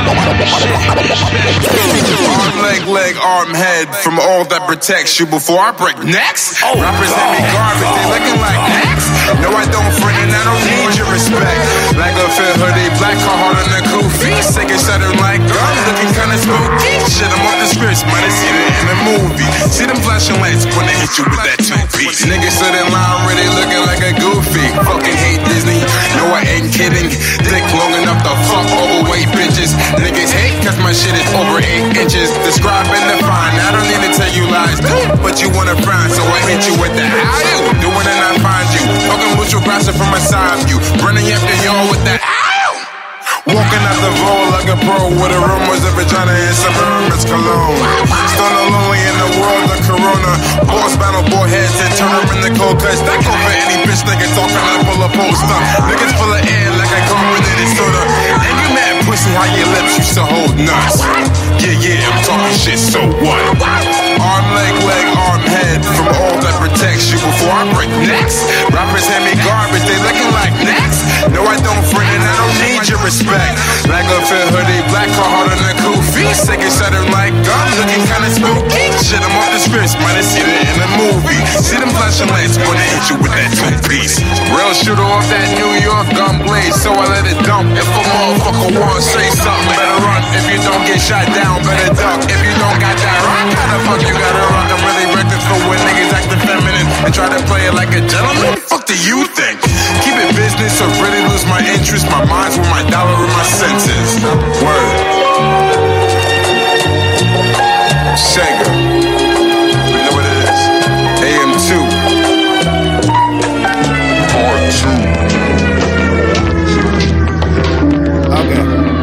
S20: Arm, leg, leg, arm, head. From all that protects you before I break necks. Represent me garbage, they looking like necks. No, I don't friend and I don't need your respect. Like a fit hoodie, black car hard on the goofy. Sick and shutting like guns, looking kinda spooky. Shit, I'm off the scripts, might have seen it in the movie. See them flashing lights when they hit you with that two-piece. Niggas stood in line, really looking like a goofy. Fucking hate Disney, no I ain't kidding. Dick long enough to fuck overweight bitches. Niggas hate cause my shit is over eight inches. Describe and define, I don't need to tell you lies, but you wanna frown, so I hit you with the how you doing and I find you. Fucking with your grasser from a side view. Running after y'all with that ow. Walking out the vault like a pro with aromas of vagina and some Hermes cologne. Still lonely in the world of Corona. Boss battle, boy heads and turn in the cold cuts. That go for any bitch nigga talking like full of poster. Niggas full of air like I carbonated soda. And you mad pussy how your lips used to hold nuts. Yeah, yeah, I'm talking shit, so what? Arm, leg, leg, arm, head. From all that protects you before I break necks. Rappers hand me garbage, they looking like necks. No, I don't friend and I don't need your respect. Like a fit hoodie, black car hard on the goofy. Sick and shutting like guns, looking kinda spooky. Shit, I'm off the scripts, might have seen it in a movie. See them flashing lights when they hit you with that two-piece. Real shooter off that New York gun blaze, so I let it dump. If a motherfucker wanna say something, better run. If you don't get shot down, better duck. If you don't got that rock, how the fuck you gotta rock? I'm really reckless for when niggas acting feminine and try to play it like a gentleman. Fuck do you think? Keep it business or really lose my interest. My mind's with my dollar and my senses. Word. Sega. We know what it is. A M two. Part two.
S5: Okay.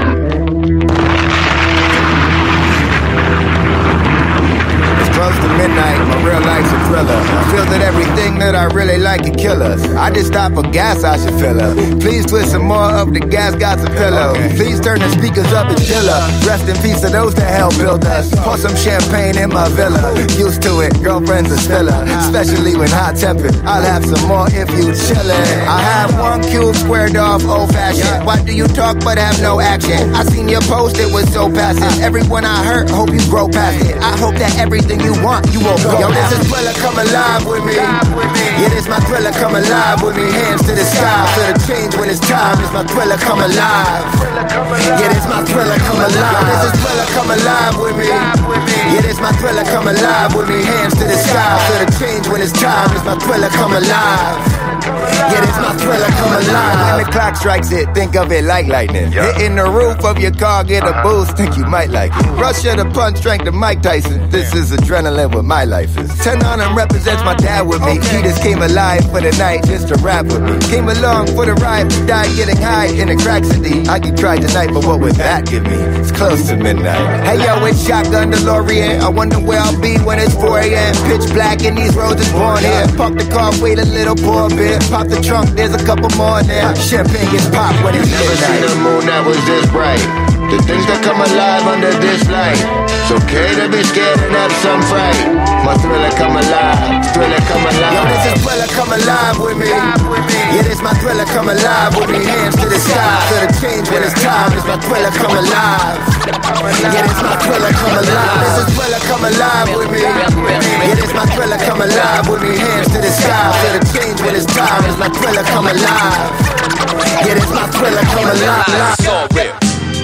S5: It's close to midnight. My real life's a thriller. I feel that everything that I really like can kill us. I just stop for gas, I should fill up. Please twist some more of the gas, got some pillow. Please turn the speakers up and chill up. Rest in peace to those that helped build us. Pour some champagne in my villa. Used to it, girlfriends are still up. Especially when hot tempered. I'll have some more if you chillin'. I have one cube squared off, old fashioned. Why do you talk but have no action? I seen your post, it was so passive. Everyone I hurt, hope you grow past it. I hope that everything you want, you won't go. Yo, this is Thriller, come alive with me. Yeah, this my Thriller, come alive with me. Hands to the sky, feel the change when it's time. This my Thriller, come alive. Yeah, this my Thriller, come alive. This is Thriller, come alive with me. Yeah, this my Thriller, come alive with me. Hands to the sky, feel the change when it's time. This my Thriller, come alive. Yeah, this my Thriller, come alive. When the clock strikes it, think of it like lightning. Yeah. Hitting the roof of your car, get a boost, think you might like it. Rush of the punch, strength to Mike Tyson. This is adrenaline what my life is. Ten on him represents my dad with me. He just came alive for the night just to rap with me. Came along for the ride, died getting high in the crack city. I could try tonight, but what would that give me? It's close to midnight. Hey yo, it's Shotgun DeLorean. I wonder where I'll be when it's four a.m. Pitch black and these roads is born here. Park the car, wait a little, pour a bit. Pop the trunk, there's a couple more in there. Champagne gets popped when it's midnight. Never seen a moon that was this bright. The things that come alive under this light. It's okay to be scared and have some fright. My Thriller come alive, Thriller come alive. Yo, this is Thriller come alive with me. Yeah, this my Thriller come alive with me. Hands to the sky, feel the change when it's time. This my Thriller come alive. Yeah, this my Thriller come alive. This is Thriller come alive with me. Yeah, this my Thriller come alive with me. Hands to the sky, feel the change when it's time. This my Thriller come alive. Yeah, this my Thriller come alive.
S6: It's all real.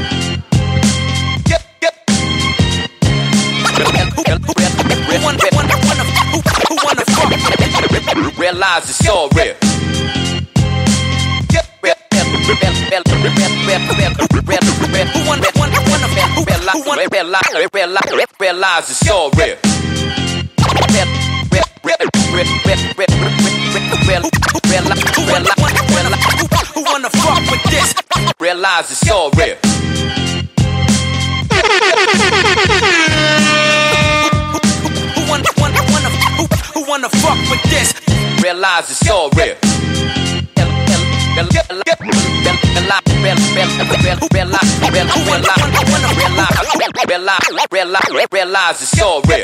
S6: Who wanna, who wanna, who, who wanna fuck? Realize it's all real. Who wanna, who wanna, realize it's all real. real, real, real, real, who wanna fuck with this? Realize it's all real. Who wanna, wanna, wanna, who, who wanna fuck with this? Realize it's all real. Realize it's all real.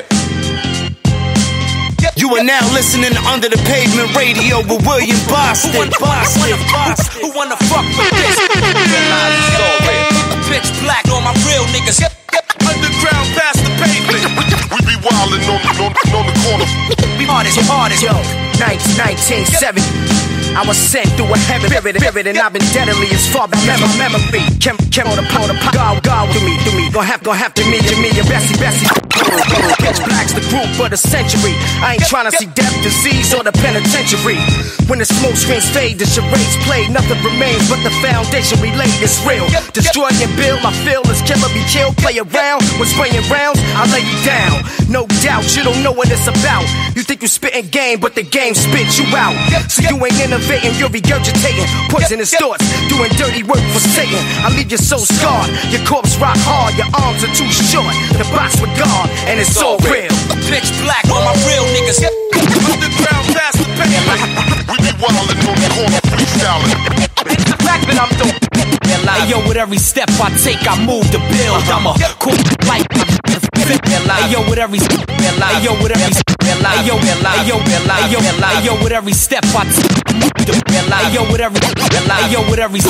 S17: You are now listening to Under the Pavement Radio with William Boston.
S6: Who wanna, Boston, Boston. Who wanna fuck with this? Realize it's all real. Pitch black on my real niggas.
S20: Underground past the pavement. We be wildin' on, on, on the corner.
S17: We hardest, hardest.
S7: Yo, nineteen seventy. I was sent through a heaven, vivid, vivid, and I've been deadly as far back as my memory. Came, came on the pole, the God, God to me, to me. Gonna have, gonna have to meet you, me, your Bessie, Bessie. Pitch Black's the group for the century. I ain't tryna see death, disease, or the penitentiary. When the smoke screens fade, the charades play. Nothing remains but the foundation we laid is real. Destroy and build, I feel is killer be killed. Play around, when spraying rounds, I lay you down. No doubt, you don't know what it's about. You think you spitting game, but the game spit you out. So you ain't innovating, you're regurgitating poisonous thoughts, doing dirty work for Satan. I leave you so scarred, your corpse rock hard, your arms are too short. The box with God, and it's all real.
S6: Pitch black on my real niggas.
S20: Underground past the pavement. We be wildin' on the corner, freestyling.
S7: It's the fact that I'm dope.
S14: Hey, yo, with every step I take, I move the build. I'm a cool like Hey, yo, with every Hey, yo, with every Hey, yo, hey, yo, hey, yo, hey, yo, with every step I take. Hey, yo, with every Hey, yo, with every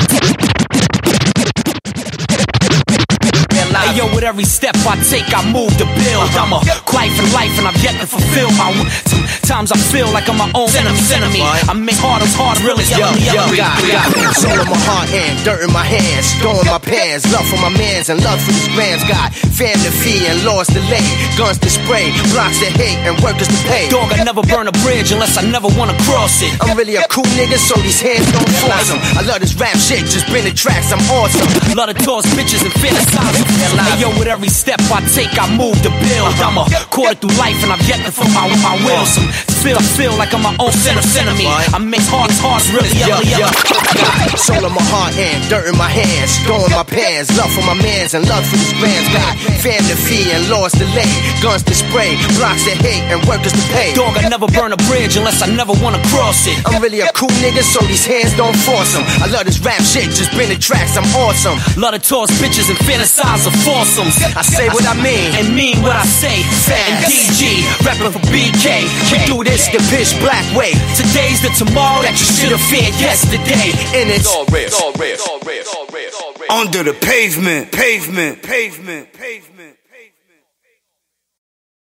S14: Hey, yo, with every step I take, I move the build. I'm a quiet for life and I've yet to fulfill my w- Sometimes I feel like I'm my own enemy. enemy. I make hard as hard, real as yellow.
S7: Yo, yo, got, got soul in my heart and dirt in my hands. Throwing my pants, love for my mans and love for these bands. Got family fee and laws to lay. Guns to spray, blocks to hate and workers to pay.
S14: Dog, I never burn a bridge unless I never wanna cross it.
S7: I'm really a cool nigga, so these hands don't force them. I love this rap shit, just bring the tracks, I'm awesome.
S14: Love to toss bitches and fantasize. Hey, yo, with every step I take, I move the build. I'm a quarter through life and I've yet to fill my, my will. Some feel, feel like I'm my own center, center me. I make hearts, hearts really yellow, yellow.
S7: Got soul in my heart and dirt in my hands. Throwing my pants, love for my mans and love for these bands. Got family fee and laws to lay. Guns to spray, blocks to hate and workers to pay.
S14: Dog, I never burn a bridge unless I never wanna cross it.
S7: I'm really a cool nigga, so these hands don't force them. I love this rap shit, just bring the tracks, I'm awesome.
S14: Love to toss bitches and fantasize of foursomes.
S7: I say what I mean
S14: and mean what I say. And D G, rapping for B K.
S7: We do this the pitch black way.
S14: Today's the tomorrow that you should have feared yesterday.
S7: And it's
S6: all real, all real, all real, all real, all real.
S17: Under the pavement, pavement, pavement, pavement.